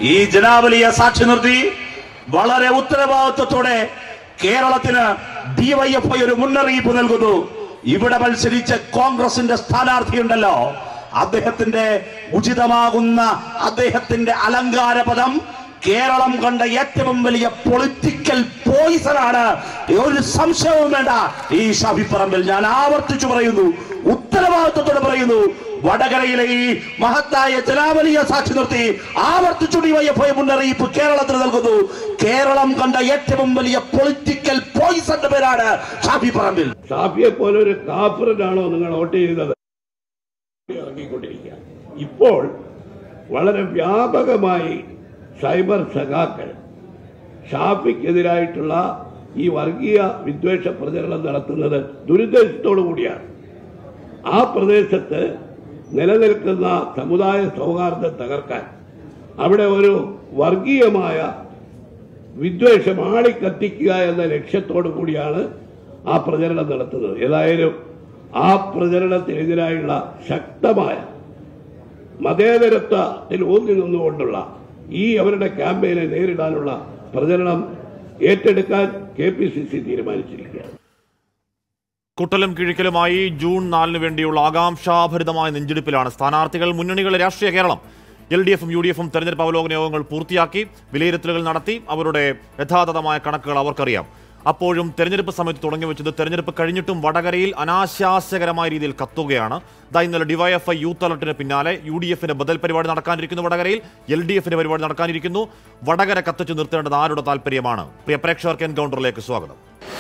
ഈ ജനാവലിയെ സാക്ഷി നിർത്തി വളരെ ഉത്തരവാദിത്വത്തോടെ കേരളത്തിന് ഡിവൈഎഫ്ഐ ഒരു മുന്നറിയിപ്പ് നൽകുന്നു. ഇവിടെ മത്സരിച്ച കോൺഗ്രസിന്റെ സ്ഥാനാർത്ഥിയുണ്ടല്ലോ, അദ്ദേഹത്തിന്റെ ഉചിതമാകുന്ന അദ്ദേഹത്തിന്റെ അലങ്കാര പദം കേരളം കണ്ട ഏറ്റവും വലിയ പൊളിറ്റിക്കൽ പോയിസണാണ്. ഒരു സംശയവും വേണ്ട. ഈ ഷാഫി പറമ്പിൽ ഞാൻ ആവർത്തിച്ചു പറയുന്നു, ഉത്തരവാദിത്വത്തോടെ പറയുന്നു, വടകരയിലെ ഈ മഹത്തായ ജനാവലിയെ സാക്ഷി നിർത്തി ആവർത്തിച്ചു ഡിവൈഎഫ്ഐ മുന്നറിയിപ്പ് കേരളത്തിന് നൽകുന്നു. കേരളം കണ്ട ഏറ്റവും വലിയ പൊളിറ്റിക്കൽ പോയിസന്റെ പേരാണ് ഷാഫി പറമ്പിൽ. ഷാഫിയെ പോലെ ഒരു കാഫിറിനാണോ നിങ്ങൾ വോട്ട് ചെയ്തത്? ഇറങ്ങിക്കൊണ്ടിരിക്കുക. ഇപ്പോൾ വളരെ വ്യാപകമായി സൈബർ സഖാക്കൾ ഷാഫിക്കെതിരായിട്ടുള്ള ഈ വർഗീയ വിദ്വേഷ പ്രചരണം നടത്തുന്നത് ദുരുദ്ദേശത്തോടു കൂടിയാണ്. ആ പ്രദേശത്ത് നിലനിൽക്കുന്ന സമുദായ സൗഹാർദ്ദം തകർക്കാൻ അവിടെ ഒരു വർഗീയമായ വിദ്വേഷം ആളിക്കത്തിക്കുക എന്ന ലക്ഷ്യത്തോടു കൂടിയാണ് ആ പ്രചരണം നടത്തുന്നത്. ഏതായാലും ആ പ്രചരണത്തിനെതിരായുള്ള ശക്തമായ മതേതരത്വത്തിൽ ഊന്നി നിന്നുകൊണ്ടുള്ള ഈ അവരുടെ ക്യാമ്പയിനെ നേരിടാനുള്ള പ്രചരണം ഏറ്റെടുക്കാൻ KPCC തീരുമാനിച്ചിരിക്കുകയാണ്. കുട്ടലും കിഴിക്കലുമായി ജൂൺ 4 വേണ്ടിയുള്ള ആകാംക്ഷാഭരിതമായ നെഞ്ചെടുപ്പിലാണ് സ്ഥാനാർത്ഥികൾ. മുന്നണികളെ രാഷ്ട്രീയ കേരളം LDF-ഉം UDF-ഉം തെരഞ്ഞെടുപ്പ് അവലോകന യോഗങ്ങൾ പൂർത്തിയാക്കി വിലയിരുത്തലുകൾ നടത്തി. അവരുടെ യഥാതഥമായ കണക്കുകൾ അവർക്കറിയാം. അപ്പോഴും തെരഞ്ഞെടുപ്പ് സമയത്ത് തുടങ്ങി വെച്ചത് തെരഞ്ഞെടുപ്പ് കഴിഞ്ഞിട്ടും വടകരയിൽ അനാശാസ്യകരമായ രീതിയിൽ കത്തുകയാണ്. ഇന്നലെ ഡിവൈഎഫ്ഐ യൂത്ത് അലർട്ടിന് പിന്നാലെ UDF-ന് ബദൽ പരിപാടി നടക്കാനിരിക്കുന്നു. വടകരയിൽ LDF-ന് പരിപാടി നടക്കാനിരിക്കുന്നു. വടകര കത്തിച്ചു നിർത്തേണ്ടത് ആരുടെ താല്പര്യമാണ്? പ്രിയ പ്രേക്ഷകർക്ക് എൻകൗണ്ടറിലേക്ക് സ്വാഗതം.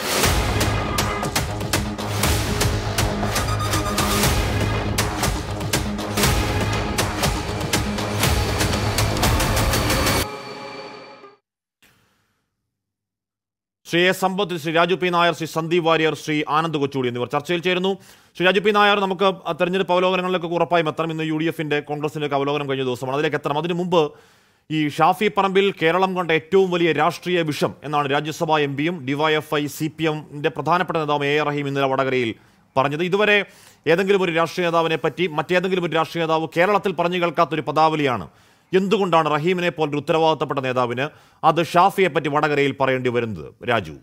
ശ്രീ എസ് സമ്പത്ത്, ശ്രീ രാജു പി നായർ, ശ്രീ സന്ദീപ് വാര്യർ, ശ്രീ ആനന്ദ് കൊച്ചൂടി എന്നിവർ ചർച്ചയിൽ ചേരുന്നു. ശ്രീ രാജു പി നായർ, നമുക്ക് തെരഞ്ഞെടുപ്പ് അവലോകനങ്ങളിലേക്ക് ഉറപ്പായും എത്തണം. ഇന്ന് UDF-ന്റെ കോൺഗ്രസിന്റെ അവലോകനം കഴിഞ്ഞ ദിവസമാണ്, അതിലേക്ക് എത്തണം. അതിനു മുമ്പ് ഈ ഷാഫി പറമ്പിൽ കേരളം കണ്ട ഏറ്റവും വലിയ രാഷ്ട്രീയ വിഷം എന്നാണ് രാജ്യസഭാ MP-യും DYFI CPM-ന്റെ പ്രധാനപ്പെട്ട നേതാവ് AR റഹീം ഇന്നലെ വടകരയിൽ പറഞ്ഞത്. ഇതുവരെ ഏതെങ്കിലും ഒരു രാഷ്ട്രീയ നേതാവിനെ പറ്റി മറ്റേതെങ്കിലും ഒരു രാഷ്ട്രീയ നേതാവ് കേരളത്തിൽ പറഞ്ഞു കേൾക്കാത്തൊരു പദാവലിയാണ്. എന്തുകൊണ്ടാണ് റഹീമിനെ പോലൊരു ഉത്തരവാദിത്തപ്പെട്ട നേതാവിന് അത് ഷാഫിയെ പറ്റി വടകരയിൽ പറയേണ്ടി വരുന്നത്? രാജു,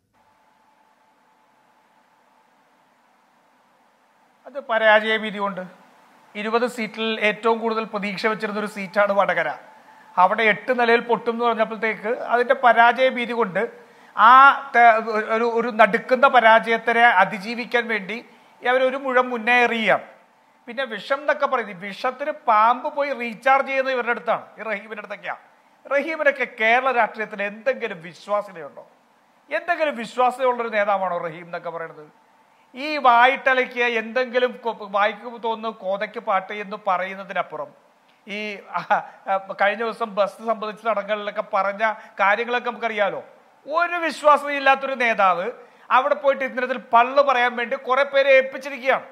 അത് പരാജയ ഭീതി കൊണ്ട് 20 സീറ്റിൽ ഏറ്റവും കൂടുതൽ പ്രതീക്ഷ വെച്ചിരുന്ന ഒരു സീറ്റാണ് വടകര. അവിടെ 8 നിലയിൽ പൊട്ടും എന്ന് പറഞ്ഞപ്പോഴത്തേക്ക് അതിന്റെ പരാജയ ഭീതി കൊണ്ട് ആ ഒരു നടുക്കുന്ന പരാജയത്തിനെ അതിജീവിക്കാൻ വേണ്ടി അവരൊരു മുഴം മുന്നേ എറിയുകയാണ്. പിന്നെ വിഷം എന്നൊക്കെ പറയുന്നത്, വിഷത്തിന് പാമ്പ് പോയി റീചാർജ് ചെയ്യുന്നത് ഇവരുടെ അടുത്താണ്, ഈ റഹീമിന്റെ അടുത്തൊക്കെയാണ്. റഹീമിനൊക്കെ കേരള രാഷ്ട്രീയത്തിൽ എന്തെങ്കിലും വിശ്വാസ്യതയുണ്ടോ? എന്തെങ്കിലും വിശ്വാസ്യതയുള്ളൊരു നേതാവാണോ റഹീം എന്നൊക്കെ പറയുന്നത്? ഈ വായിട്ടലയ്ക്ക് എന്തെങ്കിലും വായിക്ക് തോന്നുന്നു കോതയ്ക്ക് പാട്ട് എന്ന് പറയുന്നതിനപ്പുറം ഈ കഴിഞ്ഞ ദിവസം ബസ് സംബന്ധിച്ച ചടങ്ങുകളിലൊക്കെ പറഞ്ഞ കാര്യങ്ങളൊക്കെ നമുക്കറിയാലോ. ഒരു വിശ്വാസതയില്ലാത്തൊരു നേതാവ് അവിടെ പോയിട്ട് ഇത്തരത്തിൽ പള്ളു പറയാൻ വേണ്ടി കുറെ പേരെ ഏൽപ്പിച്ചിരിക്കുകയാണ്.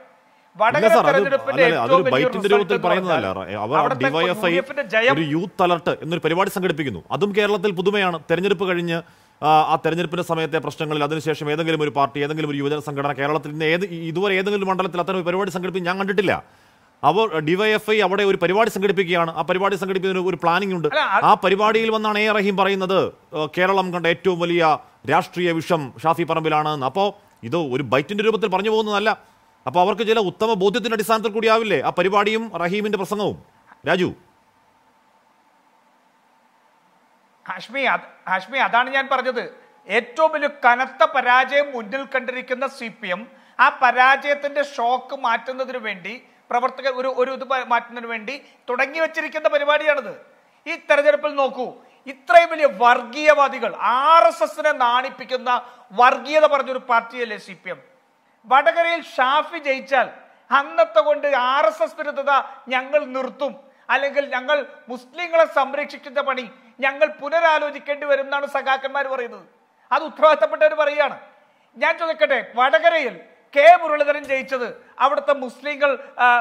യൂത്ത് അലർട്ട് എന്നൊരു പരിപാടി സംഘടിപ്പിക്കുന്നു. അതും കേരളത്തിൽ പുതുമയാണ്. തെരഞ്ഞെടുപ്പ് കഴിഞ്ഞ് ആ തെരഞ്ഞെടുപ്പിന്റെ സമയത്തെ പ്രശ്നങ്ങളിൽ അതിനുശേഷം ഏതെങ്കിലും ഒരു പാർട്ടി, ഏതെങ്കിലും ഒരു യുവജന സംഘടന കേരളത്തിൽ ഇതുവരെ ഏതെങ്കിലും മണ്ഡലത്തിൽ അത്തരം ഒരു പരിപാടി സംഘടിപ്പിക്കും ഞാൻ കണ്ടിട്ടില്ല. അവർ DYFI അവിടെ ഒരു പരിപാടി സംഘടിപ്പിക്കുകയാണ്. ആ പരിപാടി സംഘടിപ്പിക്കുന്നതിന് ഒരു പ്ലാനിംഗ് ഉണ്ട്. ആ പരിപാടിയിൽ വന്നാണ് AR റഹീം പറയുന്നത് കേരളം കണ്ട ഏറ്റവും വലിയ രാഷ്ട്രീയ വിഷം ഷാഫി പറമ്പിലാണ്. അപ്പോൾ ഇത് ഒരു ബൈറ്റിന്റെ രൂപത്തിൽ പറഞ്ഞു പോകുന്നതല്ല. അപ്പോൾ അവർക്ക് ചില ഉത്തമ ബോധ്യത്തിന്റെ അടിസ്ഥാനത്തിൽ കൂടിയാവില്ലേ ആ പരിപാടിയും റഹീമിന്റെ പ്രസംഗവും? രാജു, ഹാഷ്മി, അതാണ് ഞാൻ പറഞ്ഞത്. ഏറ്റവും വലിയ കനത്ത പരാജയം മുന്നിൽ കണ്ടിരിക്കുന്ന CPM ആ പരാജയത്തിന്റെ ഷോക്ക് മാറ്റുന്നതിന് വേണ്ടി പ്രവർത്തകർ ഒരു ഇത് മാറ്റുന്നതിന് വേണ്ടി തുടങ്ങി വെച്ചിരിക്കുന്ന പരിപാടിയാണിത്. ഈ തെരഞ്ഞെടുപ്പിൽ നോക്കൂ, ഇത്രയും വലിയ വർഗീയവാദികൾ, RSSനെ നാണിപ്പിക്കുന്ന വർഗീയത പറഞ്ഞൊരു പാർട്ടിയല്ലേ CPM. വടകരയിൽ ഷാഫി ജയിച്ചാൽ അന്നത്തെ കൊണ്ട് RSS വിരുദ്ധത ഞങ്ങൾ നിർത്തും, അല്ലെങ്കിൽ ഞങ്ങൾ മുസ്ലിങ്ങളെ സംരക്ഷിക്കുന്ന പണി ഞങ്ങൾ പുനരാലോചിക്കേണ്ടി വരും എന്നാണ് സഖാക്കന്മാർ പറയുന്നത്. അത് ഉത്തരവാദിത്തപ്പെട്ടവർ പറയുകയാണ്. ഞാൻ ചോദിക്കട്ടെ, വടകരയിൽ K മുരളീധരൻ ജയിച്ചത് അവിടുത്തെ മുസ്ലിങ്ങൾ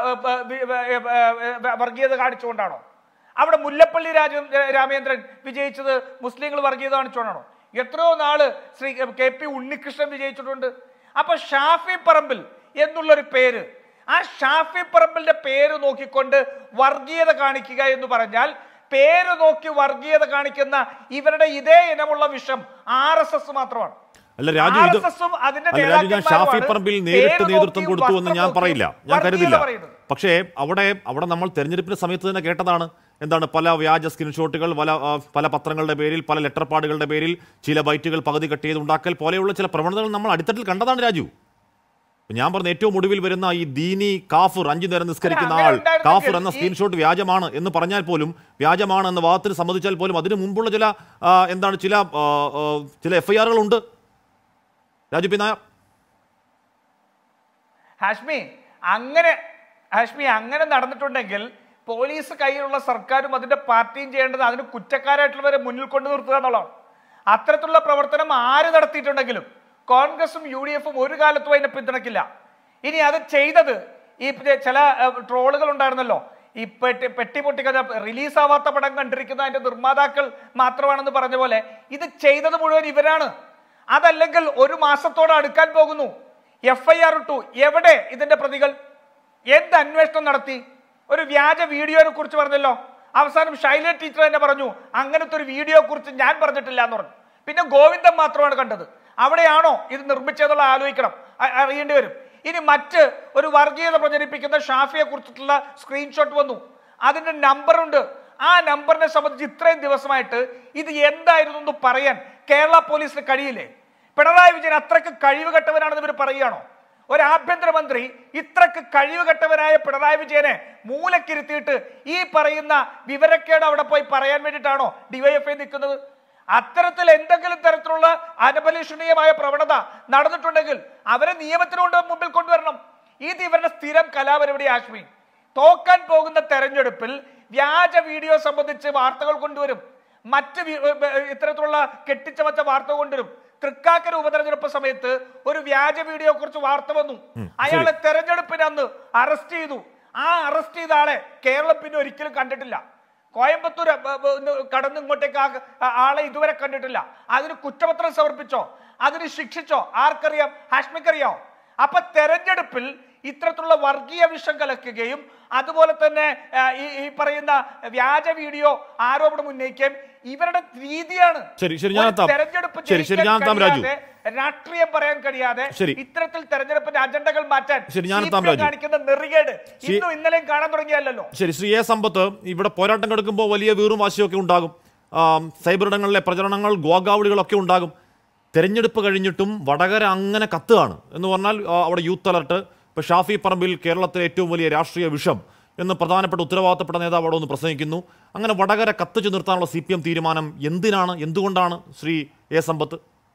വർഗീയത കാണിച്ചുകൊണ്ടാണോ? അവിടെ മുല്ലപ്പള്ളി രാമേന്ദ്രൻ വിജയിച്ചത് മുസ്ലിങ്ങൾ വർഗീയത കാണിച്ചുകൊണ്ടാണോ? എത്രയോ നാള് ശ്രീ KP ഉണ്ണികൃഷ്ണൻ വിജയിച്ചിട്ടുണ്ട്. അപ്പൊ ഷാഫി പറമ്പിൽ എന്നുള്ളൊരു പേര്, ആ ഷാഫി പറമ്പിലിന്റെ പേര് നോക്കിക്കൊണ്ട് വർഗീയത കാണിക്കുക എന്ന് പറഞ്ഞാൽ പേര് നോക്കി വർഗീയത കാണിക്കുന്ന ഇവരുടെ ഇതേ ഇനമുള്ള വിഷം RSS മാത്രമാണ്. അല്ല രാജു, ഞാൻ ഷാഫി പറമ്പിൽ നേരിട്ട് നേതൃത്വം കൊടുത്തു എന്ന് ഞാൻ പറയില്ല, ഞാൻ കരുതില്ല. പക്ഷേ അവിടെ നമ്മൾ തെരഞ്ഞെടുപ്പിന്റെ സമയത്ത് തന്നെ കേട്ടതാണ്. എന്താണ്, പല വ്യാജ സ്ക്രീൻഷോട്ടുകൾ, പല പത്രങ്ങളുടെ പേരിൽ, പല ലെറ്റർ പാടുകളുടെ പേരിൽ ചില ബൈറ്റുകൾ പകുതി കട്ട് ചെയ്ത് ഉണ്ടാക്കൽ പോലെയുള്ള ചില പ്രവണതകൾ നമ്മൾ അടിത്തട്ടിൽ കണ്ടതാണ് രാജു. ഞാൻ പറഞ്ഞ ഏറ്റവും ഒടുവിൽ വരുന്ന ഈ ദീനി കാഫിർ 5 നേരം നിസ്കരിക്കുന്ന ആൾ കാഫിർ എന്ന സ്ക്രീൻഷോട്ട് വ്യാജമാണ് എന്ന് പറഞ്ഞാൽ പോലും, വ്യാജമാണ് എന്ന വാദത്തിന് സമ്മതിച്ചാൽ പോലും അതിന് മുമ്പുള്ള ചില FIR ഉണ്ട് രാജു പി നായർ. ഹാഷ്മി അങ്ങനെ നടന്നിട്ടുണ്ടെങ്കിൽ പോലീസ് കയ്യിലുള്ള സർക്കാരും അതിന്റെ പാർട്ടിയും ചെയ്യേണ്ടത് അതിന് കുറ്റക്കാരായിട്ടുള്ളവരെ മുന്നിൽ കൊണ്ടു നിർത്തുക എന്നുള്ളതാണ്. അത്തരത്തിലുള്ള പ്രവർത്തനം ആര് നടത്തിയിട്ടുണ്ടെങ്കിലും കോൺഗ്രസും UDF-ഉം ഒരു കാലത്തും അതിനെ പിന്തുണയ്ക്കില്ല. ഇനി അത് ചെയ്തത് ഈ ചില ട്രോളുകൾ ഉണ്ടായിരുന്നല്ലോ, ഈ പെട്ടി പൊട്ടിക്കുന്ന റിലീസാവാത്ത പടം കണ്ടിരിക്കുന്ന അതിന്റെ നിർമ്മാതാക്കൾ മാത്രമാണെന്ന് പറഞ്ഞ പോലെ ഇത് ചെയ്തത് മുഴുവൻ ഇവരാണ്. അതല്ലെങ്കിൽ ഒരു മാസത്തോടെ അടുക്കാൻ പോകുന്നു, FIR ഇട്ടു. എവിടെ ഇതിന്റെ പ്രതികൾ? എന്ത് അന്വേഷണം നടത്തി? ഒരു വ്യാജ വീഡിയോയെ കുറിച്ച് പറഞ്ഞല്ലോ, അവസാനം ശൈല ടീച്ചർ തന്നെ പറഞ്ഞു അങ്ങനത്തെ ഒരു വീഡിയോയെ കുറിച്ച് ഞാൻ പറഞ്ഞിട്ടില്ല എന്ന് പറഞ്ഞു. പിന്നെ ഗോവിന്ദൻ മാത്രമാണ് കണ്ടത്. അവിടെയാണോ ഇത് നിർമ്മിച്ചതെന്നുള്ള അറിയേണ്ടി വരും. ഇനി മറ്റ് ഒരു വർഗീയത പ്രചരിപ്പിക്കുന്ന ഷാഫിയെ കുറിച്ചിട്ടുള്ള സ്ക്രീൻഷോട്ട് വന്നു, അതിന്റെ നമ്പറുണ്ട്. ആ നമ്പറിനെ സംബന്ധിച്ച് ഇത്രയും ദിവസമായിട്ട് ഇത് എന്തായിരുന്നു എന്ന് പറയാൻ കേരള പോലീസിന് കഴിയില്ലേ? പിണറായി വിജയൻ അത്രക്ക് കഴിവുകെട്ടവനാണെന്ന് ഇവർ പറയുകയാണോ? ഒരു ആഭ്യന്തരമന്ത്രി ഇത്രക്ക് കഴിവുകെട്ടവനായ പിണറായി വിജയനെ മൂലക്കിരുത്തിയിട്ട് ഈ പറയുന്ന വിവരക്കേട് അവിടെ പോയി പറയാൻ വേണ്ടിയിട്ടാണോ DYFI നിൽക്കുന്നത്? അത്തരത്തിൽ എന്തെങ്കിലും തരത്തിലുള്ള അനഭിലഷണീയമായ പ്രവണത നടന്നിട്ടുണ്ടെങ്കിൽ അവരെ നിയമത്തിന് മുമ്പിൽ കൊണ്ടുവരണം. ഇത് ഇവരുടെ സ്ഥിരം കലാപരിപാടി. ഹാഷ്മി, തോക്കാൻ പോകുന്ന തെരഞ്ഞെടുപ്പിൽ വ്യാജ വീഡിയോ സംബന്ധിച്ച് വാർത്തകൾ കൊണ്ടുവരും, മറ്റ് ഇത്തരത്തിലുള്ള കെട്ടിച്ചമച്ച വാർത്തകൾ കൊണ്ടുവരും. തൃക്കാക്കര ഉപതെരഞ്ഞെടുപ്പ് സമയത്ത് ഒരു വ്യാജ വീഡിയോ കുറിച്ച് വാർത്ത വന്നു. അയാളെ തെരഞ്ഞെടുപ്പിന് അന്ന് അറസ്റ്റ് ചെയ്തു. ആ അറസ്റ്റ് ചെയ്ത ആളെ കേരളം പിന്നെ ഒരിക്കലും കണ്ടിട്ടില്ല. കോയമ്പത്തൂർ കടന്ന് ഇങ്ങോട്ടേക്ക് ആളെ ഇതുവരെ കണ്ടിട്ടില്ല. അതിന് കുറ്റപത്രം സമർപ്പിച്ചോ, അതിന് ശിക്ഷിച്ചോ ആർക്കറിയാം? ഹാഷ്മിക്കറിയാമോ? അപ്പൊ തെരഞ്ഞെടുപ്പിൽ ഇത്തരത്തിലുള്ള വർഗീയ വിഷം കലക്കുകയും അതുപോലെ തന്നെ ഈ പറയുന്ന വ്യാജ വീഡിയോ ആരോപണം ഉന്നയിക്കുകയും ഇവരുടെ രീതിയാണ്. രാഷ്ട്രീയം പറയാൻ കഴിയാതെ ഇത്തരത്തിൽ തെരഞ്ഞെടുപ്പിന്റെ അജണ്ടകൾ മാറ്റാൻ കാണിക്കുന്ന നെറികേട് ഇന്നും ഇന്നലെയും കാണാൻ തുടങ്ങിയല്ലോ. ശരി, ശ്രീ എ സമ്പത്ത്, ഇവിടെ പോരാട്ടം കെടുക്കുമ്പോൾ വലിയ വീറും വാശിയൊക്കെ ഉണ്ടാകും, സൈബറിടങ്ങളിലെ പ്രചരണങ്ങൾ, ഗോഗാവളികളൊക്കെ ഉണ്ടാകും. തെരഞ്ഞെടുപ്പ് കഴിഞ്ഞിട്ടും വടകര അങ്ങനെ കത്തുകയാണ് എന്ന് പറഞ്ഞാൽ അവിടെ യൂത്ത് അലർട്ട്. ഇപ്പോൾ ഷാഫി പറമ്പിൽ കേരളത്തിലെ ഏറ്റവും വലിയ രാഷ്ട്രീയ വിഷം എന്ന് പ്രധാനപ്പെട്ട ഉത്തരവാദിത്തപ്പെട്ട നേതാവ് അവിടെ ഒന്ന് പ്രസംഗിക്കുന്നു. അങ്ങനെ വടകര കത്തിച്ചു നിർത്താനുള്ള CPM തീരുമാനം എന്തിനാണ്, എന്തുകൊണ്ടാണ് ശ്രീ എ സമ്പത്ത്?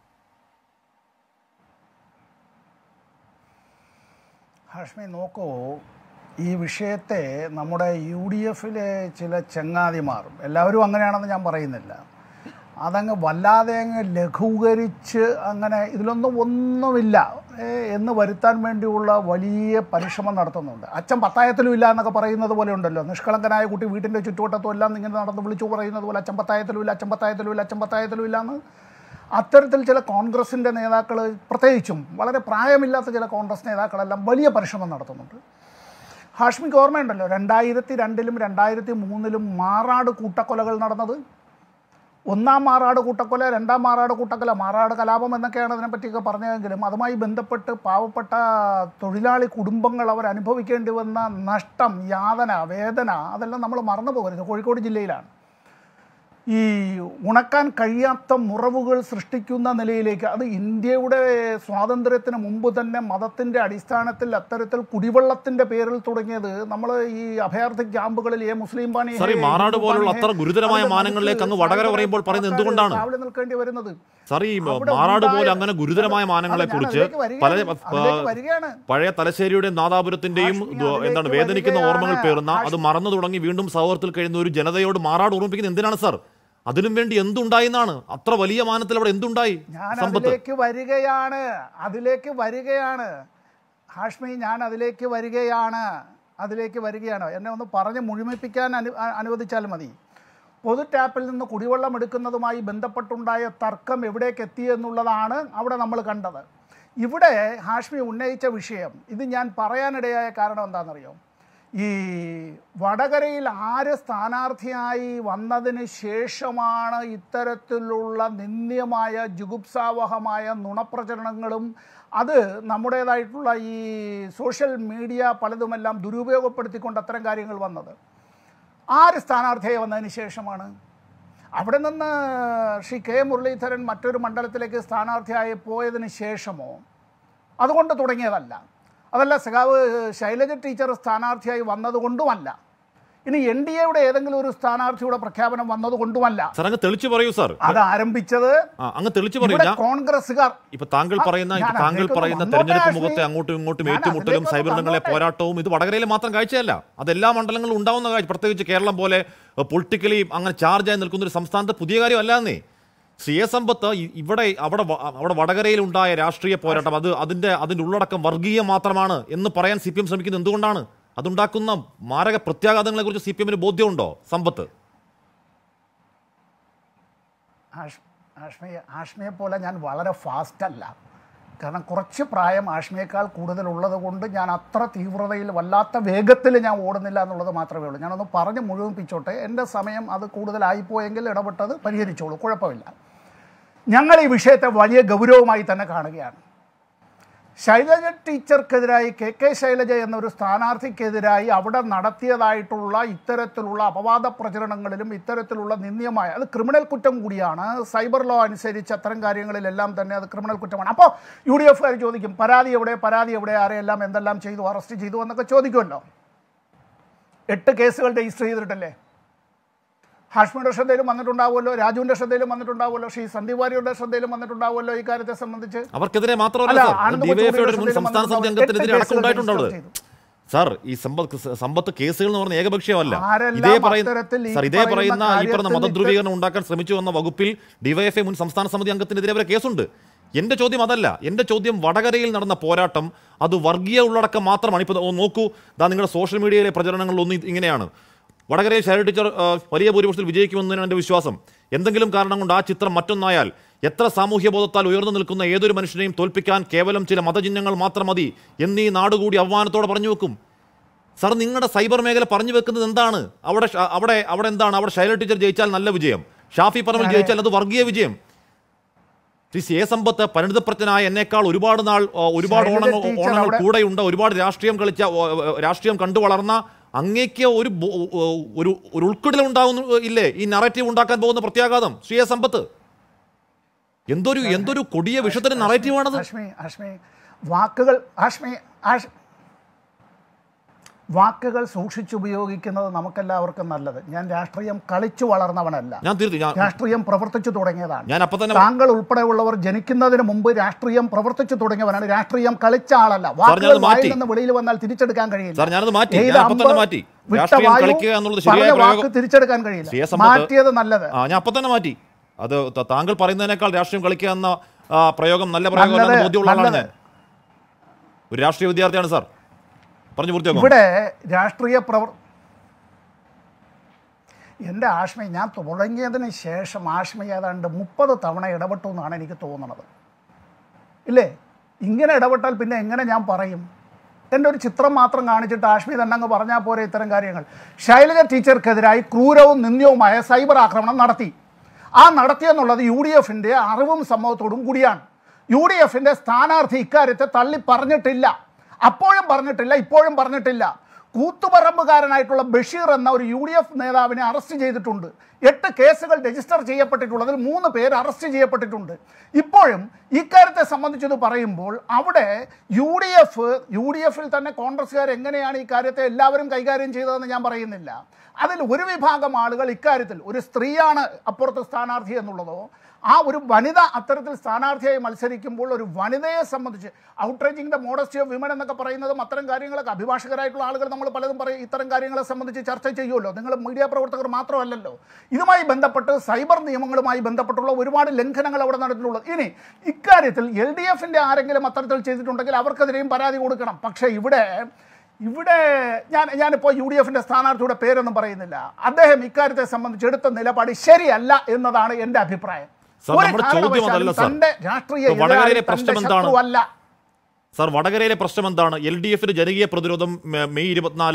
ഹാഷ്മി, നോക്കൂ, ഈ വിഷയത്തെ നമ്മുടെ UDF-ലെ ചില ചങ്ങാതിമാർ, എല്ലാവരും അങ്ങനെയാണെന്ന് ഞാൻ പറയുന്നില്ല, അതങ്ങ് വല്ലാതെ അങ്ങ് ലഘൂകരിച്ച് അങ്ങനെ ഒന്നുമില്ല എന്ന് വരുത്താൻ വേണ്ടിയുള്ള വലിയ പരിശ്രമം നടത്തുന്നുണ്ട്. അച്ഛൻ പത്തായത്തിലും ഇല്ല എന്നൊക്കെ പറയുന്നത് പോലെ ഉണ്ടല്ലോ, നിഷ്കളങ്കനായ കുട്ടി വീട്ടിൻ്റെ ചുറ്റുവട്ടത്തും എല്ലാം ഇങ്ങനെ നടന്ന് വിളിച്ചു പറയുന്നത് പോലെ അച്ഛൻ പത്തായത്തിലും ഇല്ല, അച്ഛൻ പത്തായത്തിലും ഇല്ല, അച്ഛൻ പത്തായത്തിലും ഇല്ല എന്ന് അത്തരത്തിൽ ചില കോൺഗ്രസിൻ്റെ നേതാക്കൾ, പ്രത്യേകിച്ചും വളരെ പ്രായമില്ലാത്ത ചില കോൺഗ്രസ് നേതാക്കളെല്ലാം വലിയ പരിശ്രമം നടത്തുന്നുണ്ട്. ഹാഷ്മിക്ക് ഓർമ്മയുണ്ടല്ലോ 2002-ലും 2003-ലും മാറാട് കൂട്ടക്കൊലകൾ നടന്നത്. 1-ാം മാറാട് കൂട്ടക്കൊല, 2-ാം മാറാട് കൂട്ടക്കൊല, മാറാട് കലാപം എന്നൊക്കെയാണ് അതിനെപ്പറ്റിയൊക്കെ പറഞ്ഞതെങ്കിലും അതുമായി ബന്ധപ്പെട്ട് പാവപ്പെട്ട തൊഴിലാളി കുടുംബങ്ങൾ അവർ അനുഭവിക്കേണ്ടി വന്ന നഷ്ടം, യാതന, വേദന, അതെല്ലാം നമ്മൾ മറന്നു പോകരുത്. കോഴിക്കോട് ജില്ലയിലാണ്. ഈ ഉണക്കാൻ കഴിയാത്ത മുറിവുകൾ സൃഷ്ടിക്കുന്ന നിലയിലേക്ക്, അത് ഇന്ത്യയുടെ സ്വാതന്ത്ര്യത്തിന് മുമ്പ് തന്നെ മതത്തിൻ്റെ അടിസ്ഥാനത്തിൽ അത്തരത്തിൽ കുടിവെള്ളത്തിൻ്റെ പേരിൽ തുടങ്ങിയത് നമ്മൾ ഈ അഭയാർത്ഥി ക്യാമ്പുകളിൽ മുസ്ലിം മാറാട് പോലുള്ള അത്ര ഗുരുതരമായ മാനങ്ങളിലേക്ക് അങ്ങ് വടകര പറയുമ്പോൾ പറയുന്നത് എന്തുകൊണ്ടാണ് രാവിലെ നിൽക്കേണ്ടി വരുന്നത്? മാറാട് പോലെ അങ്ങനെ ഗുരുതരമായ മാനങ്ങളെ കുറിച്ച് പഴയ തലശ്ശേരിയുടെ നാദാപുരത്തിന്റെയും എന്താണ് വേദനിക്കുന്ന ഓർമ്മകൾ പേറുന്ന, അത് മറന്നു തുടങ്ങി വീണ്ടും സൗഹൃദത്തിൽ കഴിയുന്ന ഒരു ജനതയോട് മാറാട് ഓർമ്മിപ്പിക്കുന്നത് എന്തിനാണ് സാർ? അതിനും വേണ്ടി എന്തുണ്ടായിന്നാണ്? അത്ര വലിയ മാനത്തിൽ അവിടെ എന്തുണ്ടായി? അതിലേക്ക് വരികയാണ് ഹാഷ്മി, ഞാൻ അതിലേക്ക് വരികയാണ്. എന്നെ ഒന്ന് പറഞ്ഞ് മുഴുമിപ്പിക്കാൻ അനുവദിച്ചാൽ മതി. പൊതു ടാപ്പിൽ നിന്ന് കുടിവെള്ളം എടുക്കുന്നതുമായി ബന്ധപ്പെട്ടുണ്ടായ തർക്കം എവിടേക്ക് എത്തിയെന്നുള്ളതാണ് അവിടെ നമ്മൾ കണ്ടത്. ഇവിടെ ഹാഷ്മി ഉന്നയിച്ച വിഷയം, ഇത് ഞാൻ പറയാനിടയായ കാരണം എന്താണെന്നറിയോ? ഈ വടകരയിൽ ആര് സ്ഥാനാർത്ഥിയായി വന്നതിന് ശേഷമാണ് ഇത്തരത്തിലുള്ള നിന്ദ്യമായ ജുഗുപ്സാവഹമായ നുണപ്രചരണങ്ങളും അത് നമ്മുടേതായിട്ടുള്ള ഈ സോഷ്യൽ മീഡിയ പലതുമെല്ലാം ദുരുപയോഗപ്പെടുത്തിക്കൊണ്ട് അത്തരം കാര്യങ്ങൾ വന്നത്? ആര് സ്ഥാനാർത്ഥിയായി വന്നതിന് ശേഷമാണ്? അവിടെ നിന്ന് ശ്രീ കെ മുരളീധരൻ മറ്റൊരു മണ്ഡലത്തിലേക്ക് സ്ഥാനാർത്ഥിയായി പോയതിന് ശേഷമോ? അതുകൊണ്ട് തുടങ്ങിയതല്ല. അതല്ല സഖാവ് ശൈലജ ടീച്ചർ സ്ഥാനാർത്ഥിയായി വന്നതുകൊണ്ടുമല്ല. ഇനി NDAയുടെ ഏതെങ്കിലും ഒരു സ്ഥാനാർത്ഥിയുടെ പ്രഖ്യാപനം വന്നതുകൊണ്ടുമല്ല. തെളിച്ചു പറയൂ സാർ. അത് ആരംഭിച്ചത് കോൺഗ്രസ്സുകാർ. ഇപ്പൊ താങ്കൾ പറയുന്ന തെരഞ്ഞെടുപ്പ് മുഖത്തെ അങ്ങോട്ടും ഇങ്ങോട്ടും ഏറ്റുമുട്ടലും സൈബറിടങ്ങളിലെ പോരാട്ടവും ഇത് വടകരയിൽ മാത്രം കാഴ്ചയല്ല, അത് എല്ലാ മണ്ഡലങ്ങളിലും ഉണ്ടാവുന്ന കാഴ്ച. പ്രത്യേകിച്ച് കേരളം പോലെ പൊളിറ്റിക്കലി അങ്ങനെ ചാർജായി നിൽക്കുന്ന ഒരു സംസ്ഥാനത്ത് പുതിയ കാര്യമല്ലാന്നേ. CA സമ്പത്ത് അവിടെ വടകരയിൽ ഉണ്ടായ രാഷ്ട്രീയ പോരാട്ടം അതിന്റെ ഉള്ളടക്കം വർഗീയം മാത്രമാണ് എന്ന് പറയാൻ CPM ശ്രമിക്കുന്നത് എന്തുകൊണ്ടാണ്? അതുണ്ടാക്കുന്ന മാരക പ്രത്യാഘാതങ്ങളെ കുറിച്ച് CPMന് ബോധ്യമുണ്ടോ സമ്പത്ത്? ആഷ്മയെ പോലെ ഞാൻ വളരെ ഫാസ്റ്റ് അല്ല. കാരണം കുറച്ച് പ്രായം ആഷ്മയേക്കാൾ കൂടുതലുള്ളത് കൊണ്ട് ഞാൻ അത്ര തീവ്രതയിൽ വല്ലാത്ത വേഗത്തിൽ ഞാൻ ഓടുന്നില്ല എന്നുള്ളത് മാത്രമേ ഉള്ളൂ. ഞാനൊന്ന് പറഞ്ഞ് മുഴുമിപ്പിച്ചോട്ടെ. എൻ്റെ സമയം അത് കൂടുതലായിപ്പോയെങ്കിൽ ഇടപെട്ടത് പരിഹരിച്ചോളൂ, കുഴപ്പമില്ല. ഞങ്ങൾ ഈ വിഷയത്തെ വലിയ ഗൗരവമായി തന്നെ കാണുകയാണ്. ശൈലജ ടീച്ചർക്കെതിരായി KK ശൈലജ എന്നൊരു സ്ഥാനാർത്ഥിക്കെതിരായി അവിടെ നടത്തിയതായിട്ടുള്ള ഇത്തരത്തിലുള്ള അപവാദ പ്രചരണങ്ങളിലും ഇത്തരത്തിലുള്ള നിന്ദ്യമായ അത് ക്രിമിനൽ കുറ്റം കൂടിയാണ്. സൈബർ ലോ അനുസരിച്ച് അത്തരം കാര്യങ്ങളിലെല്ലാം തന്നെ അത് ക്രിമിനൽ കുറ്റമാണ്. അപ്പോൾ UDF ചോദിക്കും പരാതി എവിടെ, ആരെയെല്ലാം എന്തെല്ലാം ചെയ്തു, അറസ്റ്റ് ചെയ്തു എന്നൊക്കെ ചോദിക്കുമല്ലോ. 8 കേസുകൾ രജിസ്റ്റർ ചെയ്തിട്ടല്ലേ? ഹാഷ്മിയുടെ ശ്രദ്ധയിലും വന്നിട്ടുണ്ടാവുമല്ലോ, രാജുവിന്റെ ശ്രദ്ധയിലും വന്നിട്ടുണ്ടാവുമല്ലോ, ശ്രീ സന്ദീപ് വാര്യരുടെ ശ്രദ്ധയിലും വന്നിട്ടുണ്ടാവുമല്ലോ. ഈ കാര്യത്തെ സംബന്ധിച്ച് അവർക്കെതിരെ മാത്രമല്ല സംസ്ഥാന സമിതി അംഗത്തിനെതിരെ അടക്കം ഉണ്ടായിട്ടുണ്ടോ സാർ? ഈ സമ്പത്ത് കേസുകൾ എന്ന് പറഞ്ഞ ഏകപക്ഷീയമല്ല. ഇതേ പറയുന്ന ഈ പറഞ്ഞ മതധ്രുവീകരണം ഉണ്ടാക്കാൻ ശ്രമിച്ചു വന്ന വകുപ്പിൽ DYFI മുൻ സംസ്ഥാന സമിതി അംഗത്തിനെതിരെ വരെ കേസുണ്ട്. എന്റെ ചോദ്യം അതല്ല. എന്റെ ചോദ്യം വടകരയിൽ നടന്ന പോരാട്ടം അത് വർഗീയ ഉള്ളടക്കം മാത്രമാണ്. ഇപ്പൊ നോക്കൂ, നിങ്ങളുടെ സോഷ്യൽ മീഡിയയിലെ പ്രചരണങ്ങളിലൊന്നും ഇങ്ങനെയാണ്: വടകരയിൽ ശൈലജ ടീച്ചർ വലിയ ഭൂരിപക്ഷത്തിൽ വിജയിക്കുമെന്നാണ് എൻ്റെ വിശ്വാസം. എന്തെങ്കിലും കാരണം കൊണ്ട് ആ ചിത്രം മറ്റൊന്നായാൽ എത്ര സാമൂഹ്യ ബോധത്താൽ ഉയർന്നു നിൽക്കുന്ന ഏതൊരു മനുഷ്യനെയും തോൽപ്പിക്കാൻ കേവലം ചില മതചിഹ്നങ്ങൾ മാത്രം മതി എന്നീ നാടുകൂടി അവമാനത്തോടെ പറഞ്ഞു വെക്കും. സാർ, നിങ്ങളുടെ സൈബർ മേഖല പറഞ്ഞു വെക്കുന്നത് എന്താണ്? അവിടെ എന്താണ്? അവിടെ ശൈലജ ടീച്ചർ ജയിച്ചാൽ നല്ല വിജയം, ഷാഫി പറമ്പിൽ ജയിച്ചാൽ അത് വർഗീയ വിജയം. CA സമ്പത്ത് പരിണിതപ്രജ്ഞനായ എന്നേക്കാൾ ഒരുപാട് ഓണങ്ങൾ കൂടെയുണ്ട്, ഒരുപാട് രാഷ്ട്രീയം കണ്ടു വളർന്ന അങ്ങേക്ക് ഒരു ഉൾക്കിടലുണ്ടാവുന്നു ഇല്ലേ ഈ നറേറ്റീവ് ഉണ്ടാക്കാൻ പോകുന്ന പ്രത്യാഘാതം? CA സമ്പത്ത് എന്തൊരു കൊടിയ വിഷയത്തിന് നറേറ്റീവാണത്. വാക്കുകൾ സൂക്ഷിച്ചുപയോഗിക്കുന്നത് നമുക്കെല്ലാവർക്കും നല്ലത്. ഞാൻ രാഷ്ട്രീയം കളിച്ചു വളർന്നവനല്ല, രാഷ്ട്രീയം പ്രവർത്തിച്ചു തുടങ്ങിയതാണ്. താങ്കൾ ഉൾപ്പെടെയുള്ളവർ ജനിക്കുന്നതിന് മുമ്പ് രാഷ്ട്രീയം പ്രവർത്തിച്ചു തുടങ്ങിയവനാണ്, രാഷ്ട്രീയം കളിച്ച ആളല്ല. വാക്കുകൾ വായിൽ നിന്ന് വെളിയിൽ വന്നാൽ തിരിച്ചെടുക്കാൻ കഴിയില്ല. വാക്ക് തിരിച്ചെടുക്കാൻ കഴിയില്ല. മാറ്റിയത് നല്ലത്. ഞാൻ അപ്പൊ തന്നെ മാറ്റി. അത് താങ്കൾ പറയുന്നതിനേക്കാൾ രാഷ്ട്രീയം കളിക്കുക എന്ന പ്രയോഗം നല്ല പ്രയോഗം ബോധ്യമുള്ള ആളാണ് ഞാൻ. ഒരു രാഷ്ട്രീയ വിദ്യാർത്ഥിയാണ് സാർ. ഇവിടെ രാഷ്ട്രീയ എൻ്റെ ആഷ്മി ഞാൻ തുടങ്ങിയതിന് ശേഷം ആഷ്മി ഏതാണ്ട് 30 തവണ ഇടപെട്ടു എന്നാണ് എനിക്ക് തോന്നുന്നത്. ഇല്ലേ? ഇങ്ങനെ ഇടപെട്ടാൽ പിന്നെ എങ്ങനെ ഞാൻ പറയും? എൻ്റെ ഒരു ചിത്രം മാത്രം കാണിച്ചിട്ട് ആഷ്മി തന്നെ അങ്ങ് പറഞ്ഞാൽ പോരെ ഇത്തരം കാര്യങ്ങൾ. ശൈലജ ടീച്ചർക്കെതിരായി ക്രൂരവും നിന്ദ്യവുമായ സൈബർ ആക്രമണം നടത്തി. ആ നടത്തിയെന്നുള്ളത് UDFന്റെ അറിവും സമ്മതത്തോടും കൂടിയാണ്. UDFന്റെ സ്ഥാനാർത്ഥി ഇക്കാര്യത്തെ തള്ളി പറഞ്ഞിട്ടില്ല. അപ്പോഴും പറഞ്ഞിട്ടില്ല, ഇപ്പോഴും പറഞ്ഞിട്ടില്ല. കൂത്തുപറമ്പുകാരനായിട്ടുള്ള ബഷീർ എന്ന ഒരു UDF നേതാവിനെ അറസ്റ്റ് ചെയ്തിട്ടുണ്ട്. 8 കേസുകൾ രജിസ്റ്റർ ചെയ്യപ്പെട്ടിട്ടുള്ളതിൽ 3 പേര് അറസ്റ്റ് ചെയ്യപ്പെട്ടിട്ടുണ്ട്. ഇപ്പോഴും ഇക്കാര്യത്തെ സംബന്ധിച്ചത് പറയുമ്പോൾ അവിടെ UDFിൽ തന്നെ കോൺഗ്രസ്സുകാർ എങ്ങനെയാണ് ഈ കാര്യത്തെ എല്ലാവരും കൈകാര്യം ചെയ്തതെന്ന് ഞാൻ പറയുന്നില്ല. അതിൽ ഒരു വിഭാഗം ആളുകൾ ഇക്കാര്യത്തിൽ ഒരു സ്ത്രീയാണ് അപ്പുറത്ത് സ്ഥാനാർത്ഥി എന്നുള്ളതോ, ആ ഒരു വനിത അത്തരത്തിൽ സ്ഥാനാർത്ഥിയായി മത്സരിക്കുമ്പോൾ ഒരു വനിതയെ സംബന്ധിച്ച് outraging the modesty of women എന്നൊക്കെ പറയുന്നതും അത്തരം കാര്യങ്ങളൊക്കെ അഭിഭാഷകരായിട്ടുള്ള ആളുകൾ നമ്മൾ പലതും പറയും. ഇത്തരം കാര്യങ്ങളെ സംബന്ധിച്ച് ചർച്ച ചെയ്യുമല്ലോ. നിങ്ങൾ മീഡിയ പ്രവർത്തകർ മാത്രമല്ലല്ലോ. ഇതുമായി ബന്ധപ്പെട്ട് സൈബർ നിയമങ്ങളുമായി ബന്ധപ്പെട്ടുള്ള ഒരുപാട് ലംഘനങ്ങൾ അവിടെ നടന്നിട്ടുള്ളത്. ഇനി ഇക്കാര്യത്തിൽ LDFന്റെ ആരെങ്കിലും അത്തരത്തിൽ ചെയ്തിട്ടുണ്ടെങ്കിൽ അവർക്കെതിരെയും പരാതി കൊടുക്കണം. പക്ഷേ ഇവിടെ ഞാനിപ്പോൾ UDFന്റെ സ്ഥാനാർത്ഥിയുടെ പേരൊന്നും പറയുന്നില്ല. അദ്ദേഹം ഇക്കാര്യത്തെ സംബന്ധിച്ച് എടുത്ത നിലപാട് ശരിയല്ല എന്നതാണ് എൻ്റെ അഭിപ്രായം. നമ്മുടെ ചോദ്യം അതല്ല സാർ. വടകരയിലെ പ്രശ്നം എന്താണ്? സാർ, വടകരയിലെ പ്രശ്നം എന്താണ്? LDFന്റെ ജനകീയ പ്രതിരോധം മെയ്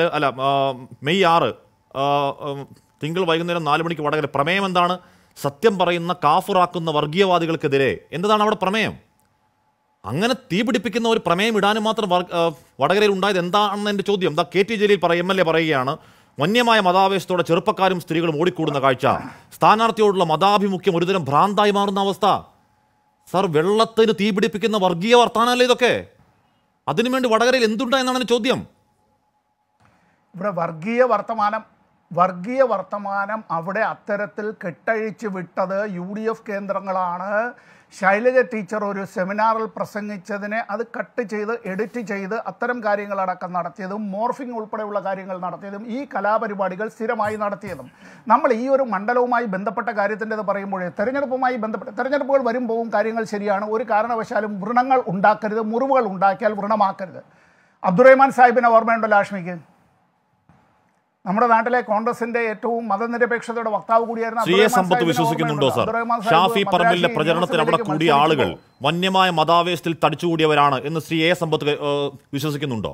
6 തിങ്കൾ വൈകുന്നേരം 4 മണിക്ക് വടകര. പ്രമേയം എന്താണ്? സത്യം പറയുന്ന കാഫിറാക്കുന്ന വർഗീയവാദികൾക്കെതിരെ. എന്താണ് അവിടെ പ്രമേയം? അങ്ങനെ തീപിടിപ്പിക്കുന്ന ഒരു പ്രമേയം ഇടാനും മാത്രം വടകരയിൽ ഉണ്ടായത് എന്താണെന്ന് എൻ്റെ ചോദ്യം. KT ജലീൽ MLA പറയുകയാണ്, വന്യമായ മതാവേശത്തോടെ ചെറുപ്പക്കാരും സ്ത്രീകളും ഓടിക്കൂടുന്ന കാഴ്ച, സ്ഥാനാർത്ഥിയോടുള്ള മതാഭിമുഖ്യം ഒരുതരം ഭ്രാന്തായി മാറുന്ന അവസ്ഥ. സാർ, വെള്ളത്തിന് തീപിടിപ്പിക്കുന്ന വർഗീയ വർത്താനല്ലേ ഇതൊക്കെ? അതിനുവേണ്ടി വടകരയിൽ എന്തുണ്ടായെന്നാണ് എൻ്റെ ചോദ്യം. ഇവിടെ വർഗീയ വർത്തമാനം അവിടെ അത്തരത്തിൽ കെട്ടഴിച്ച് വിട്ടത് UDF കേന്ദ്രങ്ങളാണ്. ശൈലജ ടീച്ചർ ഒരു സെമിനാറിൽ പ്രസംഗിച്ചതിനെ അത് കട്ട് ചെയ്ത് എഡിറ്റ് ചെയ്ത് അത്തരം കാര്യങ്ങളടക്കം നടത്തിയതും മോർഫിംഗ് ഉൾപ്പെടെയുള്ള കാര്യങ്ങൾ നടത്തിയതും ഈ കലാപരിപാടികൾ സ്ഥിരമായി നടത്തിയതും. നമ്മൾ ഈ ഒരു മണ്ഡലവുമായി ബന്ധപ്പെട്ട കാര്യത്തിൻ്റെത് പറയുമ്പോഴേ തെരഞ്ഞെടുപ്പുമായി ബന്ധപ്പെട്ട് തെരഞ്ഞെടുപ്പുകൾ വരും പോവും, കാര്യങ്ങൾ ശരിയാണ്. ഒരു കാരണവശാലും വ്രണങ്ങൾ ഉണ്ടാക്കരുത്, മുറിവുകൾ ഉണ്ടാക്കിയാൽ വ്രണമാക്കരുത്. അബ്ദുറഹ്മാൻ സാഹിബിനെ ഓർമ്മയുണ്ടല്ലോ ആഷ്മിക്ക്? നമ്മുടെ നാട്ടിലെ കോൺഗ്രസിന്റെ ഏറ്റവും മതനിരപേക്ഷതയുടെ വക്താവ് കൂടിയായിരുന്നു. സമ്പത്ത് വിശ്വസിക്കുന്നുണ്ടോ സാർ? ഷാഫി പറമ്പിലിന്റെ പ്രചരണത്തിന് അവിടെ കൂടിയ ആളുകൾ വന്യമായ മതാവേശത്തിൽ തടിച്ചുകൂടിയവരാണ് എന്ന് ശ്രീ എ സമ്പത്ത് വിശ്വസിക്കുന്നുണ്ടോ?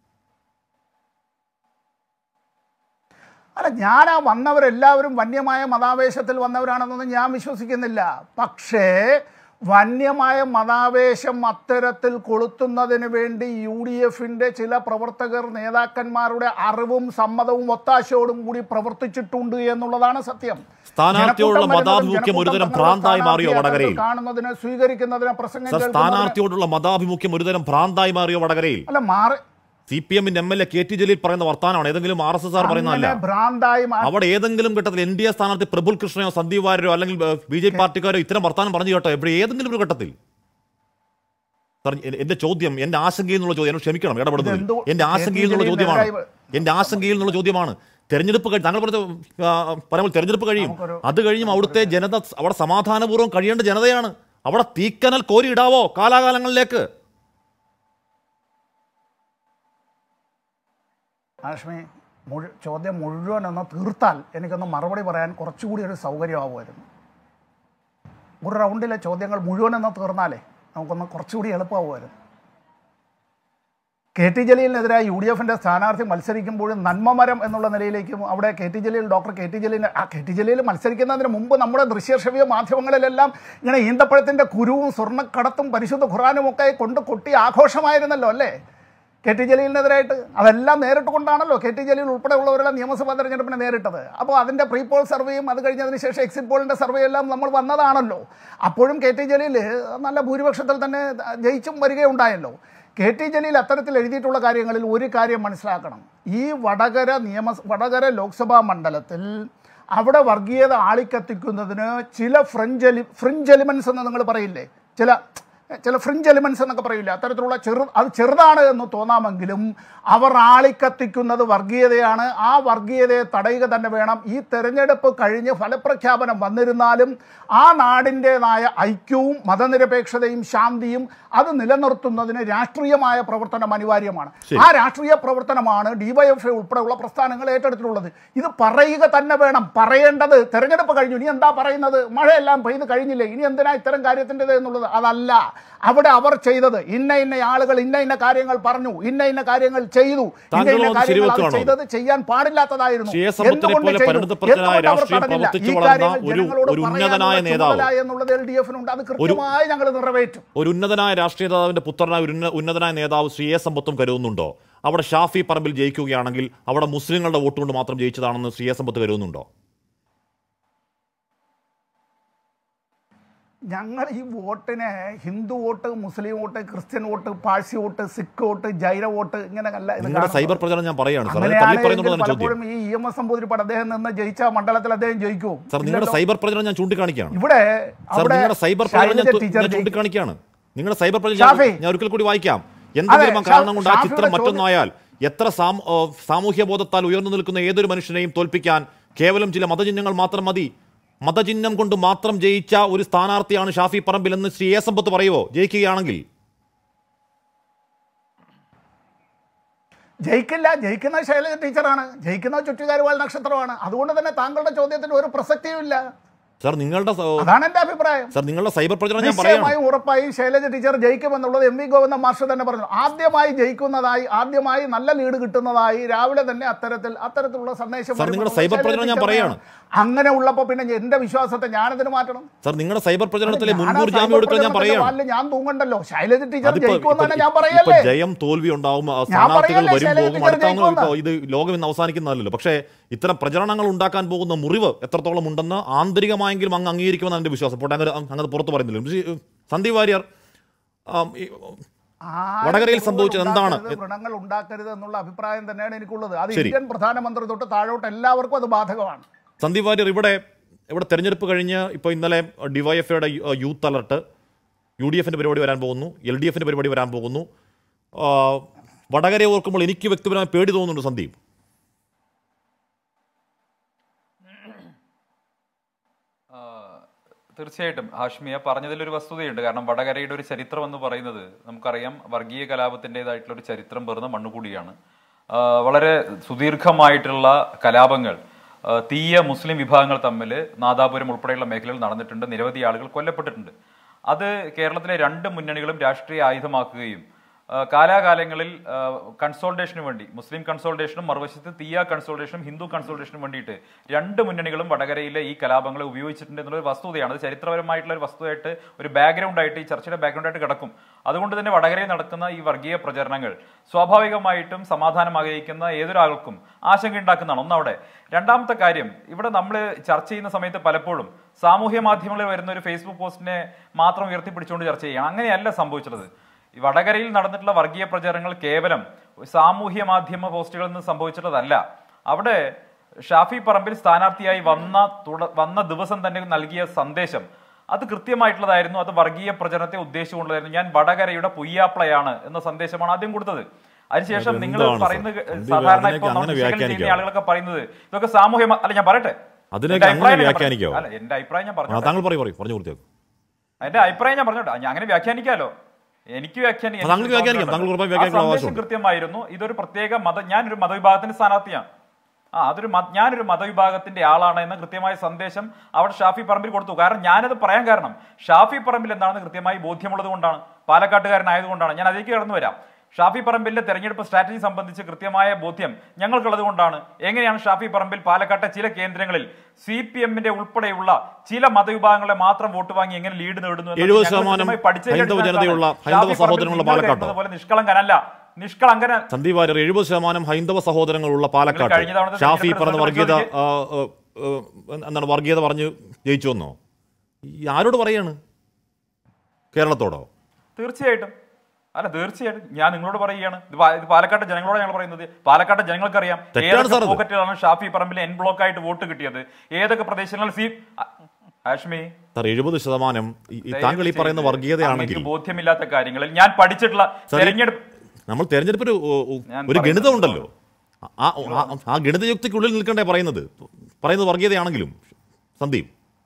അല്ല, ഞാൻ വന്നവരെല്ലാവരും വന്യമായ മതാവേശത്തിൽ വന്നവരാണെന്നൊന്നും ഞാൻ വിശ്വസിക്കുന്നില്ല. പക്ഷേ വന്യമായ മതാവേശം അത്തരത്തിൽ കൊളുത്തുന്നതിന് വേണ്ടി UDFന്റെ ചില പ്രവർത്തകർ നേതാക്കന്മാരുടെ അറിവും സമ്മതവും ഒത്താശയോടും കൂടി പ്രവർത്തിച്ചിട്ടുണ്ട് എന്നുള്ളതാണ് സത്യം. സ്ഥാനാർത്ഥിയോടുള്ള മതാഭിമുഖ്യം ഒരുതരം ഭ്രാന്തായി മാറിയോ വടകരയിൽ? കാണുന്നതിന് സ്വീകരിക്കുന്നതിന് പ്രസംഗം സ്ഥാനാർത്ഥിയോടുള്ള മതാഭിമുഖ്യം ഒരുതരം ഭ്രാന്തായി മാറിയോ വടകരയിൽ? അല്ല, മാറി. CPMന്റെ MLA KT ജലീൽ പറയുന്ന വർത്താനമാണ്, ഏതെങ്കിലും RSS പറയുന്നതല്ല. അവിടെ ഏതെങ്കിലും ഘട്ടത്തിൽ NDA സ്ഥാനാർത്ഥി പ്രഫുൽ കൃഷ്ണയോ സന്ദീപ് വാര്യരോ അല്ലെങ്കിൽ BJP പാർട്ടിക്കാരോ ഇത്തരം വർത്താനം പറഞ്ഞു കേട്ടോ എവിടെ ഏതെങ്കിലും ഒരു ഘട്ടത്തിൽ? സാർ, എന്റെ ചോദ്യം, എന്റെ ആശങ്കയിൽ നിന്നുള്ള ചോദ്യം, എന്നോട് ക്ഷമിക്കണം ഇടപെടുന്നത്, എന്റെ ആശങ്കയിൽ നിന്നുള്ള ചോദ്യമാണ്. തെരഞ്ഞെടുപ്പ് താങ്കൾ പറയുമ്പോൾ തെരഞ്ഞെടുപ്പ് കഴിയും, അത് കഴിയും അവിടുത്തെ ജനത അവിടെ സമാധാനപൂർവ്വം കഴിയേണ്ട ജനതയാണ്. അവിടെ തീക്കനൽ കോരി ഇടാവോ കാലാകാലങ്ങളിലേക്ക്? ആഷ്മി, ചോദ്യം മുഴുവൻ ഒന്ന് തീർത്താൽ എനിക്കൊന്ന് മറുപടി പറയാൻ കുറച്ചുകൂടി ഒരു സൗകര്യമാകുമായിരുന്നു. ഒരു റൗണ്ടിലെ ചോദ്യങ്ങൾ മുഴുവനൊന്ന് തീർന്നാലേ നമുക്കൊന്ന് കുറച്ചുകൂടി എളുപ്പമാകുമായിരുന്നു. KT ജലീലിനെതിരായി UDFന്റെ സ്ഥാനാർത്ഥി മത്സരിക്കുമ്പോഴും നന്മമരം എന്നുള്ള നിലയിലേക്കും അവിടെ ഡോക്ടർ KT ജലീൽ മത്സരിക്കുന്നതിന് മുമ്പ് നമ്മുടെ ദൃശ്യശ്രവ്യ മാധ്യമങ്ങളിലെല്ലാം ഇങ്ങനെ ഈന്തപ്പഴത്തിൻ്റെ കുരുവും സ്വർണ്ണക്കടത്തും പരിശുദ്ധ ഖുറാനും ഒക്കെ കൊണ്ട് കൊട്ടി ആഘോഷമായിരുന്നല്ലോ അല്ലേ KT ജലീലിനെതിരായിട്ട്? അതെല്ലാം നേരിട്ട് കൊണ്ടാണല്ലോ KT ജലീൽ ഉൾപ്പെടെയുള്ളവരെല്ലാം നിയമസഭാ തെരഞ്ഞെടുപ്പിനെ നേരിട്ടത്. അപ്പോൾ അതിൻ്റെ പ്രീ പോൾ സർവേയും അത് കഴിഞ്ഞതിന് ശേഷം എക്സിറ്റ് പോളിൻ്റെ സർവേ എല്ലാം നമ്മൾ വന്നതാണല്ലോ. അപ്പോഴും KT ജലീൽ നല്ല ഭൂരിപക്ഷത്തിൽ തന്നെ ജയിച്ചും വരികയുണ്ടായല്ലോ. KT ജലീൽ അത്തരത്തിൽ എഴുതിയിട്ടുള്ള കാര്യങ്ങളിൽ ഒരു കാര്യം മനസ്സിലാക്കണം. ഈ വടകര ലോക്സഭാ മണ്ഡലത്തിൽ അവിടെ വർഗീയത ആളിക്കത്തിക്കുന്നതിന് ചില ഫ്രിഞ്ച് എലിമെൻസ് എന്ന് നിങ്ങൾ പറയില്ലേ, ചില ഫ്രിഞ്ച് എലിമെൻസ് എന്നൊക്കെ പറയില്ല, അത്തരത്തിലുള്ള അത് ചെറുതാണ് എന്ന് തോന്നാമെങ്കിലും അവർ ആളിക്കത്തിക്കുന്നത് വർഗീയതയാണ്. ആ വർഗീയതയെ തടയുക തന്നെ വേണം. ഈ തെരഞ്ഞെടുപ്പ് കഴിഞ്ഞ് ഫലപ്രഖ്യാപനം വന്നിരുന്നാലും ആ നാടിൻ്റെതായ ഐക്യവും മതനിരപേക്ഷതയും ശാന്തിയും അത് നിലനിർത്തുന്നതിന് രാഷ്ട്രീയമായ പ്രവർത്തനം അനിവാര്യമാണ്. ആ രാഷ്ട്രീയ പ്രവർത്തനമാണ് DYFI ഉൾപ്പെടെയുള്ള പ്രസ്ഥാനങ്ങൾ ഏറ്റെടുത്തിട്ടുള്ളത്. ഇത് പറയുക തന്നെ വേണം. പറയേണ്ടത് തെരഞ്ഞെടുപ്പ് കഴിഞ്ഞു, ഇനി എന്താ പറയുന്നത്, മഴയെല്ലാം പെയ്ത് കഴിഞ്ഞില്ലേ, ഇനി എന്തിനാ ഇത്തരം കാര്യത്തിൻ്റെത് എന്നുള്ളത് അതല്ല. അവിടെ അവർ ചെയ്തത് ഇന്ന ആളുകൾ ഇന്ന കാര്യങ്ങൾ പറഞ്ഞു, ഇന്ന കാര്യങ്ങൾ ചെയ്തു, ഇന്ന കാര്യങ്ങൾ ചെയ്തത് ചെയ്യാൻ പാടില്ലാത്തതായിരുന്നു. എന്നുള്ളത് LDFനുണ്ട്. അത് കൃത്യമായി ഞങ്ങൾ നിറവേറ്റും. ഒരു ഉന്നതനായ രാഷ്ട്രീയ നേതാവിന്റെ പുത്രനായ ഉന്നതനായ നേതാവ് ശ്രീ എ സമ്പത്തും കരുതുന്നുണ്ടോ അവിടെ ഷാഫി പറമ്പിൽ ജയിക്കുകയാണെങ്കിൽ അവിടെ മുസ്ലിങ്ങളുടെ വോട്ട് കൊണ്ട് മാത്രം ജയിച്ചതാണെന്ന് ശ്രീ എ സമ്പത്ത് കരുതുന്നുണ്ടോ? ഞങ്ങൾ ഈ വോട്ടിനെ Hindu vote, Muslim vote, Christian vote, Parsi vote, Sikh vote, Jaina vote ഇങ്ങനെയല്ല സൈബർ പ്രചരണം ഞാൻ പറയാണ്. പലപ്പോഴും ഈ EMS നമ്പൂതിരിപ്പാട് അദ്ദേഹം നിന്ന് ജയിച്ച മണ്ഡലത്തിൽ അദ്ദേഹം ജയിക്കൂ. നിങ്ങളുടെ സൈബർ പ്രചരണം ഞാൻ ചൂണ്ടിക്കാണിക്കുകയാണ്. ഇവിടെ സൈബർ പ്രചരണം ചൂണ്ടിക്കാണിക്കുകയാണ്. നിങ്ങളുടെ സൈബർ പ്രചരണം ഞാൻ ഒരിക്കൽ കൂടി വായിക്കാം. എന്തെങ്കിലും കാരണം കൊണ്ട് ആ ചിത്രം മറ്റൊന്നായാൽ എത്ര സാമൂഹ്യ ബോധത്താൽ ഉയർന്നു നിൽക്കുന്ന ഏതൊരു മനുഷ്യനെയും തോൽപ്പിക്കാൻ കേവലം ചില മതചിഹ്നങ്ങൾ മാത്രം മതി. മതചിഹ്നം കൊണ്ട് മാത്രം ജയിച്ച ഒരു സ്ഥാനാർത്ഥിയാണ് ഷാഫി പറമ്പിൽ എന്ന് ശ്രീ എ സമ്പത്ത് പറയുമോ ജയിക്കുകയാണെങ്കിൽ? ജയിക്കില്ല. ജയിക്കുന്ന ശൈലജ ടീച്ചറാണ്, ജയിക്കുന്ന ചുറ്റുകാരുവാൽ നക്ഷത്രമാണ്. അതുകൊണ്ട് തന്നെ താങ്കളുടെ ചോദ്യത്തിന് ഒരു പ്രസക്തിയുമില്ല. സാർ നിങ്ങളുടെ അതാണ് എൻ്റെ അഭിപ്രായം. സാർ നിങ്ങളുടെ സൈബർ പ്രചരണം ഞാൻ നിശ്ചയമായും ഉറപ്പായും ശൈലജ ടീച്ചർ ജയിക്കുമെന്നുള്ളത് എം വി ഗോവിന്ദൻ മാസ്റ്റർ തന്നെ പറഞ്ഞു. ആദ്യമായി ജയിക്കുന്നതായി, ആദ്യമായി നല്ല ലീഡ് കിട്ടുന്നതായി രാവിലെ തന്നെ അത്തരത്തിലുള്ള സന്ദേശം. സാർ നിങ്ങളുടെ സൈബർ പ്രചരണം ഞാൻ പറയുകയാണ്. അങ്ങനെ ഉള്ളപ്പോൾ പിന്നെ എന്റെ വിശ്വാസത്തെ ഞാനതിന് മാറ്റണം. സാർ നിങ്ങളുടെ സൈബർ പ്രചരണത്തിലെ മുൻകൂർ ജാമ്യം എടുക്കാൻ ഞാൻ പറയുകയാണ്. ഞാൻ തൂങ്ങണ്ടല്ലോ. ശൈലജ ടീച്ചർ ജയിക്കുമെന്ന് ഞാൻ പറയല്ലേ. ജയം തോൽവി ഉണ്ടാവും, സ്ഥാനാർത്ഥികൾ വരും പോകും, അടുത്ത ഇത് ലോകം ഇന്ന് അവസാനിക്കുന്നതല്ലോ. പക്ഷേ ഇത്തരം പ്രചരണങ്ങൾ ഉണ്ടാക്കാൻ പോകുന്ന മുറിവ് എത്രത്തോളം ഉണ്ടെന്ന് ആന്തരികമായെങ്കിലും അങ്ങ് അംഗീകരിക്കുമെന്നാണ് എൻ്റെ വിശ്വാസം. അപ്പോൾ അങ്ങനെ പുറത്ത് പറയുന്നില്ല. സന്ദീപ് വാര്യർ, വടകരയിൽ സംഭവിച്ചത് എന്താണ്? വ്രണങ്ങൾ ഉണ്ടാക്കരുത് എന്നുള്ള അഭിപ്രായം തന്നെയാണ് എനിക്കുള്ളത്. അത് ഇന്ത്യൻ പ്രധാനമന്ത്രി തൊട്ട് താഴോട്ട് എല്ലാവർക്കും അത് ബാധകമാണ്. സന്ദീപ് വാര്യർ, ഇവിടെ തെരഞ്ഞെടുപ്പ് കഴിഞ്ഞ് ഇപ്പോൾ ഇന്നലെ ഡിവൈഎഫ്ഐയുടെ യൂത്ത് അലർട്ട്, UDF-ന്റെ പരിപാടി വരാൻ പോകുന്നു, LDF-ന്റെ പരിപാടി വരാൻ പോകുന്നു. വടകരയെ ഓർക്കുമ്പോൾ എനിക്ക് വ്യക്തിപരമായി പേടി തോന്നുന്നുണ്ട് സന്ദീപ്. തീർച്ചയായിട്ടും ഹാഷ്മിയ പറഞ്ഞതിലൊരു വസ്തുതയുണ്ട്. കാരണം വടകരയുടെ ഒരു ചരിത്രം എന്ന് പറയുന്നത് നമുക്കറിയാം, വർഗീയ കലാപത്തിൻ്റെതായിട്ടുള്ള ഒരു ചരിത്രം പേർന്ന മണ്ണുകൂടിയാണ്. വളരെ സുദീർഘമായിട്ടുള്ള കലാപങ്ങൾ തീയ മുസ്ലിം വിഭാഗങ്ങൾ തമ്മിൽ നാദാപുരം ഉൾപ്പെടെയുള്ള മേഖലയിൽ നടന്നിട്ടുണ്ട്. നിരവധി ആളുകൾ കൊല്ലപ്പെട്ടിട്ടുണ്ട്. അത് കേരളത്തിലെ രണ്ട് മുന്നണികളും രാഷ്ട്രീയ ആയുധമാക്കുകയും കാലാകാലങ്ങളിൽ കൺസോൾട്ടേഷന് വേണ്ടി, മുസ്ലിം കൺസോൾട്ടേഷനും മറുവശത്ത് തീയ കൺസോൾട്ടേഷനും ഹിന്ദു കൺസോൾട്ടേഷനും വേണ്ടിയിട്ട് രണ്ട് മുന്നണികളും വടകരയിലെ ഈ കലാപങ്ങളെ ഉപയോഗിച്ചിട്ടുണ്ട് എന്നുള്ളൊരു വസ്തുതയാണ്. അത് ചരിത്രപരമായിട്ടുള്ള ഒരു വസ്തുവായിട്ട്, ഒരു ബാക്ക്ഗ്രൗണ്ടായിട്ട്, ഈ ചർച്ചയുടെ ബാക്ക്ഗ്രൗണ്ടായിട്ട് കിടക്കും. അതുകൊണ്ട് തന്നെ വടകരയിൽ നടക്കുന്ന ഈ വർഗീയ പ്രചരണങ്ങൾ സ്വാഭാവികമായിട്ടും സമാധാനം ആഗ്രഹിക്കുന്ന ഏതൊരാൾക്കും ആശങ്കയുണ്ടാക്കുന്നതാണ്. ഒന്നവിടെ. രണ്ടാമത്തെ കാര്യം, ഇവിടെ നമ്മൾ ചർച്ച ചെയ്യുന്ന സമയത്ത് പലപ്പോഴും സാമൂഹ്യ മാധ്യമങ്ങളിൽ വരുന്ന ഒരു ഫേസ്ബുക്ക് പോസ്റ്റിനെ മാത്രം ഉയർത്തിപ്പിടിച്ചുകൊണ്ട് ചർച്ച ചെയ്യണം. അങ്ങനെയല്ല സംഭവിച്ചിട്ടുള്ളത്. ഈ വടകരയിൽ നടന്നിട്ടുള്ള വർഗീയ പ്രചാരണങ്ങൾ കേവലം സാമൂഹ്യ പോസ്റ്റുകളിൽ നിന്ന് സംഭവിച്ചിട്ടുള്ളതല്ല. അവിടെ ഷാഫി പറമ്പിൽ സ്ഥാനാർത്ഥിയായി വന്ന ദിവസം തന്നെ നൽകിയ സന്ദേശം അത് കൃത്യമായിട്ടുള്ളതായിരുന്നു. അത് വർഗീയ പ്രചരണത്തെ ഉദ്ദേശിച്ചുകൊണ്ടതായിരുന്നു. ഞാൻ വടകരയുടെ പുയ്യാപ്ലയാണ് എന്ന സന്ദേശമാണ് ആദ്യം കൊടുത്തത്. അതിനുശേഷം നിങ്ങൾ പറയുന്നത്, സാധാരണ ഇപ്പോൾ ചെയ്യുന്ന ആളുകളൊക്കെ പറയുന്നത് ഇതൊക്കെ സാമൂഹ്യ, അല്ല ഞാൻ പറയട്ടെ, എന്റെ അഭിപ്രായം ഞാൻ പറഞ്ഞു. എന്റെ അഭിപ്രായം ഞാൻ പറഞ്ഞോട്ടെ. അങ്ങനെ വ്യാഖ്യാനിക്കാലോ, എനിക്ക് വ്യാഖ്യാനിക്കാം. കൃത്യമായിരുന്നു. ഇതൊരു പ്രത്യേക ഞാനൊരു മതവിഭാഗത്തിന്റെ സ്ഥാനാർത്ഥിയാണ്, ഞാനൊരു മതവിഭാഗത്തിന്റെ ആളാണ് എന്ന കൃത്യമായ സന്ദേശം അവിടെ ഷാഫി പറമ്പിൽ കൊടുത്തു. കാരണം ഞാനത് പറയാൻ കാരണം ഷാഫി പറമ്പിൽ എന്താണെന്ന് കൃത്യമായി ബോധ്യമുള്ളത് കൊണ്ടാണ്, പാലക്കാട്ടുകാരനായതുകൊണ്ടാണ്. ഞാൻ അതിലേക്ക് കടന്നു വരാം. ഷാഫി പറമ്പിലിന്റെ തെരഞ്ഞെടുപ്പ് സ്ട്രാറ്റജി സംബന്ധിച്ച് കൃത്യമായ ബോധ്യം ഞങ്ങൾക്കുള്ളത് കൊണ്ടാണ്. എങ്ങനെയാണ് ഷാഫി പറമ്പിൽ പാലക്കാട്ടെ ചില കേന്ദ്രങ്ങളിൽ CPM-ന്റെ ഉൾപ്പെടെയുള്ള ചില മതവിഭാഗങ്ങളെ മാത്രം വോട്ട് വാങ്ങി എങ്ങനെ ലീഡ് നേടുന്നു? 70% ഹൈന്ദവ സഹോദരങ്ങളുള്ള പാലക്കാട്, നിഷ്കളങ്കനല്ല, നിഷ്കളങ്കന. സന്ദീപ് വാര്യർ, 70% ഹൈന്ദവ സഹോദരങ്ങളുള്ള പാലക്കാട് ഷാഫി പറഞ്ഞ വർഗീയത പറഞ്ഞു ജയിച്ചു വന്നോ? ആരോട് പറയാണ്? കേരളത്തോടോ? തീർച്ചയായിട്ടും അല്ല, തീർച്ചയായിട്ടും ഞാൻ നിങ്ങളോട് പറയുകയാണ്. ഇത് പാലക്കാട്ടെ ജനങ്ങളോട് ഞങ്ങൾ പറയുന്നത്. പാലക്കാട്ടെ ജനങ്ങൾക്കറിയാം ഏതൊക്കെ പോക്കറ്റിലാണ് ഷാഫി പറമ്പിൽ എൻ ബ്ലോക്ക് ആയിട്ട് വോട്ട് കിട്ടിയത്, ഏതൊക്കെ പ്രദേശങ്ങളിൽ. ഹാഷ്മി, 70% താങ്കൾ ഈ പറയുന്ന വർഗീയതയാണെങ്കിൽ ബോധ്യമില്ലാത്ത കാര്യങ്ങളിൽ ഞാൻ പഠിച്ചിട്ടുള്ള നമ്മൾ തെരഞ്ഞെടുപ്പ് ഒരു ഗണിതമുണ്ടല്ലോ, ആ ഗണിതയുക്തിക്കുള്ളിൽ നിൽക്കണ്ടേ പറയുന്നത് വർഗീയതയാണെങ്കിലും. സന്ദീപ്,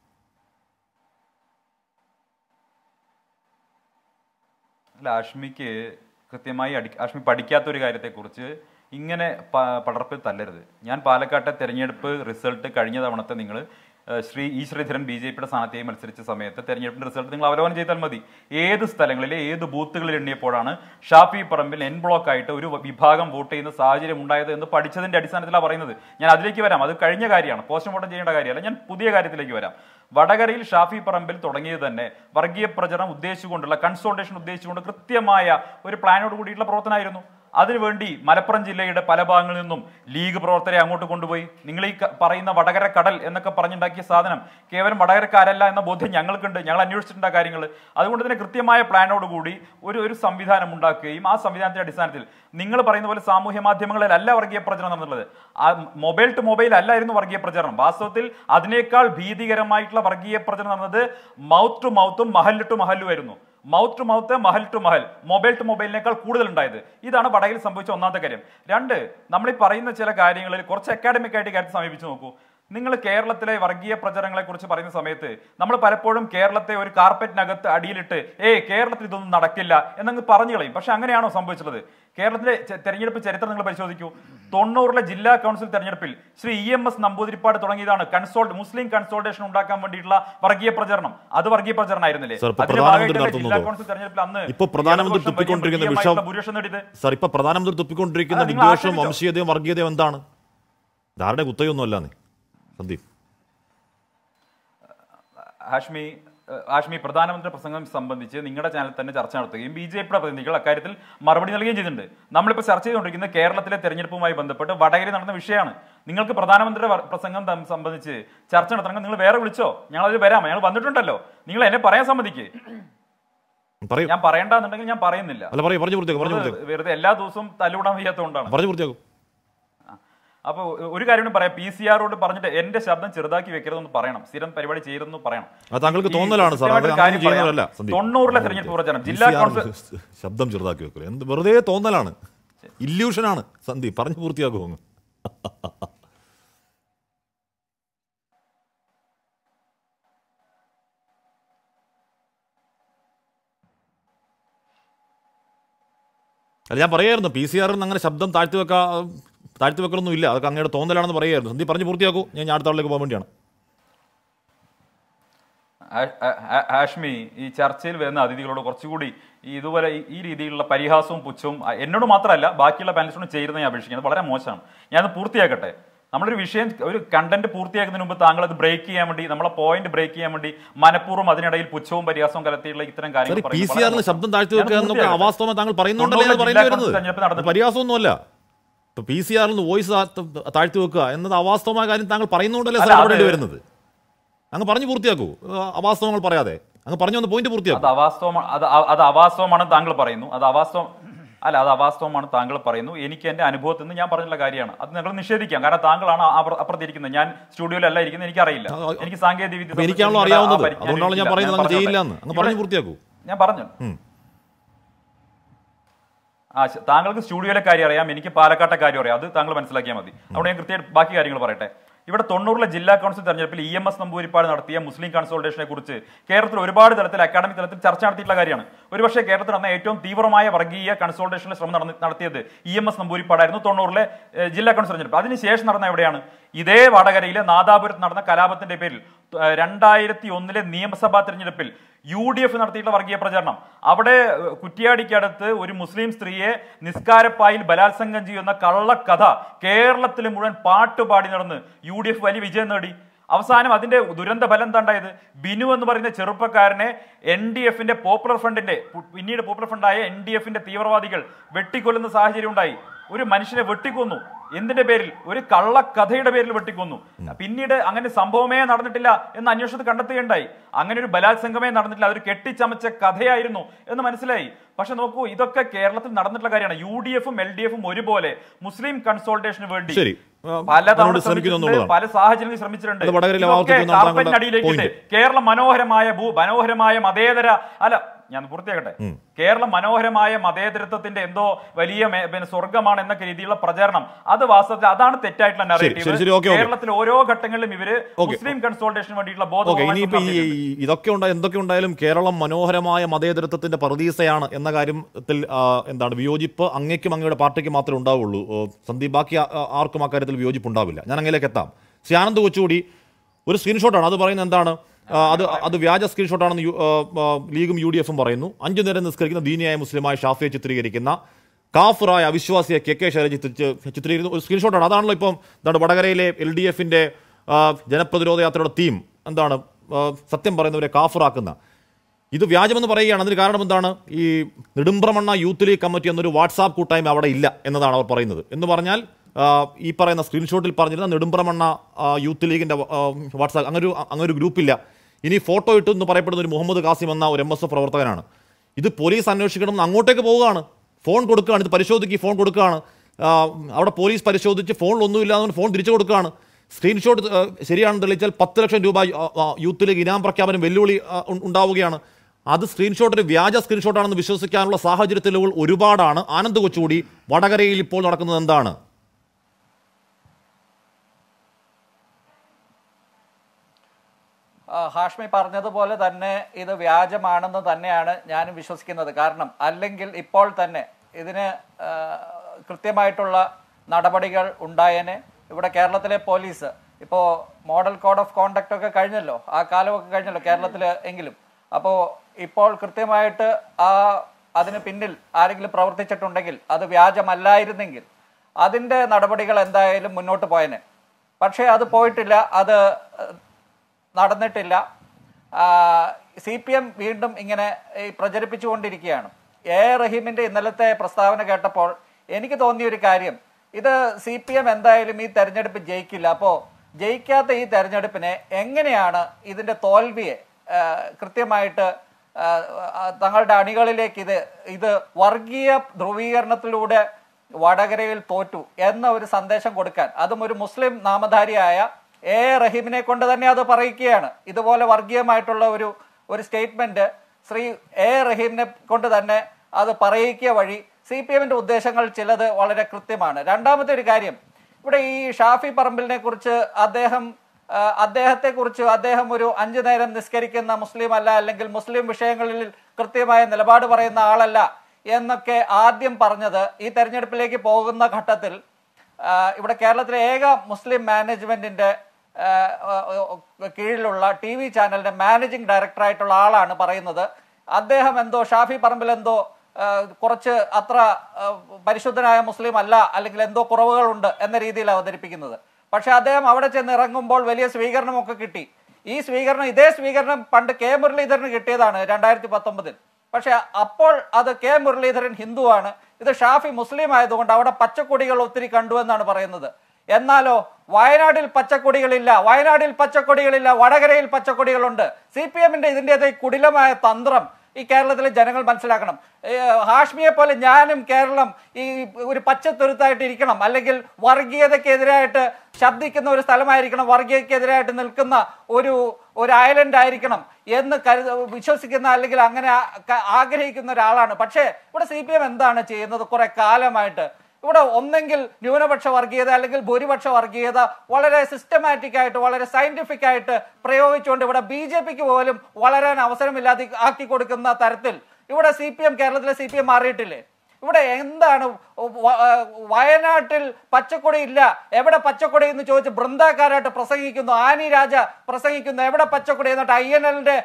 ഹാഷ്മിക്ക് കൃത്യമായി ഹാഷ്മി പഠിക്കാത്തൊരു കാര്യത്തെക്കുറിച്ച് ഇങ്ങനെ പടർപ്പിൽ തല്ലരുത്. ഞാൻ പാലക്കാട്ടെ തെരഞ്ഞെടുപ്പ് റിസൾട്ട് കഴിഞ്ഞ തവണത്തെ നിങ്ങൾ ശ്രീധരൻ BJP-യുടെ സ്ഥാനാർത്ഥിയായി മത്സരിച്ച സമയത്ത് തെരഞ്ഞെടുപ്പിന്റെ റിസൾട്ട് നിങ്ങൾ അവലോകനം ചെയ്താൽ മതി. ഏത് സ്ഥലങ്ങളിലെ ഏത് ബൂത്തുകളിൽ എണ്ണിയപ്പോഴാണ് ഷാഫി പറമ്പിൽ എൻ ബ്ലോക്ക് ആയിട്ട് ഒരു വിഭാഗം വോട്ട് ചെയ്യുന്ന സാഹചര്യം ഉണ്ടായത് എന്ന് പഠിച്ചതിന്റെ അടിസ്ഥാനത്തിലാണ് പറയുന്നത്. ഞാൻ അതിലേക്ക് വരാം. അത് കഴിഞ്ഞ കാര്യമാണ്, പോസ്റ്റ്മോർട്ടം ചെയ്യേണ്ട കാര്യമല്ല. ഞാൻ പുതിയ കാര്യത്തിലേക്ക് വരാം. വടകരയിൽ ഷാഫി പറമ്പിൽ തുടങ്ങിയത് തന്നെ വർഗീയ പ്രചരണം ഉദ്ദേശിച്ചുകൊണ്ടുള്ള, കൺസോൾട്ടേഷൻ ഉദ്ദേശിച്ചുകൊണ്ട് കൃത്യമായ ഒരു പ്ലാനോട് കൂടിയിട്ടുള്ള പ്രവർത്തനമായിരുന്നു. അതിനുവേണ്ടി മലപ്പുറം ജില്ലയുടെ പല ഭാഗങ്ങളിൽ നിന്നും ലീഗ് പ്രവർത്തകരെ അങ്ങോട്ട് കൊണ്ടുപോയി. നിങ്ങൾ ഈ പറയുന്ന വടകര കടൽ എന്നൊക്കെ പറഞ്ഞുണ്ടാക്കിയ സാധനം കേവലം വടകരക്കാരല്ല എന്ന ബോധ്യം ഞങ്ങൾക്കുണ്ട്. ഞങ്ങൾ അന്വേഷിച്ചിട്ടുണ്ട് കാര്യങ്ങൾ. അതുകൊണ്ട് തന്നെ കൃത്യമായ പ്ലാനോട് കൂടി ഒരു സംവിധാനം ഉണ്ടാക്കുകയും ആ സംവിധാനത്തിന്റെ അടിസ്ഥാനത്തിൽ നിങ്ങൾ പറയുന്ന പോലെ സാമൂഹ്യ മാധ്യമങ്ങളിലല്ല വർഗീയ പ്രചരണം നടന്നുള്ളത്. മൊബൈൽ ടു മൊബൈൽ അല്ലായിരുന്നു വർഗീയ പ്രചരണം. വാസ്തവത്തിൽ അതിനേക്കാൾ ഭീതികരമായിട്ടുള്ള വർഗീയ പ്രചരണം നടന്നത് മൗത്ത് ടു മൗത്തും മഹൽ ടു മഹലും ആയിരുന്നു. മൗത്ത് ടു മൗത്ത്, മഹൽ ടു മഹൽ, മൊബൈൽ ടു മൊബൈലിനേക്കാൾ കൂടുതൽ ഉണ്ടായത്. ഇതാണ് വടകരയിൽ സംഭവിച്ച ഒന്നാമത്തെ കാര്യം. രണ്ട്, നമ്മൾ ഈ പറയുന്ന ചില കാര്യങ്ങളിൽ കുറച്ച് അക്കാഡമിക് ആയിട്ട് കാര്യത്തിൽ സമീപിച്ച് നോക്കൂ. നിങ്ങൾ കേരളത്തിലെ വർഗീയ പ്രചരണങ്ങളെ കുറിച്ച് പറയുന്ന സമയത്ത് നമ്മൾ പലപ്പോഴും കേരളത്തെ ഒരു കാർപ്പറ്റിനകത്ത് അടിയിലിട്ട് കേരളത്തിൽ ഇതൊന്നും നടക്കില്ല എന്നങ്ങ് പറഞ്ഞു കളയും. പക്ഷെ അങ്ങനെയാണോ സംഭവിച്ചിട്ടുള്ളത്? കേരളത്തിലെ തെരഞ്ഞെടുപ്പ് ചരിത്രം നിങ്ങൾ പരിശോധിക്കൂ. 90 ജില്ലാ കൗൺസിൽ തെരഞ്ഞെടുപ്പിൽ ശ്രീ EMS നമ്പൂതിരിപ്പാട് തുടങ്ങിയതാണ് മുസ്ലിം കൺസോൾട്ടേഷൻ ഉണ്ടാക്കാൻ വേണ്ടിയിട്ടുള്ള വർഗീയ പ്രചരണം. അത് വർഗീയ പ്രചരണമായിരുന്നില്ലേ? ജില്ലാ കൗൺസിൽ തെരഞ്ഞെടുപ്പിൽ അന്ന് പ്രധാനമന്ത്രി തുപ്പിക്കൊണ്ടിരിക്കുന്ന വിദ്വേഷവും വംശീയതയും വർഗീയതയും എന്താണ്? ധാരണ കുത്തയൊന്നുമല്ല നീ സന്ദീപ്. ഹാഷ്മി പ്രധാനമന്ത്രി പ്രസംഗം സംബന്ധിച്ച് നിങ്ങളുടെ ചാനൽ തന്നെ ചർച്ച നടത്തുകയും BJP പ്രതിനിധികൾ അക്കാര്യത്തിൽ മറുപടി നൽകുകയും ചെയ്തിട്ടുണ്ട്. നമ്മളിപ്പോൾ ചർച്ച ചെയ്തുകൊണ്ടിരിക്കുന്നത് കേരളത്തിലെ തെരഞ്ഞെടുപ്പുമായി ബന്ധപ്പെട്ട് വടകരയിൽ നടന്ന വിഷയമാണ്. നിങ്ങൾക്ക് പ്രധാനമന്ത്രി പ്രസംഗം സംബന്ധിച്ച് ചർച്ച നടത്തണമെങ്കിൽ നിങ്ങൾ വേറെ വിളിച്ചോ, ഞങ്ങളതിൽ വരാം, ഞങ്ങൾ വന്നിട്ടുണ്ടല്ലോ. നിങ്ങൾ എന്നെ പറയാൻ സമ്മതിക്കേ? ഞാൻ പറയണ്ടെന്നുണ്ടെങ്കിൽ ഞാൻ പറയുന്നില്ല. വെറുതെ എല്ലാ ദിവസവും തല്ലുകൂടാൻ വയ്യാത്തതുകൊണ്ടാണ്. അപ്പൊ ഒരു കാര്യം പറയാം, PCR പറഞ്ഞിട്ട് എന്റെ ശബ്ദം ചെറുതാക്കി വെക്കരുതെന്ന് പറയണം. സ്ഥിരം പരിപാടി ചെയ്തെന്ന് പറയണം. താങ്കൾക്ക് തോന്നലാണ് സാർ. 90 തെരഞ്ഞെടുപ്പ് പ്രചരണം ജില്ലാ കൗൺസിൽ ശബ്ദം ചെറുതാക്കി വെക്കരുത്, എന്ത് വെറുതെ തോന്നലാണ്, ഇല്യൂഷനാണ്. സന്ദീപ് പറഞ്ഞു പൂർത്തിയാക്കുമോ? അല്ല, ഞാൻ പറയായിരുന്നു PCR അങ്ങനെ ശബ്ദം താഴ്ത്തി വെക്കലൊന്നും ഇല്ല, അതൊക്കെ അങ്ങയുടെ തോന്നലാണെന്ന് പറയായിരുന്നു. സന്ദീപ് പറഞ്ഞു പൂർത്തിയാക്കൂ, ഞാൻ അടുത്ത ആളിലേക്ക് പോകാൻ വേണ്ടിയാണ്. ഹാഷ്മി, ഈ ചർച്ചയിൽ വരുന്ന അതിഥികളോട് കുറച്ചുകൂടി ഇതുപോലെ ഈ രീതിയിലുള്ള പരിഹാസവും പുച്ഛവും എന്നോട് മാത്രമല്ല ബാക്കിയുള്ള പാനലിസ്റ്റോടും ചെയ്യുന്നത് ഞാൻ അപേക്ഷിക്കുന്നത് വളരെ മോശമാണ്. ഞാനത് പൂർത്തിയാക്കട്ടെ. നമ്മളൊരു വിഷയം, ഒരു കണ്ടന്റ് പൂർത്തിയാക്കുന്നതിന് മുമ്പ് താങ്കൾ അത് ബ്രേക്ക് ചെയ്യാൻ വേണ്ടി, നമ്മളെ പോയിന്റ് ബ്രേക്ക് ചെയ്യാൻ വേണ്ടി മനഃപൂർവ്വം അതിനിടയിൽ പുച്ഛവും പരിഹാസവും കലർത്തിയുള്ള ഇത്തരം കാര്യങ്ങൾ ശബ്ദം താഴ്ത്തി വെക്കുക അവാസ്തവം താങ്കൾ പറയുന്നുണ്ടല്ലോ. പരിഹാസമൊന്നുമല്ല. ഇപ്പൊ PCR വോയിസ് താഴ്ത്തി വെക്കുക എന്നത് അവാസ്തവമായ കാര്യം താങ്കൾ പറയുന്നുണ്ടല്ലേ സാർ വരുന്നത്. അങ്ങ് പറഞ്ഞു പൂർത്തിയാക്കൂ, അവാസ്തവങ്ങൾ പറയാതെ അങ്ങ് പറഞ്ഞു വന്ന പോയിന്റ് പൂർത്തിയാക്കും. അത് അവാസ്തവമാണ് താങ്കൾ പറയുന്നു. അത് അവാസ്തവമാണ് താങ്കൾ പറയുന്നു. എനിക്ക് എന്റെ അനുഭവത്തിൽ നിന്ന് ഞാൻ പറഞ്ഞുള്ള കാര്യമാണ്. അത് നിങ്ങൾ നിഷേധിക്കാം, കാരണം താങ്കളാണ് അപ്പുറത്തിരിക്കുന്നത്, ഞാൻ സ്റ്റുഡിയോയിലല്ല ഇരിക്കുന്നത്, എനിക്കറിയില്ല. എനിക്ക് സാങ്കേതിക വിദ്യ എനിക്കാണല്ലോ അറിയാവുന്നത്, അതുകൊണ്ടാണ് ഞാൻ പറയുന്നത് അങ്ങ് ചെയ്യില്ല എന്ന്. അങ്ങ് പറഞ്ഞു പൂർത്തിയാക്കൂ. ഞാൻ പറഞ്ഞു. താങ്കൾക്ക് സ്റ്റുഡിയോയിലെ കാര്യം അറിയാം, എനിക്ക് പാലക്കാട്ടെ കാര്യം അറിയാം, അത് താങ്കൾ മനസ്സിലാക്കിയാൽ മതി. അവിടെ ഞാൻ കൃത്യമായിട്ട് ബാക്കി കാര്യങ്ങൾ പറയട്ടെ. ഇവിടെ 90 ജില്ലാ കൗൺസിൽ തെരഞ്ഞെടുപ്പിൽ EMS നമ്പൂതിരിപ്പാട് നടത്തിയ മുസ്ലിം കൺസോൾട്ടേഷനെ കുറിച്ച് കേരളത്തിൽ ഒരുപാട് തലത്തിൽ അക്കാഡമിക് തലത്തിൽ ചർച്ച നടത്തിയിട്ടുള്ള കാര്യമാണ്. ഒരുപക്ഷെ കേരളത്തിൽ നടന്ന ഏറ്റവും തീവ്രമായ വർഗീയ കൺസോൾട്ടേഷന്റെ ശ്രമം നടത്തിയത് EMS നമ്പൂതിരിപ്പാടായിരുന്നു 90 ജില്ലാ കൗൺസിൽ തെരഞ്ഞെടുപ്പ്. അതിനുശേഷം നടന്ന എവിടെയാണ്? ഇതേ വടകരയിലെ നാദാപുരത്ത് നടന്ന കലാപത്തിന്റെ പേരിൽ 2001 നിയമസഭാ തെരഞ്ഞെടുപ്പിൽ UDF നടത്തിയിട്ടുള്ള വർഗീയ പ്രചരണം. അവിടെ കുറ്റ്യാടിക്കടുത്ത് ഒരു മുസ്ലിം സ്ത്രീയെ നിസ്കാരപ്പായിൽ ബലാത്സംഗം ചെയ്യുന്ന കള്ളക്കഥ കേരളത്തിൽ മുഴുവൻ പാട്ടുപാടി നടന്ന് UDF വലിയ വിജയം നേടി. അവസാനം അതിന്റെ ദുരന്ത ഫലം എന്താണ്ടായത്? ബിനു എന്ന് പറയുന്ന ചെറുപ്പക്കാരനെ NDFന്റെ പോപ്പുലർ ഫ്രണ്ടിന്റെ, പിന്നീട് പോപ്പുലർ ഫ്രണ്ടായ NDFന്റെ തീവ്രവാദികൾ വെട്ടിക്കൊല്ലുന്ന സാഹചര്യം ഉണ്ടായി. ഒരു മനുഷ്യനെ വെട്ടിക്കൊന്നു. എന്തിന്റെ പേരിൽ? ഒരു കള്ളക്കഥയുടെ പേരിൽ വെട്ടിക്കൊന്നു. പിന്നീട് അങ്ങനെ സംഭവമേ നടന്നിട്ടില്ല എന്ന് അന്വേഷണത്തിൽ കണ്ടെത്തുകയുണ്ടായി. അങ്ങനെ ഒരു ബലാത്സംഗമേ നടന്നിട്ടില്ല, അതൊരു കെട്ടിച്ചമച്ച കഥയായിരുന്നു എന്ന് മനസ്സിലായി. പക്ഷെ നോക്കൂ, ഇതൊക്കെ കേരളത്തിൽ നടന്നിട്ടുള്ള കാര്യമാണ്. UDFും LDFും ഒരുപോലെ മുസ്ലിം കൺസോൾട്ടേഷന് വേണ്ടി പല സാഹചര്യങ്ങളിൽ ശ്രമിച്ചിട്ടുണ്ട്. കാർപ്പറ്റിനടിയിലേക്ക് കേരള മനോഹരമായ മതേതര ഞാൻ പൂർത്തിയാക്കട്ടെ. കേരളം മനോഹരമായ മതേതരത്വത്തിന്റെ എന്തോ വലിയ സ്വർഗമാണ് എന്നൊക്കെ രീതിയിലുള്ള പ്രചരണം, അത് വാസ്തവത്തിൽ അതാണ് തെറ്റായിട്ടുള്ള നറേറ്റീവ്. കേരളത്തിൽ ഓരോ ഘട്ടങ്ങളിലും ഇവര് മുസ്ലിം കൺസോൾട്ടേഷന് വേണ്ടിയിട്ടുള്ള ഇതൊക്കെ എന്തൊക്കെ ഉണ്ടായാലും കേരളം മനോഹരമായ മതേതരത്വത്തിന്റെ പറുദീസയാണ് എന്ന കാര്യത്തിൽ എന്താണ് വിയോജിപ്പ് അങ്ങേക്കും അങ്ങയുടെ പാർട്ടിക്ക് മാത്രമേ ഉണ്ടാവുള്ളൂ സന്ദീപ്. ബാക്കി ആർക്കും അക്കാര്യത്തിൽ വിയോജിപ്പ് ഉണ്ടാവില്ല. ഞാൻ അങ്ങയിലേക്ക് എത്താം. ശ്രീ ആനന്ദ് കൊച്ചുകൂടി ഒരു സ്ക്രീൻഷോട്ടാണ്, അത് പറയുന്നത് എന്താണ്? അത് വ്യാജ സ്ക്രീൻഷോട്ടാണെന്ന് ലീഗും UDFും പറയുന്നു. 5 നേരം നിസ്കരിക്കുന്ന ദീനിയായ മുസ്ലിമായ ഷാഫിയെ ചിത്രീകരിക്കുന്ന കാഫിറായ അവിശ്വാസിയെ KK ശൈലജ ചിത്രീകരിക്കുന്ന ഒരു സ്ക്രീൻഷോട്ടാണ്. അതാണല്ലോ ഇപ്പം എന്താണ് വടകരയിലെ LDFന്റെ ജനപ്രതിരോധ യാത്രയുടെ തീം എന്താണ്? സത്യം പറയുന്നവരെ കാഫിറാക്കുന്ന. ഇത് വ്യാജമെന്ന് പറയുകയാണ്. അതിന് കാരണം എന്താണ്? ഈ നെടുമ്പ്രമണ്ണ യൂത്ത് ലീഗ് കമ്മിറ്റി എന്നൊരു വാട്സാപ്പ് കൂട്ടായ്മ അവിടെ ഇല്ല എന്നതാണ് അവർ പറയുന്നത്. എന്ന് പറഞ്ഞാൽ ഈ പറയുന്ന സ്ക്രീൻഷോട്ടിൽ പറഞ്ഞിരുന്ന നെടുമ്പ്രമണ്ണ യൂത്ത് ലീഗിൻ്റെ വാട്സാപ്പ് അങ്ങനൊരു ഗ്രൂപ്പില്ല. ഇനി ഫോട്ടോ ഇട്ടു എന്ന് പറയപ്പെടുന്ന ഒരു മുഹമ്മദ് കാസിം എന്ന ഒരു MSF പ്രവർത്തകനാണ്. ഇത് പോലീസ് അന്വേഷിക്കണം, അങ്ങോട്ടേക്ക് പോവുകയാണ്, ഫോൺ കൊടുക്കുകയാണ്, ഇത് പരിശോധിക്കുക, ഫോൺ കൊടുക്കുകയാണ്. അവിടെ പോലീസ് പരിശോധിച്ച് ഫോണിലൊന്നുമില്ല എന്ന് ഫോൺ തിരിച്ചു കൊടുക്കുകയാണ്. സ്ക്രീൻഷോട്ട് ശരിയാണെന്ന് തെളിയിച്ചാൽ 10 ലക്ഷം രൂപ യൂത്ത് ലീഗ് ഇനാം പ്രഖ്യാപനം വെല്ലുവിളി ഉണ്ടാവുകയാണ്. അത് സ്ക്രീൻഷോട്ട് ഒരു വ്യാജ സ്ക്രീൻഷോട്ടാണെന്ന് വിശ്വസിക്കാനുള്ള സാഹചര്യ തെളിവുകൾ ഒരുപാടാണ്. ആനന്ദ് കൊച്ചുകൂടി വടകരയിൽ ഇപ്പോൾ നടക്കുന്നത് എന്താണ്? ഹാഷ്മി പറഞ്ഞതുപോലെ തന്നെ ഇത് വ്യാജമാണെന്ന് തന്നെയാണ് ഞാനും വിശ്വസിക്കുന്നത്. കാരണം അല്ലെങ്കിൽ ഇപ്പോൾ തന്നെ ഇതിന് കൃത്യമായിട്ടുള്ള നടപടികൾ ഉണ്ടായേനെ. ഇവിടെ കേരളത്തിലെ പോലീസ് ഇപ്പോൾ മോഡൽ കോഡ് ഓഫ് കോണ്ടക്ട് ഒക്കെ കഴിഞ്ഞല്ലോ, ആ കാലമൊക്കെ കഴിഞ്ഞല്ലോ കേരളത്തിൽ എങ്കിലും. അപ്പോൾ ഇപ്പോൾ കൃത്യമായിട്ട് അതിന് പിന്നിൽ ആരെങ്കിലും പ്രവർത്തിച്ചിട്ടുണ്ടെങ്കിൽ, അത് വ്യാജമല്ലായിരുന്നെങ്കിൽ അതിൻ്റെ നടപടികൾ എന്തായാലും മുന്നോട്ട് പോയനെ. പക്ഷേ അത് പോയിട്ടില്ല, അത് നടന്നിട്ടില്ല. CPM വീണ്ടും ഇങ്ങനെ പ്രചരിപ്പിച്ചുകൊണ്ടിരിക്കുകയാണ്. റഹീമിൻ്റെ ഇന്നലത്തെ പ്രസ്താവന കേട്ടപ്പോൾ എനിക്ക് തോന്നിയൊരു കാര്യം, ഇത് CPM എന്തായാലും ഈ തെരഞ്ഞെടുപ്പ് ജയിക്കില്ല. അപ്പോൾ ജയിക്കാത്ത ഈ തെരഞ്ഞെടുപ്പിനെ എങ്ങനെയാണ് ഇതിൻ്റെ തോൽവിയെ കൃത്യമായിട്ട് തങ്ങളുടെ അണികളിലേക്ക് ഇത് വർഗീയ ധ്രുവീകരണത്തിലൂടെ വടകരയിൽ തോറ്റു എന്ന ഒരു സന്ദേശം കൊടുക്കാൻ, അതും ഒരു മുസ്ലിം നാമധാരിയായ റഹീമിനെ കൊണ്ട് തന്നെ അത് പറയിക്കുകയാണ്. ഇതുപോലെ വർഗീയമായിട്ടുള്ള ഒരു സ്റ്റേറ്റ്മെന്റ് ശ്രീ റഹീമിനെ കൊണ്ട് തന്നെ അത് പറയിക്കുക വഴി CPMന്റെ ഉദ്ദേശങ്ങൾ ചിലത് വളരെ കൃത്യമാണ്. രണ്ടാമത്തെ ഒരു കാര്യം, ഇവിടെ ഈ ഷാഫി പറമ്പിലിനെ കുറിച്ച് അദ്ദേഹത്തെക്കുറിച്ച് അദ്ദേഹം ഒരു 5 നേരം നിസ്കരിക്കുന്ന മുസ്ലിം അല്ല, അല്ലെങ്കിൽ മുസ്ലിം വിഷയങ്ങളിൽ കൃത്യമായ നിലപാട് പറയുന്ന ആളല്ല എന്നൊക്കെ ആദ്യം പറഞ്ഞത് ഈ തെരഞ്ഞെടുപ്പിലേക്ക് പോകുന്ന ഘട്ടത്തിൽ ഇവിടെ കേരളത്തിലെ ഏക മുസ്ലിം മാനേജ്മെന്റിന്റെ കീഴിലുള്ള TV ചാനലിന്റെ മാനേജിംഗ് ഡയറക്ടറായിട്ടുള്ള ആളാണ് പറയുന്നത്. അദ്ദേഹം എന്തോ ഷാഫി പറമ്പിൽ എന്തോ കുറച്ച് അത്ര പരിശുദ്ധനായ മുസ്ലിം അല്ല, അല്ലെങ്കിൽ എന്തോ കുറവുകളുണ്ട് എന്ന രീതിയിൽ അവതരിപ്പിക്കുന്നത്. പക്ഷെ അദ്ദേഹം അവിടെ ചെന്ന് ഇറങ്ങുമ്പോൾ വലിയ സ്വീകരണമൊക്കെ കിട്ടി. ഇതേ സ്വീകരണം പണ്ട് K മുരളീധരന് കിട്ടിയതാണ് 2019. പക്ഷെ അപ്പോൾ അത് K മുരളീധരൻ ഹിന്ദുവാണ്, ഇത് ഷാഫി മുസ്ലിം ആയതുകൊണ്ട് അവിടെ പച്ചക്കൊടികൾ ഒത്തിരി കണ്ടു എന്നാണ് പറയുന്നത്. എന്നാലോ വയനാടിൽ പച്ചക്കൊടികളില്ല, വടകരയിൽ പച്ചക്കൊടികളുണ്ട്. CPMന്റെ ഇതിൻ്റെതായ കുടിലമായ തന്ത്രം ഈ കേരളത്തിലെ ജനങ്ങൾ മനസ്സിലാക്കണം. ഹാഷ്മിയെ പോലെ ഞാനും കേരളം ഈ ഒരു പച്ചത്തുരുത്തായിട്ട് ഇരിക്കണം, അല്ലെങ്കിൽ വർഗീയതക്കെതിരായിട്ട് ശബ്ദിക്കുന്ന ഒരു സ്ഥലമായിരിക്കണം, വർഗീയതക്കെതിരായിട്ട് നിൽക്കുന്ന ഒരു ഐലൻഡ് ആയിരിക്കണം എന്ന് വിശ്വസിക്കുന്ന, അല്ലെങ്കിൽ അങ്ങനെ ആഗ്രഹിക്കുന്ന ഒരാളാണ്. പക്ഷേ ഇവിടെ CPM എന്താണ് ചെയ്യുന്നത്? കുറെ കാലമായിട്ട് ഇവിടെ ഒന്നെങ്കിൽ ന്യൂനപക്ഷ വർഗീയത അല്ലെങ്കിൽ ഭൂരിപക്ഷ വർഗീയത വളരെ സിസ്റ്റമാറ്റിക് ആയിട്ട്, വളരെ സയന്റിഫിക് ആയിട്ട് പ്രയോഗിച്ചുകൊണ്ട് ഇവിടെ BJPക്ക് പോലും വളരാൻ അവസരമില്ലാതെ ആക്കി കൊടുക്കുന്ന തരത്തിൽ ഇവിടെ കേരളത്തിലെ CPM മാറിയിട്ടില്ലേ? ഇവിടെ എന്താണ്? വയനാട്ടിൽ പച്ചക്കൊടി ഇല്ല, എവിടെ പച്ചക്കൊടി എന്ന് ചോദിച്ച് ബൃന്ദാക്കാരായിട്ട് പ്രസംഗിക്കുന്നു, ആനി രാജ പ്രസംഗിക്കുന്നു, എവിടെ പച്ചക്കൊടി? എന്നിട്ട് INLന്റെ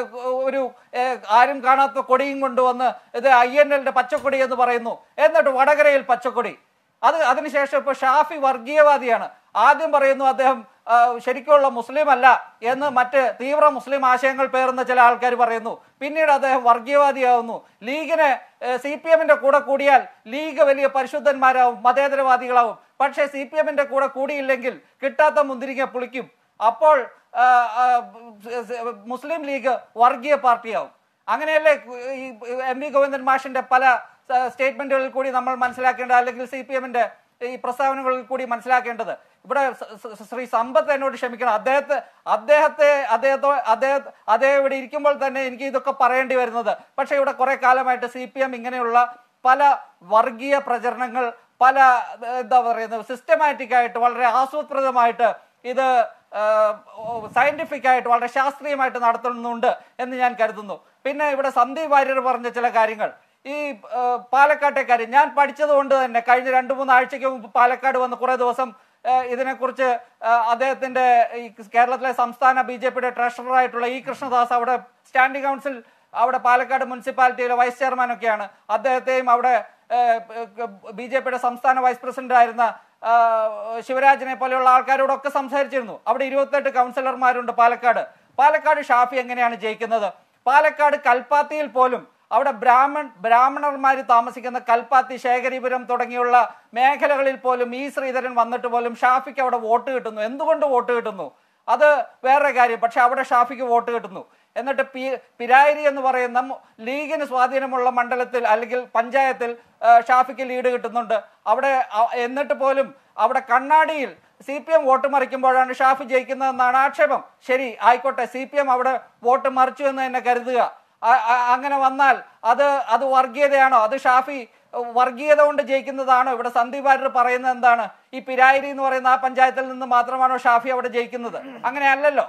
ആരും കാണാത്ത കൊടിയും കൊണ്ടുവന്ന് ഇത് INLന്റെ പച്ചക്കൊടി എന്ന് പറയുന്നു. എന്നിട്ട് വടകരയിൽ പച്ചക്കൊടി. അതിനുശേഷം ഇപ്പൊ ഷാഫി വർഗീയവാദിയാണ്. ആദ്യം പറയുന്നു അദ്ദേഹം ശരിക്കുള്ള മുസ്ലിം അല്ല എന്ന്, മറ്റ് തീവ്ര മുസ്ലിം ആശയങ്ങൾ പേറുന്ന ചില ആൾക്കാർ പറയുന്നു. പിന്നീട് അദ്ദേഹം വർഗീയവാദിയാവുന്നു. CPMന്റെ കൂടെ കൂടിയാൽ ലീഗ് വലിയ പരിശുദ്ധന്മാരാവും, മതേതരവാദികളാവും. പക്ഷേ CPMന്റെ കൂടെ കൂടിയില്ലെങ്കിൽ കിട്ടാത്ത മുന്തിരിങ്ങ പുളിക്കും. അപ്പോൾ മുസ്ലിം ലീഗ് വർഗീയ പാർട്ടിയാവും. അങ്ങനെയല്ലേ ഈ MV ഗോവിന്ദൻ മാഷിന്റെ പല സ്റ്റേറ്റ്മെന്റുകളിൽ കൂടി നമ്മൾ മനസ്സിലാക്കേണ്ടത്, അല്ലെങ്കിൽ CPMന്റെ ഈ പ്രസ്താവനകളിൽ കൂടി മനസ്സിലാക്കേണ്ടത്. ഇവിടെ ശ്രീ സമ്പത്ത് എന്നോട് ക്ഷമിക്കണം, അദ്ദേഹം ഇവിടെ ഇരിക്കുമ്പോൾ തന്നെ എനിക്ക് ഇതൊക്കെ പറയേണ്ടി വരുന്നത്. പക്ഷെ ഇവിടെ കുറെ കാലമായിട്ട് CPM ഇങ്ങനെയുള്ള പല വർഗീയ പ്രചരണങ്ങൾ, പല സിസ്റ്റമാറ്റിക് ആയിട്ട്, വളരെ ആസൂത്രിതമായിട്ട്, ഇത് സയന്റിഫിക് ആയിട്ട്, വളരെ ശാസ്ത്രീയമായിട്ട് നടത്തുന്നുണ്ട് എന്ന് ഞാൻ കരുതുന്നു. പിന്നെ ഇവിടെ സന്ദീപ് വാര്യർ പറഞ്ഞ ചില കാര്യങ്ങൾ, ഈ പാലക്കാട്ടെ കാര്യം ഞാൻ പഠിച്ചത് കൊണ്ട് തന്നെ കഴിഞ്ഞ 2-3 ആഴ്ചയ്ക്ക് മുമ്പ് പാലക്കാട് വന്ന് കുറെ ദിവസം ഇതിനെക്കുറിച്ച് അദ്ദേഹത്തിന്റെ ഈ കേരളത്തിലെ സംസ്ഥാന BJPയുടെ ട്രഷററായിട്ടുള്ള കൃഷ്ണദാസ് അവിടെ സ്റ്റാൻഡിംഗ് കൗൺസിൽ, അവിടെ പാലക്കാട് മുനിസിപ്പാലിറ്റിയിലെ വൈസ് ചെയർമാനൊക്കെയാണ്. അദ്ദേഹത്തെയും അവിടെ BJPയുടെ സംസ്ഥാന വൈസ് പ്രസിഡന്റ് ആയിരുന്ന ശിവരാജനെ പോലെയുള്ള ആൾക്കാരോടൊക്കെ സംസാരിച്ചിരുന്നു. അവിടെ 28 കൗൺസിലർമാരുണ്ട് പാലക്കാട് ഷാഫി എങ്ങനെയാണ് ജയിക്കുന്നത്? പാലക്കാട് കൽപ്പാത്തിയിൽ പോലും അവിടെ ബ്രാഹ്മണർമാർ താമസിക്കുന്ന കൽപ്പാത്തി, ശേഖരിപുരം തുടങ്ങിയുള്ള മേഖലകളിൽ പോലും ശ്രീധരൻ വന്നിട്ട് പോലും ഷാഫിക്ക് അവിടെ വോട്ട് കിട്ടുന്നു. എന്തുകൊണ്ട് വോട്ട് കിട്ടുന്നു? അത് വേറെ കാര്യം. പക്ഷെ അവിടെ ഷാഫിക്ക് വോട്ട് കിട്ടുന്നു. എന്നിട്ട് പിരായിരി എന്ന് പറയുന്ന ലീഗിന് സ്വാധീനമുള്ള മണ്ഡലത്തിൽ അല്ലെങ്കിൽ പഞ്ചായത്തിൽ ഷാഫിക്ക് ലീഡ് കിട്ടുന്നുണ്ട് അവിടെ. എന്നിട്ട് പോലും അവിടെ കണ്ണാടിയിൽ CPM വോട്ട് മറിക്കുമ്പോഴാണ് ഷാഫി ജയിക്കുന്നതെന്നാണ് ആക്ഷേപം. ശരി, ആയിക്കോട്ടെ, CPM അവിടെ വോട്ട് മറിച്ചു എന്ന് തന്നെ കരുതുക. അങ്ങനെ വന്നാൽ അത് വർഗീയതയാണോ? അത് ഷാഫി വർഗീയത കൊണ്ട് ജയിക്കുന്നതാണോ? ഇവിടെ സന്ദീപ് വാര്യർ പറയുന്നത് എന്താണ്? ഈ പിരായിരി എന്ന് പറയുന്ന ആ പഞ്ചായത്തിൽ നിന്ന് മാത്രമാണോ ഷാഫി അവിടെ ജയിക്കുന്നത്? അങ്ങനെയല്ലല്ലോ.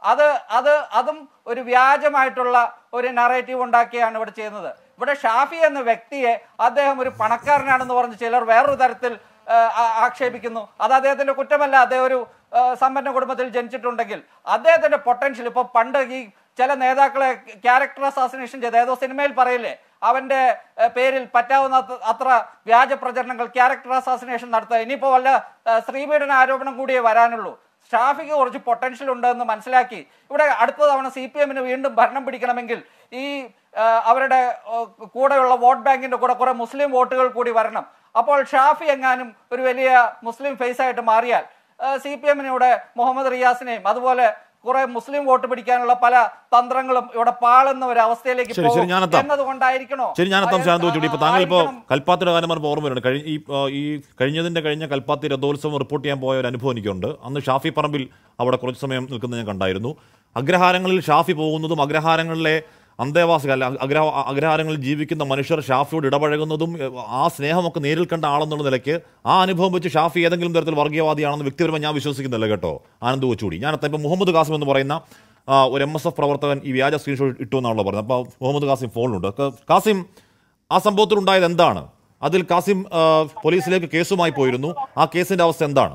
അതും ഒരു വ്യാജമായിട്ടുള്ള ഒരു നറേറ്റീവ് ഉണ്ടാക്കിയാണ് ഇവിടെ ചെയ്യുന്നത്. ഇവിടെ ഷാഫി എന്ന വ്യക്തിയെ അദ്ദേഹം ഒരു പണക്കാരനാണെന്ന് പറഞ്ഞ് ചിലർ വേറൊരു തരത്തിൽ ആക്ഷേപിക്കുന്നു. അത് അദ്ദേഹത്തിന്റെ കുറ്റമല്ല. അദ്ദേഹം ഒരു സമ്പന്ന കുടുംബത്തിൽ ജനിച്ചിട്ടുണ്ടെങ്കിൽ അദ്ദേഹത്തിന്റെ പൊട്ടൻഷ്യൽ, ഇപ്പൊ പണ്ട് ഈ ചില നേതാക്കളെ ക്യാരക്ടർ അസാസിനേഷൻ ചെയ്ത് ഏതോ സിനിമയിൽ പറയില്ലേ, അവന്റെ പേരിൽ പറ്റാവുന്ന അത്ര വ്യാജ പ്രചരണങ്ങൾ, ക്യാരക്ടർ അസാസിനേഷൻ നടത്തുക. ഇനിയിപ്പോ വല്ല സ്ത്രീപീഡന ആരോപണം കൂടിയേ വരാനുള്ളൂ. ഷാഫിക്ക് കുറച്ച് പൊട്ടൻഷ്യൽ ഉണ്ടെന്ന് മനസ്സിലാക്കി ഇവിടെ അടുത്ത തവണ CPM-ന് വീണ്ടും ഭരണം പിടിക്കണമെങ്കിൽ ഈ അവരുടെ കൂടെയുള്ള വോട്ട് ബാങ്കിന്റെ കൂടെ കുറെ മുസ്ലിം വോട്ടുകൾ കൂടി വരണം. അപ്പോൾ ഷാഫി എങ്ങാനും ഒരു വലിയ മുസ്ലിം ഫേസ് ആയിട്ട് മാറിയാൽ CPM-ന് ഇവിടെ മുഹമ്മദ് റിയാസിനെയും അതുപോലെ കുറെ മുസ്ലിം വോട്ട് പിടിക്കാനുള്ള പല തന്ത്രങ്ങളും ഇവിടെ പാളുന്ന ഒരു അവസ്ഥയിലേക്ക് എന്നതുകൊണ്ടായിരിക്കണോ? താങ്കൾ ഇപ്പോൾ കൽപ്പാത്തിയുടെ കാര്യം പറഞ്ഞപ്പോൾ ഓർമ്മ വരുന്നുണ്ട്. കഴിഞ്ഞ കൽപ്പാത്തി രഥോത്സവം റിപ്പോർട്ട് ചെയ്യാൻ പോയ ഒരു അനുഭവം എനിക്കുണ്ട്. അന്ന് ഷാഫി പറമ്പിൽ അവിടെ കുറച്ച് സമയം നിൽക്കുന്നത് ഞാൻ കണ്ടായിരുന്നു. അഗ്രഹാരങ്ങളിൽ ഷാഫി പോകുന്നതും അഗ്രഹാരങ്ങളിലെ അന്തേവാസികൾ അഗ്രഹാരങ്ങളിൽ ജീവിക്കുന്ന മനുഷ്യർ ഷാഫിയോട് ഇടപഴകുന്നതും ആ സ്നേഹമൊക്കെ നേരിൽ കണ്ട ആളെന്നുള്ള നിലയ്ക്ക് ആ അനുഭവം വെച്ച് ഷാഫി ഏതെങ്കിലും തരത്തിൽ വർഗീയവാദിയാണെന്ന് വ്യക്തിപരമായി ഞാൻ വിശ്വസിക്കുന്നില്ല കേട്ടോ ആനന്ദ് കൊച്ചുകൂടി. ഞാനത്തെ ഇപ്പോൾ മുഹമ്മദ് കാസിം എന്ന് പറയുന്ന ഒരു MSF പ്രവർത്തകൻ ഈ വ്യാജ സ്ക്രീൻഷോട്ട് ഇട്ടു എന്നാണല്ലോ പറഞ്ഞത്. അപ്പോൾ മുഹമ്മദ് കാസിം ഫോണിലുണ്ട്. കാസിം, ആ സംഭവത്തിലുണ്ടായത് എന്താണ്? അതിൽ കാസിം പോലീസിലേക്ക് കേസുമായി പോയിരുന്നു. ആ കേസിന്റെ അവസ്ഥ എന്താണ്?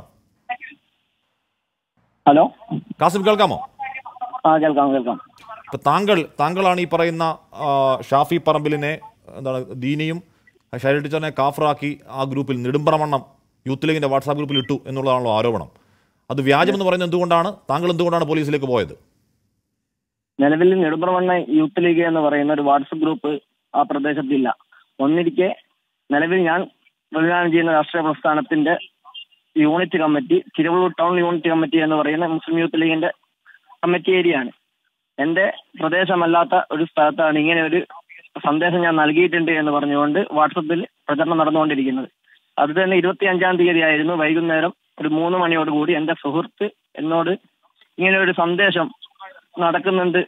ഹലോ കാസിം, കേൾക്കാമോ? കേൾക്കാം. ഇപ്പൊ താങ്കളാണ് ഈ പറയുന്ന ഷാഫി പറമ്പിലിനെ എന്താണ് ദീനിയും ഷൈല ടീച്ചറിനെ കാഫറാക്കി ആ ഗ്രൂപ്പിൽ നെടുമ്പ്രമണ്ണം യൂത്ത് ലീഗിന്റെ വാട്സാപ്പ് ഗ്രൂപ്പിൽ ഇട്ടു എന്നുള്ളതാണല്ലോ ആരോപണം. അത് വ്യാജമെന്ന് പറയുന്നത് എന്തുകൊണ്ടാണ്? താങ്കൾ എന്തുകൊണ്ടാണ് പോലീസിലേക്ക് പോയത്? നിലവിൽ നെടുമ്പ്രമണ്ണ യൂത്ത് ലീഗ് എന്ന് പറയുന്ന ഒരു വാട്സപ്പ് ഗ്രൂപ്പ് ആ പ്രദേശത്തില്ല. ഒന്നിരിക്കെ നിലവിൽ ഞാൻ പ്രതിദാനം ചെയ്യുന്ന രാഷ്ട്രീയ പ്രസ്ഥാനത്തിന്റെ unit committee Thiruvallur town unit committee എന്ന് പറയുന്ന മുസ്ലിം യൂത്ത് ലീഗിന്റെ കമ്മിറ്റി ഏരിയയാണ്. എന്റെ പ്രദേശമല്ലാത്ത ഒരു സ്ഥലത്താണ് ഇങ്ങനെ ഒരു സന്ദേശം ഞാൻ നൽകിയിട്ടുണ്ട് എന്ന് പറഞ്ഞുകൊണ്ട് വാട്സപ്പിൽ പ്രചരണം നടന്നുകൊണ്ടിരിക്കുന്നത്. അത് തന്നെ 25-ാം തീയതി ആയിരുന്നു വൈകുന്നേരം ഒരു 3 മണിയോടുകൂടി എന്റെ സുഹൃത്ത് എന്നോട് ഇങ്ങനെ ഒരു സന്ദേശം നടക്കുന്നുണ്ട്.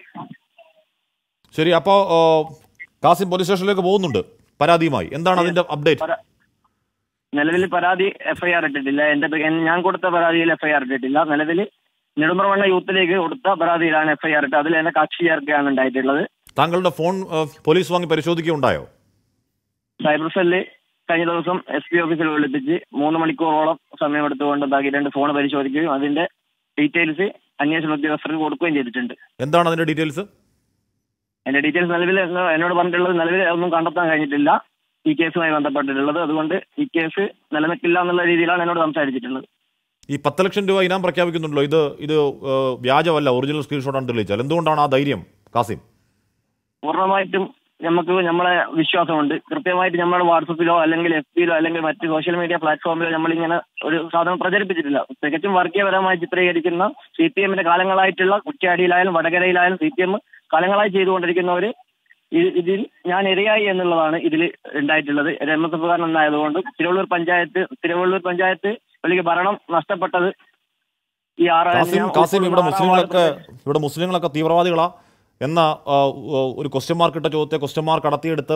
ശരി, അപ്പോ കാസിം പോലീസ് സ്റ്റേഷനിലേക്ക് പോകുന്നുണ്ട് പരാതിയുമായി. എന്താണ് അതിന്റെ അപ്ഡേറ്റ്? നിലവിൽ പരാതി FIR ഇട്ടിട്ടില്ല. ഞാൻ കൊടുത്ത പരാതിയിൽ FIR ഇട്ടിട്ടില്ല. നിലവിൽ നെടുമ്പ്രമണ്ണ യൂത്ത് ലീഗ് കൊടുത്ത പരാതിയിലാണ് FIR ഇട്ട്. അതിൽ എന്നെ കക്ഷി ചേർക്കുകയാണ് ഉണ്ടായിട്ടുള്ളത്. താങ്കളുടെ ഫോൺ പോലീസ് വാങ്ങി പരിശോധിക്കുകയുണ്ടായോ? സൈബർ സെല്ല് കഴിഞ്ഞ ദിവസം SP ഓഫീസിൽ വിളിപ്പിച്ച് 3 മണിക്കൂറോളം സമയമെടുത്തുകൊണ്ട് എന്താക്കി 2 ഫോൺ പരിശോധിക്കുകയും അതിന്റെ ഡീറ്റെയിൽസ് അന്വേഷണ ഉദ്യോഗസ്ഥർക്ക് കൊടുക്കുകയും ചെയ്തിട്ടുണ്ട്. എന്താണ് അതിന്റെ ഡീറ്റെയിൽസ്? എന്റെ ഡീറ്റെയിൽസ് നിലവിൽ എന്നോട് പറഞ്ഞിട്ടുള്ളത് നിലവിൽ ഒന്നും കണ്ടെത്താൻ കഴിഞ്ഞിട്ടില്ല ഈ കേസുമായി ബന്ധപ്പെട്ടിട്ടുള്ളത്. അതുകൊണ്ട് ഈ കേസ് നിലനിൽക്കില്ല എന്നുള്ള രീതിയിലാണ് എന്നോട് സംസാരിച്ചിട്ടുള്ളത്. ഈ 10 ലക്ഷം രൂപ ഇനാം പ്രഖ്യാപിക്കുന്നുണ്ടല്ലോ, ഇത് വ്യാജമല്ല, ഒറിജിനൽ സ്ക്രീൻഷോട്ടാണ് തെളിയിച്ചാൽ എന്തുകൊണ്ടാണ് ആ ധൈര്യം കാസിം? പൂർണ്ണമായിട്ടും നമ്മളെ വിശ്വാസമുണ്ട്. കൃത്യമായിട്ട് നമ്മുടെ വാട്സപ്പിലോ അല്ലെങ്കിൽ FB-യിലോ അല്ലെങ്കിൽ മറ്റ് സോഷ്യൽ മീഡിയ പ്ലാറ്റ്ഫോമിലോ നമ്മളിങ്ങനെ ഒരു സാധനം പ്രചരിപ്പിച്ചിട്ടില്ല. തികച്ചും വർഗീയപരമായി ചിത്രീകരിക്കുന്ന CPM-ന്റെ കാലങ്ങളായിട്ടുള്ള കുറ്റ്യാടിയിലായാലും വടകരയിലായാലും CPM കാലങ്ങളായി ചെയ്തുകൊണ്ടിരിക്കുന്നവര് ഇതിൽ ഞാൻ ഇരയായി എന്നുള്ളതാണ് ഇതിൽ ഉണ്ടായിട്ടുള്ളത്. MSF-കാരൻ എന്നായതുകൊണ്ട് തിരുവള്ളൂർ പഞ്ചായത്ത് വലിയ ഭരണം നഷ്ടപ്പെട്ടത് ഈ കാസിം ഇവിടെ മുസ്ലിങ്ങളൊക്കെ തീവ്രവാദികളാ എന്ന ഒരു ക്വസ്റ്റ്യൻ മാർക്ക് ഇട്ട ചോദ്യത്തെ ക്വസ്റ്റ്യൻ മാർക്ക് അടത്തിയെടുത്ത്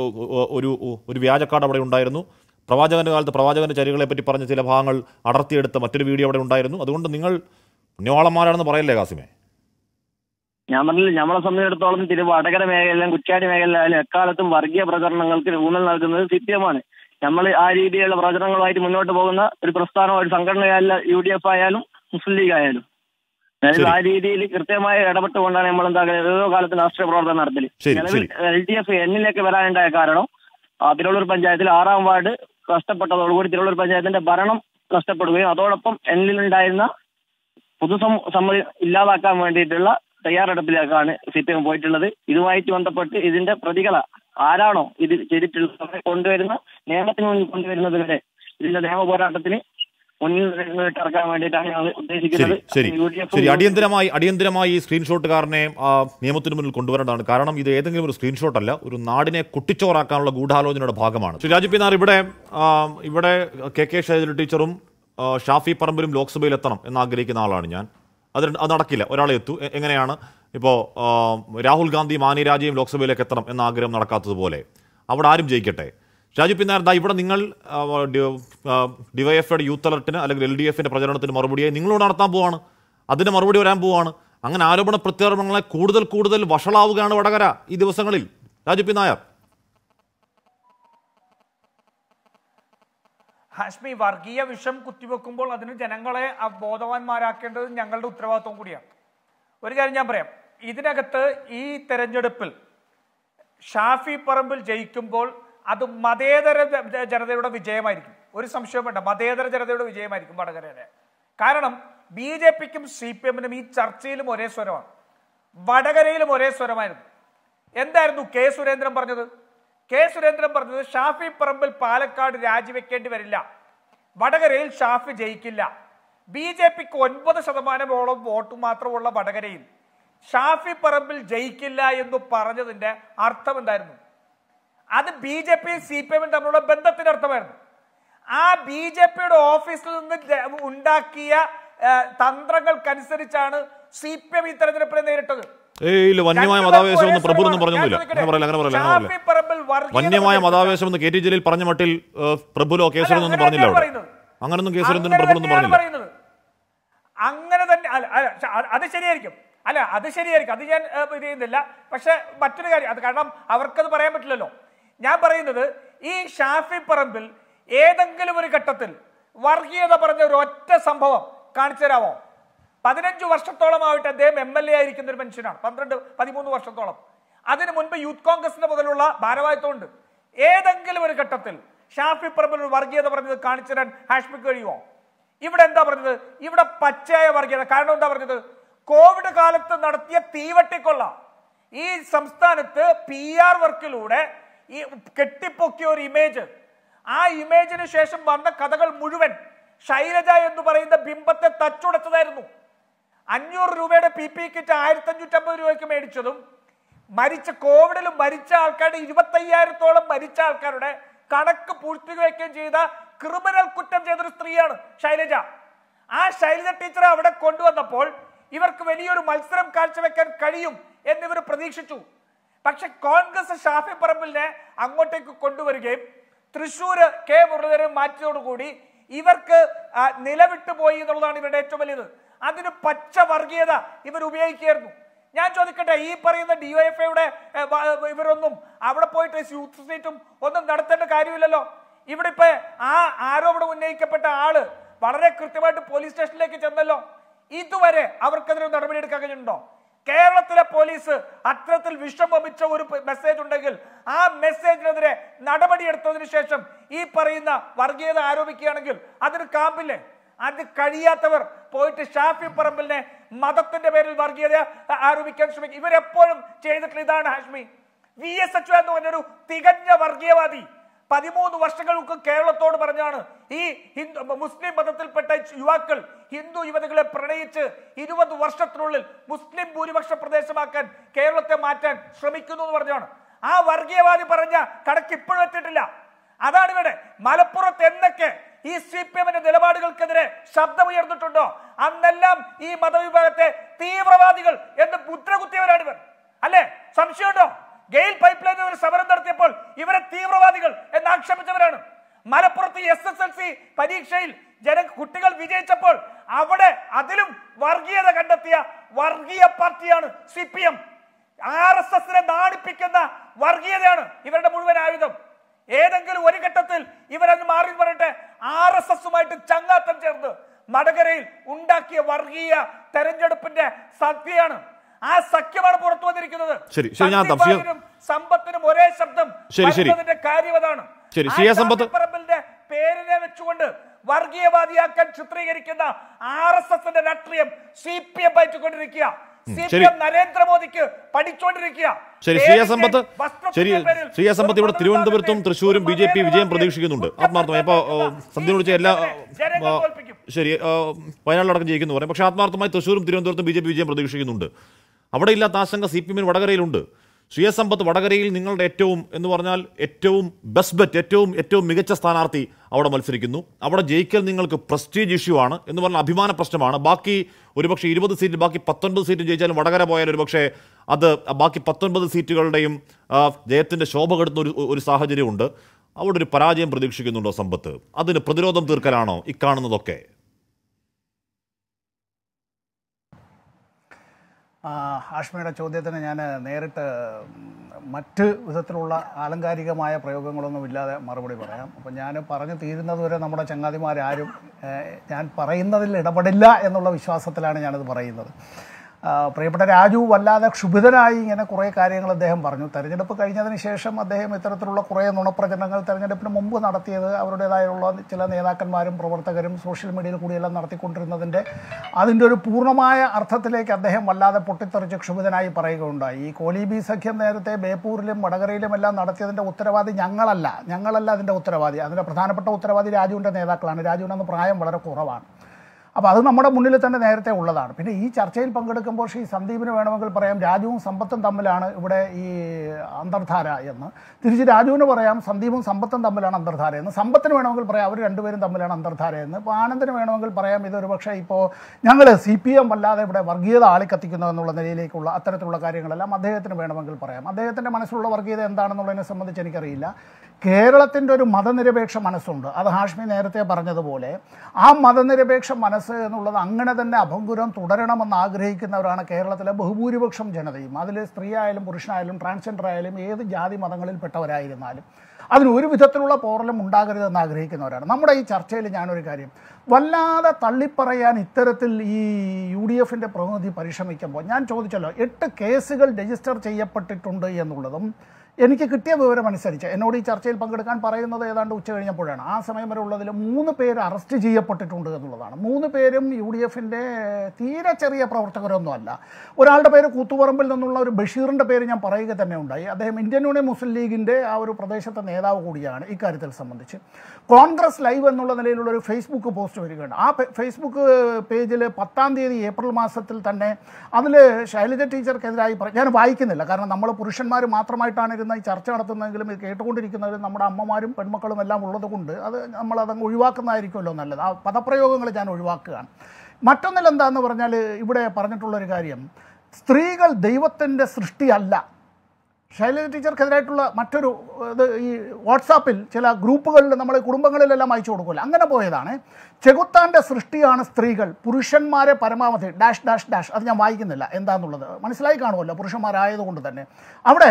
ഒരു വ്യാജക്കാർഡ് അവിടെ ഉണ്ടായിരുന്നു. പ്രവാചകന്റെ കാലത്ത് പ്രവാചകന്റെ ചരികളെ പറ്റി പറഞ്ഞ ചില ഭാഗങ്ങൾ അടർത്തിയെടുത്ത മറ്റൊരു വീഡിയോ അവിടെ ഉണ്ടായിരുന്നു. അതുകൊണ്ട് നിങ്ങൾ പുണ്യവാളന്മാരാണെന്ന് പറയല്ലേ കാസിമേ? ഞാൻ പറഞ്ഞില്ല, നമ്മളെ സംബന്ധിച്ചിടത്തോളം വടകര മേഖലയിലും കുറ്റ്യാടി മേഖലയിലായാലും എക്കാലത്തും വർഗീയ പ്രചരണങ്ങൾക്ക് ഊന്നൽ നൽകുന്നത് CPM-ആണ്. നമ്മൾ ആ രീതിയിലുള്ള പ്രചരണങ്ങളുമായിട്ട് മുന്നോട്ട് പോകുന്ന ഒരു പ്രസ്ഥാനം, ഒരു സംഘടനയല്ല UDF ആയാലും മുസ്ലിം ലീഗ് ആയാലും. അതായത് ആ രീതിയിൽ കൃത്യമായി ഇടപെട്ടുകൊണ്ടാണ് നമ്മൾ ഓരോ കാലത്ത് രാഷ്ട്രീയ പ്രവർത്തനം നടത്തല്. നിലവിൽ LDF എന്നിലേക്ക് വരാനുണ്ടായ കാരണം തിരുവള്ളൂർ പഞ്ചായത്തിൽ 6-ാം വാർഡ് നഷ്ടപ്പെട്ടതോടുകൂടി തിരുവള്ളൂർ പഞ്ചായത്തിന്റെ ഭരണം നഷ്ടപ്പെടുകയും അതോടൊപ്പം എന്നിലുണ്ടായിരുന്ന പൊതുസമ്മതി ഇല്ലാതാക്കാൻ വേണ്ടിയിട്ടുള്ള തയ്യാറെടുപ്പിലേക്കാണ് CPM പോയിട്ടുള്ളത്. ഇതുമായിട്ട് ബന്ധപ്പെട്ട് ഇതിന്റെ പ്രതികള ആരാണോ ഇത് ചെയ്തിട്ടുള്ളത് കൊണ്ടുവരുന്ന നിയമത്തിന് മുന്നിൽ കൊണ്ടുവരുന്നത് വരെ ഇതിന്റെ നിയമ പോരാട്ടത്തിന് മുന്നിൽ ഇറക്കാൻ വേണ്ടിയിട്ടാണ് ഞങ്ങൾ ഉദ്ദേശിക്കുന്നത്. ശരി, അടിയന്തരമായി ഈ സ്ക്രീൻഷോട്ടുകാരനെ നിയമത്തിന് മുന്നിൽ കൊണ്ടുവരേണ്ടതാണ്. കാരണം ഇത് ഏതെങ്കിലും ഒരു സ്ക്രീൻഷോട്ട് അല്ല, ഒരു നാടിനെ കുട്ടിച്ചോറാക്കാനുള്ള ഗൂഢാലോചനയുടെ ഭാഗമാണ്. ശ്രീ രാജു പി നായർ, ഇവിടെ KK ഷൈല ടീച്ചറും ഷാഫി പറമ്പിലും ലോക്സഭയിൽ എത്തണം എന്ന് ആഗ്രഹിക്കുന്ന ആളാണ് ഞാൻ. അത് നടക്കില്ല, ഒരാളെ എത്തൂ. എങ്ങനെയാണ് ഇപ്പോൾ രാഹുൽ ഗാന്ധി മാനിരാജയും ലോക്സഭയിലേക്ക് എത്തണം എന്ന ആഗ്രഹം നടക്കാത്തതുപോലെ അവിടെ ആരും ജയിക്കട്ടെ. ഷാജു പി നായർ, ഇവിടെ നിങ്ങൾ ഡിവൈഎഫ്ഐയുടെ യൂത്ത് അലർട്ടിന് അല്ലെങ്കിൽ LDF-ന്റെ പ്രചരണത്തിന് മറുപടിയായി നിങ്ങളോട് നടത്താൻ പോവാണ്, അതിന്റെ മറുപടി വരാൻ പോവാണ്. അങ്ങനെ ആരോപണ പ്രത്യാരോപണങ്ങളെ കൂടുതൽ വഷളാവുകയാണ് വടകര ഈ ദിവസങ്ങളിൽ. രാജു പി നായർ. ഹാഷ്മി, വർഗീയ വിഷം കുത്തിവെക്കുമ്പോൾ അതിന് ജനങ്ങളെ ബോധവാന്മാരാക്കേണ്ടത് ഞങ്ങളുടെ ഉത്തരവാദിത്വം കൂടിയാണ്. ഒരു കാര്യം ഞാൻ പറയാം, ഇതിനകത്ത് ഈ തെരഞ്ഞെടുപ്പിൽ ഷാഫി പറമ്പിൽ ജയിക്കുമ്പോൾ അത് മതേതര ജനതയുടെ വിജയമായിരിക്കും. ഒരു സംശയം വേണ്ട, മതേതര ജനതയുടെ വിജയമായിരിക്കും വടകരയിലെ. കാരണം BJPക്കും CPMനും ഈ ചർച്ചയിലും ഒരേ സ്വരമാണ്, വടകരയിലും ഒരേ സ്വരമായിരുന്നു. എന്തായിരുന്നു കെ സുരേന്ദ്രൻ പറഞ്ഞത്? കെ സുരേന്ദ്രൻ പറഞ്ഞത് ഷാഫി പറമ്പിൽ പാലക്കാട് രാജിവെക്കേണ്ടി വരില്ല, വടകരയിൽ ഷാഫി ജയിക്കില്ല. BJPക്ക് 9% വോട്ട് മാത്രമുള്ള വടകരയിൽ ഷാഫി പറമ്പിൽ ജയിക്കില്ല എന്ന് പറഞ്ഞതിന്റെ അർത്ഥം എന്തായിരുന്നു? അത് BJPയും CPMും തമ്മിലുള്ള ബന്ധത്തിന്റെ അർത്ഥമായിരുന്നു. ആ BJPയുടെ ഓഫീസിൽ നിന്ന് ഉണ്ടാക്കിയ തന്ത്രങ്ങൾക്കനുസരിച്ചാണ് CPM ഈ തെരഞ്ഞെടുപ്പിനെ നേരിട്ടത്. വന്യമായ മതാവേശം എന്ന് പ്രഭുരൊന്നും പറഞ്ഞൊന്നുമില്ല. വന്യമായ മതാവേശം എന്ന് KT ജലീൽ പറഞ്ഞ മട്ടിൽ പ്രഭുലോ കേസുരൊന്നും പറഞ്ഞില്ല. അങ്ങനൊന്നും കേസുരൊന്നും പ്രഭുരൊന്നും പറഞ്ഞില്ല. അങ്ങനെ തന്നെ അത് ശരിയായിരിക്കും, അത് ശരിയായിരിക്കും, അത് ഞാൻ ഇത് ചെയ്യുന്നില്ല. പക്ഷെ മറ്റൊരു കാര്യം, അത് കാരണം അവർക്കത് പറയാൻ പറ്റില്ലല്ലോ. ഞാൻ പറയുന്നത് ഈ ഷാഫി പറമ്പിൽ ഏതെങ്കിലും ഒരു ഘട്ടത്തിൽ വർഗീയത പറഞ്ഞ ഒരു ഒറ്റ സംഭവം കാണിച്ചു തരാമോ? 15 വർഷത്തോളമായിട്ട് അദ്ദേഹം MLA ആയിരിക്കുന്ന ഒരു മനുഷ്യനാണ്, 12-13 വർഷത്തോളം. അതിനു മുൻപ് യൂത്ത് കോൺഗ്രസിന്റെ മുതലുള്ള ഭാരവാഹിത്വമുണ്ട്. ഏതെങ്കിലും ഒരു ഘട്ടത്തിൽ ഷാഫി പറമ്പിൽ ഒരു വർഗീയത പറഞ്ഞത് കാണിച്ചു തരാൻ ഹാഷ്മിക്ക് കഴിയുമോ? ഇവിടെ എന്താ പറഞ്ഞത്? ഇവിടെ പച്ചയായ വർഗീയത. കാരണം എന്താ പറഞ്ഞത്? കോവിഡ് കാലത്ത് നടത്തിയ തീവട്ടിക്കൊള്ള ഈ സംസ്ഥാനത്ത് PR വർക്കിലൂടെ ഈ കെട്ടിപ്പൊക്കിയ ഒരു ഇമേജ്, ആ ഇമേജിന് ശേഷം വന്ന കഥകൾ മുഴുവൻ ശൈലജ എന്ന് പറയുന്ന ബിംബത്തെ തച്ചുടച്ചതായിരുന്നു. 500 രൂപയുടെ PP കിറ്റ് 1550 രൂപയ്ക്ക് മേടിച്ചതും കോവിഡിൽ മരിച്ച ആൾക്കാരുടെ 25,000-ഓളം മരിച്ച ആൾക്കാരുടെ കണക്ക് പൂഴ്ത്തിവെക്കുകയും ചെയ്ത ക്രിമിനൽ കുറ്റം ചെയ്തൊരു സ്ത്രീയാണ് ശൈലജ. ആ ശൈലജ ടീച്ചറെ അവിടെ കൊണ്ടുവന്നപ്പോൾ ഇവർക്ക് വലിയൊരു മത്സരം കാഴ്ചവെക്കാൻ കഴിയും എന്നിവർ പ്രതീക്ഷിച്ചു. പക്ഷെ കോൺഗ്രസ് ഷാഫി പറമ്പിലിനെ അങ്ങോട്ടേക്ക് കൊണ്ടുവരികയും തൃശ്ശൂര് K മുരളീധരൻ മാറ്റിയതോടുകൂടി ഇവർക്ക് നിലവിട്ടു പോയി എന്നുള്ളതാണ് ഇവരുടെ ഏറ്റവും വലിയത്. അതിന് പച്ച വർഗീയത ഇവർ ഉപയോഗിക്കുകയായിരുന്നു. ഞാൻ ചോദിക്കട്ടെ, ഈ പറയുന്ന DYFIയുടെ ഇവരൊന്നും അവിടെ പോയിട്ട് യൂത്ത് സ്ട്രീറ്റും ഒന്നും നടത്തേണ്ട കാര്യമില്ലല്ലോ. ഇവിടെ ഇപ്പൊ ആ ആരോപണം ഉന്നയിക്കപ്പെട്ട ആള് വളരെ കൃത്യമായിട്ട് പോലീസ് സ്റ്റേഷനിലേക്ക് ചെന്നല്ലോ. ഇതുവരെ അവർക്കെതിരെ നടപടി എടുക്കാൻ കഴിഞ്ഞിട്ടുണ്ടോ? കേരളത്തിലെ പോലീസ് അത്തരത്തിൽ വിഷം വമിച്ച ഒരു മെസ്സേജ് ഉണ്ടെങ്കിൽ ആ മെസ്സേജിനെതിരെ നടപടിയെടുത്തതിന് ശേഷം ഈ പറയുന്ന വർഗീയത ആരോപിക്കുകയാണെങ്കിൽ അതിന് കാമ്പില്ലേ? അത് കഴിയാത്തവർ പോയിട്ട് ഷാഫി പറമ്പിലിനെ മതത്തിന്റെ പേരിൽ വർഗീയത ആരോപിക്കാൻ ശ്രമിക്കും. ഇവരെപ്പോഴും ചെയ്തിട്ടുള്ള ഇതാണ് ഹാഷ്മി. VS എന്ന് പറഞ്ഞൊരു തികഞ്ഞ വർഗീയവാദി 13 വർഷങ്ങൾക്ക് കേരളത്തോട് പറഞ്ഞാണ് ഈ മുസ്ലിം മതത്തിൽപ്പെട്ട യുവാക്കൾ ഹിന്ദു യുവതികളെ പ്രണയിച്ച് 20 വർഷത്തിനുള്ളിൽ മുസ്ലിം ഭൂരിപക്ഷ പ്രദേശമാക്കാൻ കേരളത്തെ മാറ്റാൻ ശ്രമിക്കുന്നു എന്ന് പറഞ്ഞാണ്. ആ വർഗീയവാദി പറഞ്ഞ കണക്ക് ഇപ്പോഴും എത്തിയിട്ടില്ല. അതാണ് ഇവിടെ. മലപ്പുറത്ത് എന്നൊക്കെ ഈ CPMന്റെ നിലപാടുകൾക്കെതിരെ ശബ്ദമുയർന്നിട്ടുണ്ടോ അന്നെല്ലാം ഈ മതവിഭാഗത്തെ തീവ്രവാദികൾ എന്ന് മുദ്ര കുത്തിയവരാണ് ഇവർ, അല്ലേ? സംശയമുണ്ടോ? ഗെയിൽ പൈപ്പ് ലൈനിൽ ഒരു സമരം നടത്തിയപ്പോൾ ഇവരെ തീവ്രവാദികൾ എന്ന് ആക്ഷേപിച്ചവരാണ്. മലപ്പുറത്ത് SSLC പരീക്ഷയിൽ കുട്ടികൾ വിജയിച്ചപ്പോൾ അവിടെ അതിലും വർഗീയത കണ്ടെത്തിയ വർഗീയ പാർട്ടിയാണ് CPM. RSSനെ നാടിപ്പിക്കുന്ന വർഗീയതയാണ് ഇവരുടെ മുഴുവൻ ആയുധം. ഏതെങ്കിലും ഒരു ഘട്ടത്തിൽ ഇവരങ്ങ് മാറി പറയട്ടെ, RSSുമായിട്ട് ചങ്ങാത്തം ചേർന്ന് വടകരയിൽ ഉണ്ടാക്കിയ വർഗീയ തെരഞ്ഞെടുപ്പിന്റെ സഖ്യമാണ്. ആ സഖ്യമാണ് പുറത്തു വന്നിരിക്കുന്നത്. സമ്പത്തിനും ഒരേ ശബ്ദം കാര്യവതാണ്. പറമ്പിലിന്റെ പേരിനെ വെച്ചുകൊണ്ട് വർഗീയവാദിയാക്കാൻ ചിത്രീകരിക്കുന്ന RSSന്റെ രാഷ്ട്രീയം CPM പയറ്റിക്കൊണ്ടിരിക്കുക. CPM നരേന്ദ്രമോദിക്ക് പഠിച്ചുകൊണ്ടിരിക്കുക. ഇവിടെ തിരുവനന്തപുരത്തും തൃശ്ശൂരും BJP വിജയം പ്രതീക്ഷിക്കുന്നുണ്ട് ആത്മാർത്ഥമായി. ഇപ്പൊ സന്ധ്യ വിളിച്ച എല്ലാ വയനാട്ടിലടക്കം ജയിക്കുന്നു പറയും. പക്ഷേ ആത്മാർത്ഥമായി തൃശ്ശൂരും തിരുവനന്തപുരത്തും BJP വിജയം പ്രതീക്ഷിക്കുന്നുണ്ട്. അവിടെ ഇല്ലാത്ത ആശങ്ക CPMന് വടകരയിലുണ്ട്. സമ്പത്ത്, വടകരയിൽ നിങ്ങളുടെ ഏറ്റവും എന്ന് പറഞ്ഞാൽ ഏറ്റവും ബെസ്റ്റ് ബെറ്റ്, ഏറ്റവും മികച്ച സ്ഥാനാർത്ഥി അവിടെ മത്സരിക്കുന്നു. അവിടെ ജയിക്കൽ നിങ്ങൾക്ക് പ്രസ്റ്റീജ് ഇഷ്യൂ ആണ് എന്ന് പറഞ്ഞാൽ അഭിമാന പ്രശ്നമാണ്. ബാക്കി ഒരുപക്ഷെ 20 സീറ്റ്, ബാക്കി 19 സീറ്റ് ജയിച്ചാലും വടകര പോയാൽ ഒരുപക്ഷെ അത് ബാക്കി 19 സീറ്റുകളുടെയും ജയത്തിൻ്റെ ശോഭ കെടുത്തുന്ന ഒരു സാഹചര്യമുണ്ട്. അവിടെ ഒരു പരാജയം പ്രതീക്ഷിക്കുന്നുണ്ടോ സമ്പത്ത്? അതിന് പ്രതിരോധം തീർക്കലാണോ ഈ കാണുന്നതൊക്കെ? ഹാഷ്മിയുടെ ചോദ്യത്തിന് ഞാൻ നേരിട്ട് മറ്റ് വിധത്തിലുള്ള ആലങ്കാരികമായ പ്രയോഗങ്ങളൊന്നും ഇല്ലാതെ മറുപടി പറയാം. അപ്പം ഞാൻ പറഞ്ഞു തീരുന്നതുവരെ നമ്മുടെ ചങ്ങാതിമാരാരും ഞാൻ പറയുന്നതിൽ ഇടപെടില്ല എന്നുള്ള വിശ്വാസത്തിലാണ് ഞാനത് പറയുന്നത്. പ്രിയപ്പെട്ട രാജു വല്ലാതെ ക്ഷുഭിതനായി ഇങ്ങനെ കുറേ കാര്യങ്ങൾ അദ്ദേഹം പറഞ്ഞു. തെരഞ്ഞെടുപ്പ് കഴിഞ്ഞതിന് ശേഷം അദ്ദേഹം ഇത്തരത്തിലുള്ള കുറേ നുണപ്രചരണങ്ങൾ തെരഞ്ഞെടുപ്പിന് മുമ്പ് നടത്തിയത് അവരുടേതായുള്ള ചില നേതാക്കന്മാരും പ്രവർത്തകരും സോഷ്യൽ മീഡിയയിൽ കൂടിയെല്ലാം നടത്തിക്കൊണ്ടിരുന്നതിൻ്റെ അതിൻ്റെ ഒരു പൂർണ്ണമായ അർത്ഥത്തിലേക്ക് അദ്ദേഹം വല്ലാതെ പൊട്ടിത്തെറിച്ച് ക്ഷുഭിതനായി പറയുകയുണ്ടായി. ഈ കോലീബി സഖ്യം നേരത്തെ ബേപ്പൂരിലും വടകരയിലും എല്ലാം നടത്തിയതിൻ്റെ ഉത്തരവാദി ഞങ്ങളല്ല അതിൻ്റെ ഉത്തരവാദി. അതിൻ്റെ പ്രധാനപ്പെട്ട ഉത്തരവാദി രാജുവിൻ്റെ നേതാക്കളാണ്. രാജുവിനന്ന് പ്രായം വളരെ കുറവാണ്. അപ്പോൾ അത് നമ്മുടെ മുന്നിൽ തന്നെ നേരത്തെ ഉള്ളതാണ്. പിന്നെ ഈ ചർച്ചയിൽ പങ്കെടുക്കുമ്പോൾ ശ്രീ സന്ദീപിന് വേണമെങ്കിൽ പറയാം രാജുവും സമ്പത്തും തമ്മിലാണ് ഇവിടെ ഈ അന്തർധാര എന്ന്. തിരിച്ച് രാജുവിന് പറയാം സന്ദീപും സമ്പത്തും തമ്മിലാണ് അന്തർധാര എന്ന്. സമ്പത്തിന് വേണമെങ്കിൽ പറയാം അവർ രണ്ടുപേരും തമ്മിലാണ് അന്തർധാര എന്ന്. ഇപ്പോൾ ആനന്ദിന് വേണമെങ്കിൽ പറയാം ഇതൊരു പക്ഷേ ഇപ്പോൾ ഞങ്ങൾ CPM വല്ലാതെ ഇവിടെ വർഗീയത ആളിക്കത്തിക്കുന്നു എന്നുള്ള നിലയിലേക്കുള്ള അത്തരത്തിലുള്ള കാര്യങ്ങളെല്ലാം അദ്ദേഹത്തിന് വേണമെങ്കിൽ പറയാം. അദ്ദേഹത്തിൻ്റെ മനസ്സിലുള്ള വർഗീയത എന്താണെന്നുള്ളതിനെ സംബന്ധിച്ച് എനിക്കറിയില്ല. കേരളത്തിൻ്റെ ഒരു മതനിരപേക്ഷ മനസ്സുണ്ട്. അത് ഹാഷ്മി നേരത്തെ പറഞ്ഞതുപോലെ ആ മതനിരപേക്ഷ മനസ്സ് എന്നുള്ളത് അങ്ങനെ തന്നെ അഭംഗുരം തുടരണമെന്ന് ആഗ്രഹിക്കുന്നവരാണ് കേരളത്തിലെ ബഹുഭൂരിപക്ഷം ജനതയും. അതിൽ സ്ത്രീ ആയാലും പുരുഷനായാലും ട്രാൻസ്ജെൻഡർ ആയാലും ഏത് ജാതി മതങ്ങളിൽപ്പെട്ടവരായിരുന്നാലും അതിന് ഒരു വിധത്തിലുള്ള പോറലും ഉണ്ടാകരുതെന്ന് ആഗ്രഹിക്കുന്നവരാണ്. നമ്മുടെ ഈ ചർച്ചയിൽ ഞാനൊരു കാര്യം വല്ലാതെ തള്ളിപ്പറയാൻ ഇത്തരത്തിൽ ഈ UDFൻ്റെ പ്രതിനിധി പരിശ്രമിക്കുമ്പോൾ ഞാൻ ചോദിച്ചല്ലോ 8 കേസുകൾ രജിസ്റ്റർ ചെയ്യപ്പെട്ടിട്ടുണ്ട് എന്നുള്ളതും എനിക്ക് കിട്ടിയ വിവരം അനുസരിച്ച് എന്നോട് ഈ ചർച്ചയിൽ പങ്കെടുക്കാൻ പറയുന്നത് ഏതാണ്ട് ഉച്ച കഴിഞ്ഞപ്പോഴാണ്. ആ സമയം വരെ ഉള്ളതിൽ 3 പേര് അറസ്റ്റ് ചെയ്യപ്പെട്ടിട്ടുണ്ട് എന്നുള്ളതാണ്. 3 പേരും UDFൻ്റെ തീരെ ചെറിയ പ്രവർത്തകരൊന്നുമല്ല. ഒരാളുടെ പേര് കൂത്തുപറമ്പിൽ നിന്നുള്ള ഒരു ബഷീറിൻ്റെ പേര് ഞാൻ പറയുക തന്നെ ഉണ്ടായി. അദ്ദേഹം ഇന്ത്യൻ യൂണിയൻ മുസ്ലിം ലീഗിൻ്റെ ആ ഒരു പ്രദേശത്തെ നേതാവ് കൂടിയാണ്. ഇക്കാര്യത്തിൽ സംബന്ധിച്ച് കോൺഗ്രസ് ലൈവ് എന്നുള്ള നിലയിലുള്ള ഒരു ഫേസ്ബുക്ക് പോസ്റ്റ് വരികയുണ്ട്. ആ ഫേസ്ബുക്ക് പേജിൽ 10-ാം തീയതി ഏപ്രിൽ മാസത്തിൽ തന്നെ അതിൽ ശൈലജ ടീച്ചർക്കെതിരായി ഞാൻ വായിക്കുന്നില്ല, കാരണം നമ്മൾ പുരുഷന്മാർ മാത്രമായിട്ടാണ് ഈ ചർച്ച നടത്തുന്നതെങ്കിലും ഇത് കേട്ടുകൊണ്ടിരിക്കുന്നവരും നമ്മുടെ അമ്മമാരും പെൺമക്കളും എല്ലാം ഉള്ളത് കൊണ്ട് നമ്മളതങ്ങ് ഒഴിവാക്കുന്നതായിരിക്കുമല്ലോ നല്ലത്. ആ പദപ്രയോഗങ്ങൾ ഞാൻ ഒഴിവാക്കുകയാണ്. മറ്റൊന്നിൽ എന്താണെന്ന് പറഞ്ഞാൽ ഇവിടെ പറഞ്ഞിട്ടുള്ളൊരു കാര്യം സ്ത്രീകൾ ദൈവത്തിൻ്റെ സൃഷ്ടിയല്ല. ശൈലജ ടീച്ചർക്കെതിരായിട്ടുള്ള മറ്റൊരു ഇത് ഈ വാട്സാപ്പിൽ ചില ഗ്രൂപ്പുകളിൽ നമ്മൾ കുടുംബങ്ങളിലെല്ലാം അയച്ചു കൊടുക്കില്ല, അങ്ങനെ പോയതാണ്. ചെകുത്താൻ്റെ സൃഷ്ടിയാണ് സ്ത്രീകൾ, പുരുഷന്മാരെ പരമാവധി -- അത് ഞാൻ വായിക്കുന്നില്ല എന്താണെന്നുള്ളത് മനസ്സിലായി കാണുമല്ലോ പുരുഷന്മാരായതുകൊണ്ട് തന്നെ. അവിടെ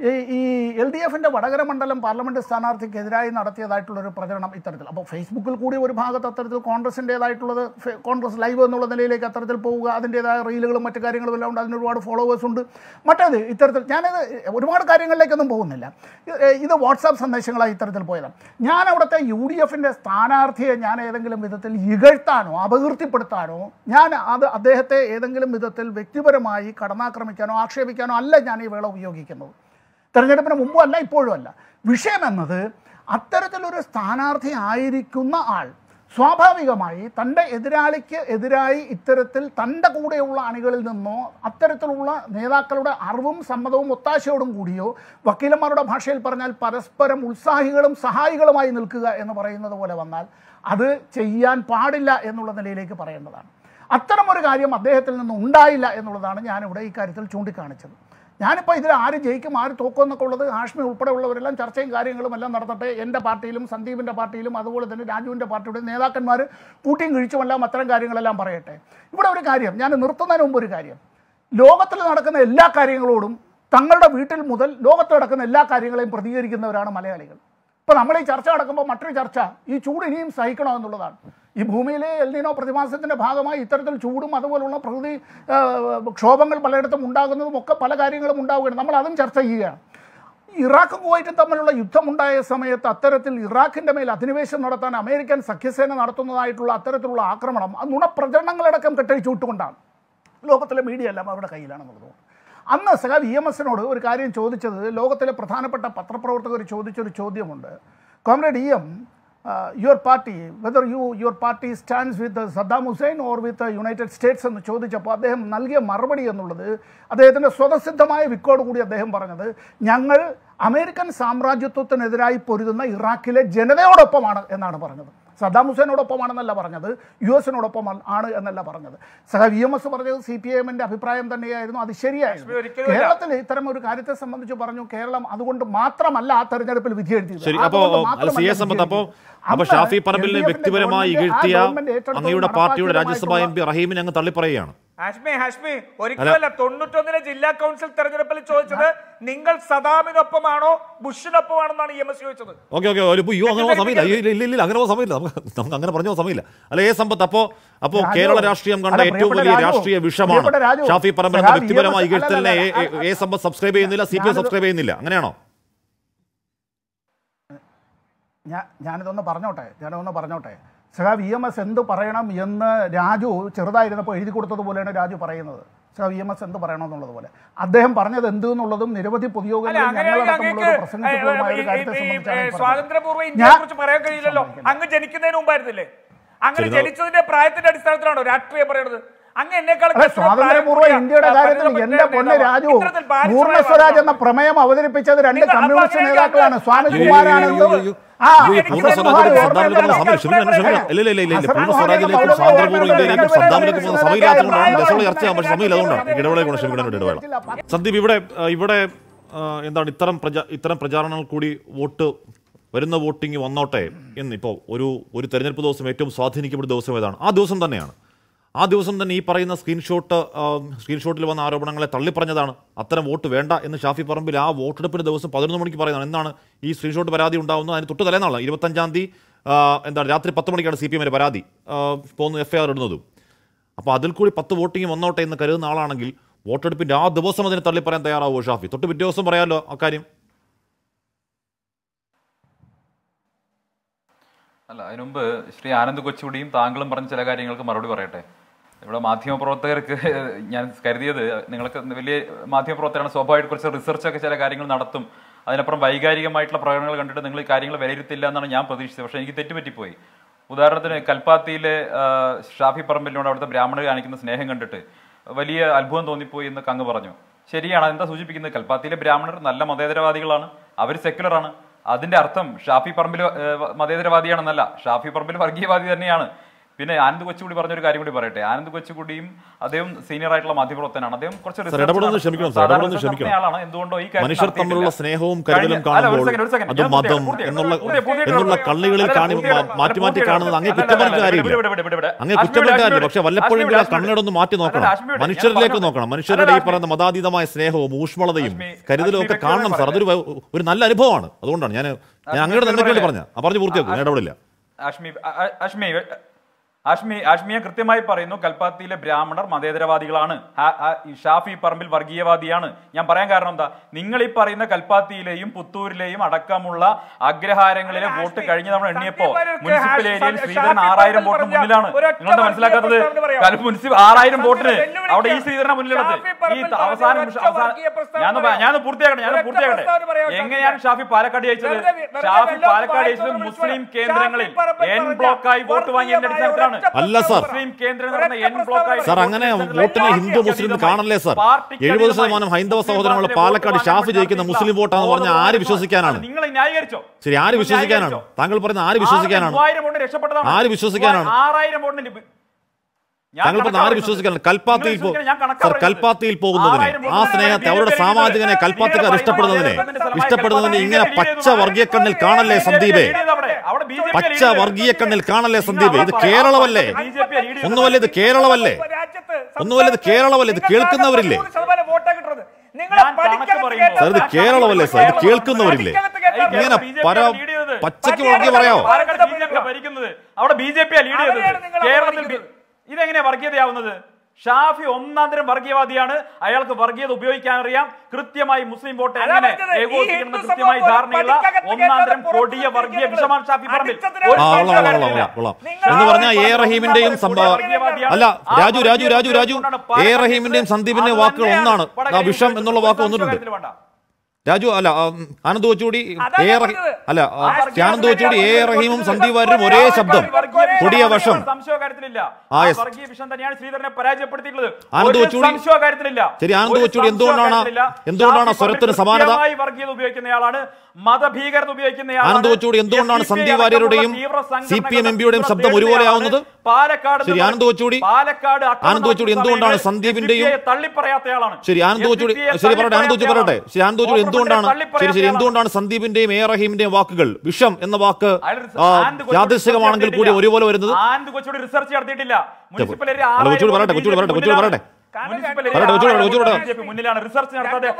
ഈ LDFൻ്റെ വടകര മണ്ഡലം പാർലമെൻറ്റ് സ്ഥാനാർത്ഥിക്കെതിരായി നടത്തിയതായിട്ടുള്ളൊരു പ്രചരണം ഇത്തരത്തിൽ. അപ്പോൾ ഫേസ്ബുക്കിൽ കൂടി ഒരു ഭാഗത്ത് അത്തരത്തിൽ കോൺഗ്രസിൻ്റേതായിട്ടുള്ളത് കോൺഗ്രസ് ലൈവ് എന്നുള്ള നിലയിലേക്ക് അത്തരത്തിൽ പോവുക, അതിൻ്റേതായ റീലുകളും മറ്റു കാര്യങ്ങളും എല്ലാം ഉണ്ട്, അതിന് ഒരുപാട് ഫോളോവേഴ്സ് ഉണ്ട്. മറ്റേത് ഇത്തരത്തിൽ ഞാനത് ഒരുപാട് കാര്യങ്ങളിലേക്കൊന്നും പോകുന്നില്ല. ഇത് വാട്സാപ്പ് സന്ദേശങ്ങളായി ഇത്തരത്തിൽ പോയതാണ്. ഞാൻ അവിടുത്തെ UDFൻ്റെ സ്ഥാനാർത്ഥിയെ ഞാൻ ഏതെങ്കിലും വിധത്തിൽ ഇകഴ്ത്താനോ അപകീർത്തിപ്പെടുത്താനോ അദ്ദേഹത്തെ ഏതെങ്കിലും വിധത്തിൽ വ്യക്തിപരമായി കടന്നാക്രമിക്കാനോ ആക്ഷേപിക്കാനോ അല്ല ഞാൻ ഈ വേള ഉപയോഗിക്കുന്നത്. തെരഞ്ഞെടുപ്പിന് മുമ്പും അല്ല ഇപ്പോഴും അല്ല. വിഷയം എന്നത് അത്തരത്തിലൊരു സ്ഥാനാർത്ഥി ആയിരിക്കുന്ന ആൾ സ്വാഭാവികമായി തൻ്റെ എതിരാളിക്ക് എതിരായി ഇത്തരത്തിൽ തൻ്റെ കൂടെയുള്ള അണികളിൽ നിന്നോ അത്തരത്തിലുള്ള നേതാക്കളുടെ അറിവും സമ്മതവും ഒത്താശയോടും കൂടിയോ വക്കീലന്മാരുടെ ഭാഷയിൽ പറഞ്ഞാൽ പരസ്പരം ഉത്സാഹികളും സഹായികളുമായി നിൽക്കുക എന്ന് പറയുന്നത് പോലെ വന്നാൽ അത് ചെയ്യാൻ പാടില്ല എന്നുള്ള നിലയിലേക്ക് പറയേണ്ടതാണ്. അത്തരമൊരു കാര്യം അദ്ദേഹത്തിൽ നിന്ന് ഉണ്ടായില്ല എന്നുള്ളതാണ് ഞാനിവിടെ ഈ കാര്യത്തിൽ ചൂണ്ടിക്കാണിച്ചത്. ഞാനിപ്പോൾ ഇതിൽ ആര് ജയിക്കും ആര് തോക്കും എന്നൊക്കെ ഉള്ളത് ഹാഷ്മി ഉൾപ്പെടെയുള്ളവരെല്ലാം ചർച്ചയും കാര്യങ്ങളും എല്ലാം നടത്തട്ടെ. എൻ്റെ പാർട്ടിയിലും സന്ദീപിൻ്റെ പാർട്ടിയിലും അതുപോലെ തന്നെ രാജുവിൻ്റെ പാർട്ടിയുടെ നേതാക്കന്മാർ കൂട്ടിയും കിഴിച്ചുമെല്ലാം അത്തരം കാര്യങ്ങളെല്ലാം പറയട്ടെ. ഇവിടെ ഒരു കാര്യം ഞാൻ നിർത്തുന്നതിന് മുമ്പ് ഒരു കാര്യം, ലോകത്തിൽ നടക്കുന്ന എല്ലാ കാര്യങ്ങളോടും തങ്ങളുടെ വീട്ടിൽ മുതൽ ലോകത്ത് നടക്കുന്ന എല്ലാ കാര്യങ്ങളെയും പ്രതികരിക്കുന്നവരാണ് മലയാളികൾ. ഇപ്പോൾ നമ്മൾ ഈ ചർച്ച നടക്കുമ്പോൾ മറ്റൊരു ചർച്ച ഈ ചൂട് ഇനിയും സഹിക്കണമെന്നുള്ളതാണ്. ഈ ഭൂമിയിലെ എൽ നിനോ പ്രതിഭാസത്തിൻ്റെ ഭാഗമായി ഇത്തരത്തിൽ ചൂടും അതുപോലുള്ള പ്രകൃതി ക്ഷോഭങ്ങൾ പലയിടത്തും ഉണ്ടാകുന്നതും ഒക്കെ പല കാര്യങ്ങളും ഉണ്ടാവുകയാണ്. നമ്മൾ അതും ചർച്ച ചെയ്യുകയാണ്. ഇറാഖും കുവൈറ്റും തമ്മിലുള്ള യുദ്ധമുണ്ടായ സമയത്ത് അത്തരത്തിൽ ഇറാഖിൻ്റെ മേൽ അധിനിവേശം നടത്താൻ അമേരിക്കൻ സഖ്യസേന നടത്തുന്നതായിട്ടുള്ള അത്തരത്തിലുള്ള ആക്രമണം നുണപ്രചരണങ്ങളടക്കം കെട്ടഴിച്ചു വിട്ടുകൊണ്ടാണ്. ലോകത്തിലെ മീഡിയ എല്ലാം അവരുടെ കയ്യിലാണെന്നുള്ളത്. അന്ന് സഖാവ് EMSനോട് ഒരു കാര്യം ചോദിച്ചത്, ലോകത്തിലെ പ്രധാനപ്പെട്ട പത്രപ്രവർത്തകർ ചോദിച്ചൊരു ചോദ്യമുണ്ട്. Comrade EM, your party, whether your party stands with Saddam Hussein or with the United States എന്ന് ചോദിച്ചപ്പോൾ അദ്ദേഹം നൽകിയ മറുപടി എന്നുള്ളത് അദ്ദേഹത്തിൻ്റെ സ്വതസിദ്ധമായ വിക്കോട് കൂടി അദ്ദേഹം പറഞ്ഞത് ഞങ്ങൾ അമേരിക്കൻ സാമ്രാജ്യത്വത്തിനെതിരായി പൊരുതുന്ന ഇറാഖിലെ ജനതയോടൊപ്പമാണ് എന്നാണ് പറഞ്ഞത്. സദ്ദാം ഹുസൈനോടൊപ്പമാണെന്നല്ല പറഞ്ഞത്, US-നോടൊപ്പം ആണ് എന്നല്ല പറഞ്ഞത്. സഖാവ് EMS പറഞ്ഞത് CPIMൻ്റെ അഭിപ്രായം തന്നെയായിരുന്നു, അത് ശരിയായിരുന്നു. കേരളത്തിൽ ഇത്തരം ഒരു കാര്യത്തെ സംബന്ധിച്ച് പറഞ്ഞു, കേരളം അതുകൊണ്ട് മാത്രമല്ല ആ തെരഞ്ഞെടുപ്പിൽ വിധി എഴുതിയത്. ഷാഫി പറമ്പിലിനെ വ്യക്തിപരമായി ഇകഴ്ത്തിയ അങ്ങയുടെ പാർട്ടിയുടെ രാജ്യസഭാ MP റഹീമിനെ അങ്ങ് തള്ളിപ്പറയുകയാണ്. ഹാഷ്മി ഒരിക്കലല്ല 91 ജില്ലാ കൗൺസിൽ തെരഞ്ഞെടുപ്പിൽ ചോദിച്ചത് നിങ്ങൾ സദാമിനൊപ്പമാണോ ബുഷിനൊപ്പമാണെന്നാണ് EMS ചോദിച്ചത്. ഓക്കെ അങ്ങനെ സമയമില്ല. ഇല്ല അങ്ങനെ സമയമില്ല. നമുക്ക് അങ്ങനെ പറഞ്ഞ സമയമില്ല. അല്ല സമ്പത്ത് അപ്പോ കേരള രാഷ്ട്രീയം കണ്ട ഏറ്റവും വലിയ രാഷ്ട്രീയ വിഷമാണ് ഷാഫി പറമ്പിൽ എന്ന വ്യക്തിപരമായി ഇകഴ്ത്തലിനെ സമ്പത്ത് സബ്സ്ക്രൈബ് ചെയ്യുന്നില്ല, CPM സബ്സ്ക്രൈബ് ചെയ്യുന്നില്ല. അങ്ങനെയാണോ? ഞാനിതൊന്ന് പറഞ്ഞോട്ടെ. സഖാവ് EMS എന്ത് പറയണം എന്ന് രാജു ചെറുതായിരുന്നപ്പോൾ എഴുതി കൊടുത്തതുപോലെയാണ് രാജു പറയുന്നത്. സഖാവ് EMS എന്ത് പറയണം എന്നുള്ളത് പോലെ അദ്ദേഹം പറഞ്ഞത് എന്ത് എന്നുള്ളതും നിരവധി പൊതുയോഗങ്ങളിൽ സ്വാതന്ത്ര്യപൂർവ്വ ഇന്ത്യയെ കുറിച്ച് പറയാൻ കഴിയില്ലല്ലോ. അങ്ങ് ജനിക്കുന്നതിന് മുമ്പായിരുന്നില്ലേ? അങ്ങനെ ജനിച്ചതിന്റെ പ്രായത്തിന്റെ അടിസ്ഥാനത്തിലാണോ രാഷ്ട്രീയം പറയുന്നത്? സ്വാതന്ത്ര്യപൂർവ്വ ഇന്ത്യയുടെ കാര്യത്തിൽ എന്റെ പൊന്ന് രാജു, പൂർണ്ണ സ്വരാജ് എന്ന പ്രമേയം അവതരിപ്പിച്ചത് 2 കമ്മ്യൂണിസ്റ്റ് നേതാക്കളാണ്, സ്വാമി കുമാരാനന്ദും സന്ദീപ്. ഇവിടെ എന്താണ് ഇത്തരം പ്രചാരണങ്ങൾ കൂടി വരുന്ന വോട്ടിംഗ് വന്നോട്ടെ എന്നിപ്പോൾ ഒരു തെരഞ്ഞെടുപ്പ് ദിവസം ഏറ്റവും സ്വാധീനിക്കപ്പെടുന്ന ദിവസം ഏതാണ്? ആ ദിവസം തന്നെയാണ്. ആ ദിവസം തന്നെ ഈ പറയുന്ന സ്ക്രീൻഷോട്ടിൽ വന്ന ആരോപണങ്ങളെ തള്ളിപ്പറഞ്ഞതാണ്. അത്തരം വോട്ട് വേണ്ട എന്ന് ഷാഫി പറമ്പിൽ ആ വോട്ടെടുപ്പിന്റെ ദിവസം 11 മണിക്ക് പറയുന്നതാണ്. എന്താണ് ഈ സ്ക്രീൻഷോട്ട് പരാതി ഉണ്ടാകുന്നത്? അതിന് തൊട്ട് തലേന്നാണ് 25-ാം തീയതി എന്താണ് രാത്രി 10 മണിക്കാണ് CPM പരാതി പോകുന്ന FIR ഇടുന്നതും. അപ്പോൾ അതിൽ കൂടി 10 വോട്ടിംഗ് വന്നോട്ടെ എന്ന് കരുതുന്ന ആളാണെങ്കിൽ വോട്ടെടുപ്പിന്റെ ആ ദിവസം അതിനെ തള്ളിപ്പറയാൻ തയ്യാറാവുമോ ഷാഫി? തൊട്ട് പിറ്റേ ദിവസം പറയാമല്ലോ അക്കാര്യം. അല്ല, അതിനുമുമ്പ് ശ്രീ ആനന്ദ് കൊച്ചുകൂടിയും താങ്കളും പറഞ്ഞ ചില കാര്യങ്ങൾക്ക് മറുപടി പറയട്ടെ. ഇവിടെ മാധ്യമപ്രവർത്തകർക്ക് ഞാൻ കരുതിയത് നിങ്ങൾക്ക് വലിയ മാധ്യമപ്രവർത്തകരാണ്, സ്വാഭാവികമായിട്ട് കുറച്ച് റിസർച്ചൊക്കെ ചില കാര്യങ്ങൾ നടത്തും, അതിനപ്പുറം വൈകാരികമായിട്ടുള്ള പ്രകടനങ്ങൾ കണ്ടിട്ട് നിങ്ങൾ ഈ കാര്യങ്ങൾ വിലയിരുത്തില്ല എന്നാണ് ഞാൻ പ്രതീക്ഷിച്ചത്. പക്ഷേ എനിക്ക് തെറ്റുപറ്റിപ്പോയി. ഉദാഹരണത്തിന് കൽപ്പാത്തിയിലെ ഷാഫി പറമ്പിലിനോട് അവിടുത്തെ ബ്രാഹ്മണർ കാണിക്കുന്ന സ്നേഹം കണ്ടിട്ട് വലിയ അത്ഭുതം തോന്നിപ്പോയി എന്ന് അങ്ങ് പറഞ്ഞു. ശരിയാണ്. എന്താ സൂചിപ്പിക്കുന്നത്? കൽപ്പാത്തിയിലെ ബ്രാഹ്മണർ നല്ല മതേതരവാദികളാണ്, അവർ സെക്യുലറാണ്. അതിന്റെ അർത്ഥം ഷാഫി പറമ്പിൽ മതേതരവാദിയാണെന്നല്ല, ഷാഫി പറമ്പിൽ വർഗീയവാദി തന്നെയാണ്. പിന്നെ ആനന്ദ് കൊച്ചുകൂടി പറഞ്ഞൊരു കാര്യം കൂടി പറയട്ടെ. ആനന്ദ് കൊച്ചുകൂടിയും അദ്ദേഹം സീനിയർ ആയിട്ടുള്ള മാധ്യമപ്രവർത്തകനാണ്. അദ്ദേഹം കുറച്ച് എന്തുകൊണ്ടോ ഈ മനുഷ്യർ തമ്മിലുള്ള സ്നേഹവും കരുതലും കാണുമ്പോൾ അത് മതം എന്നുള്ള കള്ളികളിൽ മാറ്റി മാറ്റി കാണുന്നത് അങ്ങേ കുറ്റപ്പെടുന്ന കാര്യമില്ല, അങ്ങേ കുറ്റപ്പെടുന്ന കാര്യമില്ല. പക്ഷെ വല്ലപ്പോഴും കണ്ണടൊന്ന് മാറ്റി നോക്കണം, മനുഷ്യരിലേക്ക് നോക്കണം. മനുഷ്യരുടെ ഈ പറയുന്ന മതാതീതമായ സ്നേഹവും ഊഷ്മളതയും കരുതലും ഒക്കെ കാണണം സാർ. അതൊരു നല്ല അനുഭവമാണ്. അതുകൊണ്ടാണ് ഞാൻ അങ്ങയുടെ എന്തൊക്കെയാണ് പറഞ്ഞു പൂർത്തിയാക്കും, ഞാൻ ഇടപെടില്ല. ആഷ്മിയ കൃത്യമായി പറയുന്നു, കൽപ്പാത്തിയിലെ ബ്രാഹ്മണർ മതേതരവാദികളാണ്, ഷാഫി പറമ്പിൽ വർഗീയവാദിയാണ്. ഞാൻ പറയാൻ കാരണം എന്താ, നിങ്ങൾ ഈ പറയുന്ന കൽപ്പാത്തിയിലെയും പുത്തൂരിലെയും അടക്കമുള്ള അഗ്രഹാരങ്ങളിലെ വോട്ട് കഴിഞ്ഞ് നമ്മൾ എണ്ണിയപ്പോ മുനിസിപ്പൽ ഏരിയയിൽ ശ്രീധരൻ 6000 വോട്ടിന് മുന്നിലാണ്. നിങ്ങളുടെ മനസ്സിലാക്കാത്തത് 6000 വോട്ടിന് അവിടെ ഈ ശ്രീധരനെ മുന്നിലുള്ളത്. ഈ ഞാൻ പൂർത്തിയാക്കട്ടെ. എങ്ങനെയാണ് ഷാഫി പാലക്കാട് ജയിച്ചത്? ഷാഫി പാലക്കാട് ജയിച്ചത് മുസ്ലിം കേന്ദ്രങ്ങളിൽ എൻ ബ്ലോക്കായി വോട്ട് വാങ്ങിയതിന്റെ അടിസ്ഥാനത്തിലാണ്. അല്ല സാർ, സാർ അങ്ങനെ വോട്ടിനെ ഹിന്ദു മുസ്ലിം കാണല്ലേ സാർ? 70% ഹൈന്ദവ സഹോദരങ്ങൾ പാലക്കാട് ഷാഫി ജയിക്കുന്ന മുസ്ലിം വോട്ടാന്ന് പറഞ്ഞാൽ ആര് വിശ്വസിക്കാനാണ്? ശരി, ആര് വിശ്വസിക്കാനാണ്? താങ്കൾ പറയുന്ന ആര് വിശ്വസിക്കാനാണ്? ആര് വിശ്വസിക്കാനാണ്? താങ്കൾ പറഞ്ഞ ആര് വിശ്വസിക്കാനാണ്? കൽപ്പാത്തിയിൽ പോകുന്നതിനെ, ആ സ്നേഹത്തെ, അവരുടെ സാമാജികനെ കൽപ്പാത്തിക്കാർ ഇഷ്ടപ്പെടുന്നതിനെ ഇങ്ങനെ പച്ച വർഗീയക്കണ്ണിൽ കാണല്ലേ സന്ദീപേ? പച്ച വർഗീയക്കണ്ണിൽ കാണല്ലേ സന്ദീപേ? ഇത് കേരളമല്ലേ? ഒന്നുമല്ലേ ഇത് കേരളമല്ലേ? ഇത് കേൾക്കുന്നവരില്ലേ സാർ? ഇത് കേരളമല്ലേ സാർ? ഇത് കേൾക്കുന്നവരില്ലേ? ഇങ്ങനെ പച്ചയ്ക്ക് വർഗീയ പറയാമോ? അവിടെ BJP ലീഡ് ചെയ്തത് കേരളത്തിൽ. ഇതെങ്ങനെയാ വർഗീയതയാവുന്നത്? ഷാഫി ഒന്നാന്തരം വർഗീയവാദിയാണ്, അയാൾക്ക് വർഗീയത ഉപയോഗിക്കാൻ അറിയാം. കൃത്യമായി മുസ്ലിം വോട്ട് എങ്ങനെ ഏകോപിപ്പിക്കണമെന്ന് കൃത്യമായി ധാരണയുള്ള ഒന്നാന്തരം കൊടിയ വർഗീയ വിഷമാണ് ഷാഫി പറമ്പിൽ. എന്ന് പറഞ്ഞാൽ എ റഹീമിന്റെയും അല്ല രാജു എ റഹീമിന്റെയും സന്ദീപിന്റെയും വാക്കുകൾ ഒന്നാണ്. വിഷം എന്നുള്ള വാക്ക് വന്നിട്ടുണ്ട്. രാജു അല്ല ആനന്ദ് കൊച്ചുകൂടി അല്ല ആനന്ദ് കൊച്ചുകൂടി എ റഹീമും സന്ദീപ് വാര്യരും ഒരേ ശബ്ദം, കൊടിയ വശം. ആനന്ദ് കൊച്ചുകൂടി ശരി, ആനന്ദ് കൊച്ചുകൂടി എന്തുകൊണ്ടാണ് സ്വരത്തിന് സമാനത? ഉപയോഗിക്കുന്നയാളാണ്, മതഭീകരത ഉപയോഗിക്കുന്നയാളാണ്. ആനന്ദ് കൊച്ചുകൂടി എന്തുകൊണ്ടാണ് സന്ദീപ് വാര്യരുടെയും CPM MPയുടെയും ശബ്ദം ഒരുപോലെ ആവുന്നത്? ശരി, ആനന്ദ് കൊച്ചുകൂടി എന്തുകൊണ്ടാണ് സന്ദീപിന്റെയും തള്ളിപ്പറയാത്തയാളാണ്? ശരി, ആനന്ദ് കൊച്ചുകൂടി ശരി പറയട്ടെ. ആനന്ദ് കൊച്ചു പറയട്ടെ. ശരി, ആനന്ദ് കൊച്ചുകൂടി എന്തുകൊണ്ടാണ് സന്ദീപിന്റെയും എ റഹീമിന്റെയും വാക്കുകൾ വിഷം എന്ന വാക്ക് യാദൃശ്ചികമാണെങ്കിൽ കൂടി ഒരുപോലെ വരുന്നത്? റിസർച്ച് നടത്തിയിട്ടില്ല. മുന്നിലാണ് റിസർച്ച് നടത്താതെ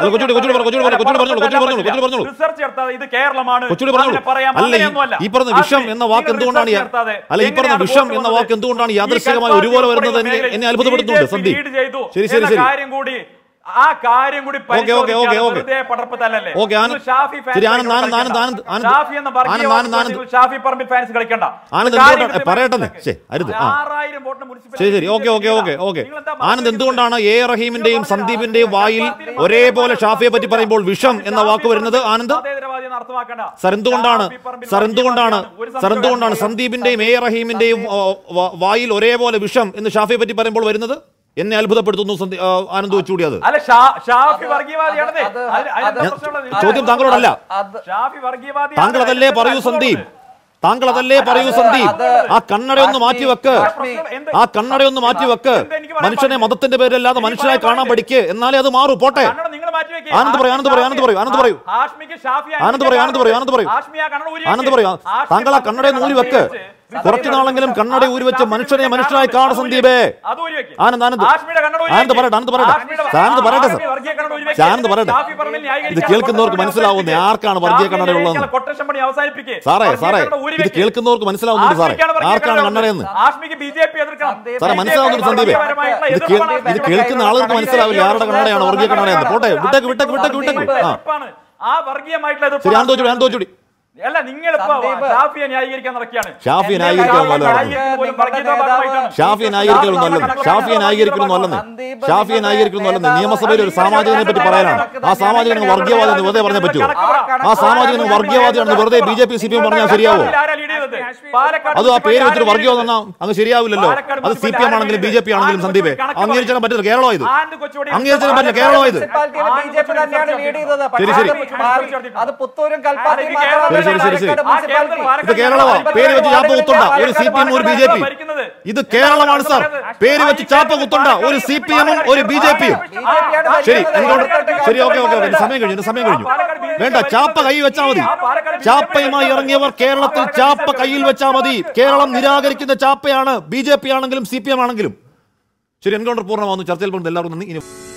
ഇത് കേരളമാണ് ഈ പറഞ്ഞ വിഷം എന്ന വാക്ക് എന്തുകൊണ്ടാണ് യാദൃശ്ചികമായി ഒരുപോലെ വരുന്നത് എന്നെ അത്ഭുതപ്പെടുത്തുന്നുണ്ട് സന്ദീപ്. ശരി ശരി ശരി ആ കാര്യം കൂടി ആനന്ദ്, എന്തുകൊണ്ടാണ് എ റഹീമിന്റെയും സന്ദീപിന്റെയും വായിൽ ഒരേപോലെ ഷാഫിയെ പറ്റി പറയുമ്പോൾ വിഷം എന്ന വാക്ക് വരുന്നത്? ആനന്ദ് സർ, എന്തുകൊണ്ടാണ് സന്ദീപിന്റെയും എ റഹീമിന്റെയും വായിൽ ഒരേപോലെ വിഷം എന്ന് ഷാഫിയെ പറ്റി പറയുമ്പോൾ വരുന്നത്? എന്നെ അത്ഭുതപ്പെടുത്തുന്നു ആനന്ദ് കൊച്ചുകൂടി. അത് ചോദ്യം താങ്കളോടല്ല, താങ്കൾ അതല്ലേ പറയൂ സന്ദീപ്, താങ്കൾ അതല്ലേ പറയൂ സന്ദീപ്. ആ കണ്ണടയൊന്ന് മാറ്റിവെക്ക്, ആ കണ്ണടയൊന്ന് മാറ്റിവെക്ക്. മനുഷ്യനെ മതത്തിന്റെ പേരിലല്ലാതെ മനുഷ്യനായി കാണാൻ പഠിക്ക്, എന്നാലേ അത് മാറൂ. പോട്ടെ, ആനന്ദ് പറയൂ, ആനന്ദ് പറയൂ, ആനന്ദ് പറയൂ, ആനന്ദ് പറയൂ, ആനന്ദ് പറയൂ, ആനന്ദ് പറയൂ, ആനന്ദ് പറയൂ, ആനന്ദ് പറയൂ. താങ്കൾ ആ കണ്ണടയൊന്ന് ഊരി വെക്ക്. കുറച്ചു നാളെങ്കിലും കണ്ണട ഊരി വെച്ച് മനുഷ്യനെ മനുഷ്യനായി കാണ സന്ദീപേ. ആനന്ദ് ആനന്ദ് ആനന്ദ് പറയട്ടെ, ആനന്ദ് പറയട്ടെ, ആനന്ദ് പറയട്ടെ സർ, ആനന്ദ് പറയട്ടെ. ഇത് കേൾക്കുന്നവർക്ക് മനസ്സിലാവുന്നേ ആർക്കാണ് വർഗീയ കണ്ണട ഉള്ളതെന്ന്. സാറേ സാറേ ഇത് കേൾക്കുന്നവർക്ക് മനസ്സിലാവുന്നുണ്ട് സാറേ ആർക്കാണ് കണ്ണടയെന്ന്. സാറേ മനസ്സിലാവുന്നുണ്ട് സന്ദീപേ. ഇത് കേൾക്കുന്ന ആളുകൾക്ക് മനസ്സിലാവില്ല ആരുടെ കണ്ണടയാണ് വർഗീയ കണ്ണടയെന്ന്. പോട്ടെ, വിട്ടേക്ക് വിട്ടേക്ക് വിട്ടേക്ക് വിട്ടേക്ക്. ശരി, ആനന്ദ് വെച്ചൂടി, ആനന്ദ് വെച്ചൂടി. ഷാഫിയെ ന്യായീകരിക്കാൻ നല്ലത്, ഷാഫിയെ ന്യായീകരിക്കുന്നു അല്ലെന്ന്. നിയമസഭയിൽ ഒരു സാമാജികനെ പറ്റി പറയാനാണ്. ആ സാമാജികൻ വർഗീയവാദി എന്ന് വെറുതെ പറഞ്ഞേ പറ്റുമോ? ആ സാമാജികൻ വർഗീയവാദിയാണെന്ന് വെറുതെ BJP CPM പറഞ്ഞാൽ ശരിയാവോ? അത് ആ പേര് വെച്ചിട്ട് വർഗീയവാദം അങ്ങ് ശരിയാവില്ലല്ലോ. അത് CPM ആണെങ്കിലും BJP ആണെങ്കിലും സന്ദീപേ അംഗീകരിച്ചാൽ പറ്റില്ല. കേരളം ഇത് അംഗീകരിച്ചാൽ പറ്റില്ല. കേരളം ഇത് ശരി ശരി ഇത് കേരളമാ. പേര് വെച്ച് ചാപ്പ കുത്തണ്ട ഒരു CPM ഒരു BJP. ഇത് കേരളമാണ് സാർ. പേര് വെച്ച് ചാപ്പ കുത്തണ്ട ഒരു CPM ഒരു BJP. ശരി, ശരി, ഓക്കെ ഓക്കെ ഓക്കെ. സമയം കഴിഞ്ഞു, സമയം കഴിഞ്ഞു. വേണ്ട, ചാപ്പ കൈ വെച്ചാൽ മതി. ചാപ്പയുമായി ഇറങ്ങിയവർ കേരളത്തിൽ ചാപ്പ കയ്യിൽ വെച്ചാൽ മതി. കേരളം നിരാകരിക്കുന്ന ചാപ്പയാണ് BJP ആണെങ്കിലും CPM ആണെങ്കിലും. ശരി, എൻകൗണ്ടർ പൂർണ്ണമാകുന്നു. ചർച്ചയിൽ പോകുന്നത് എല്ലാവർക്കും നന്ദി. ഇനി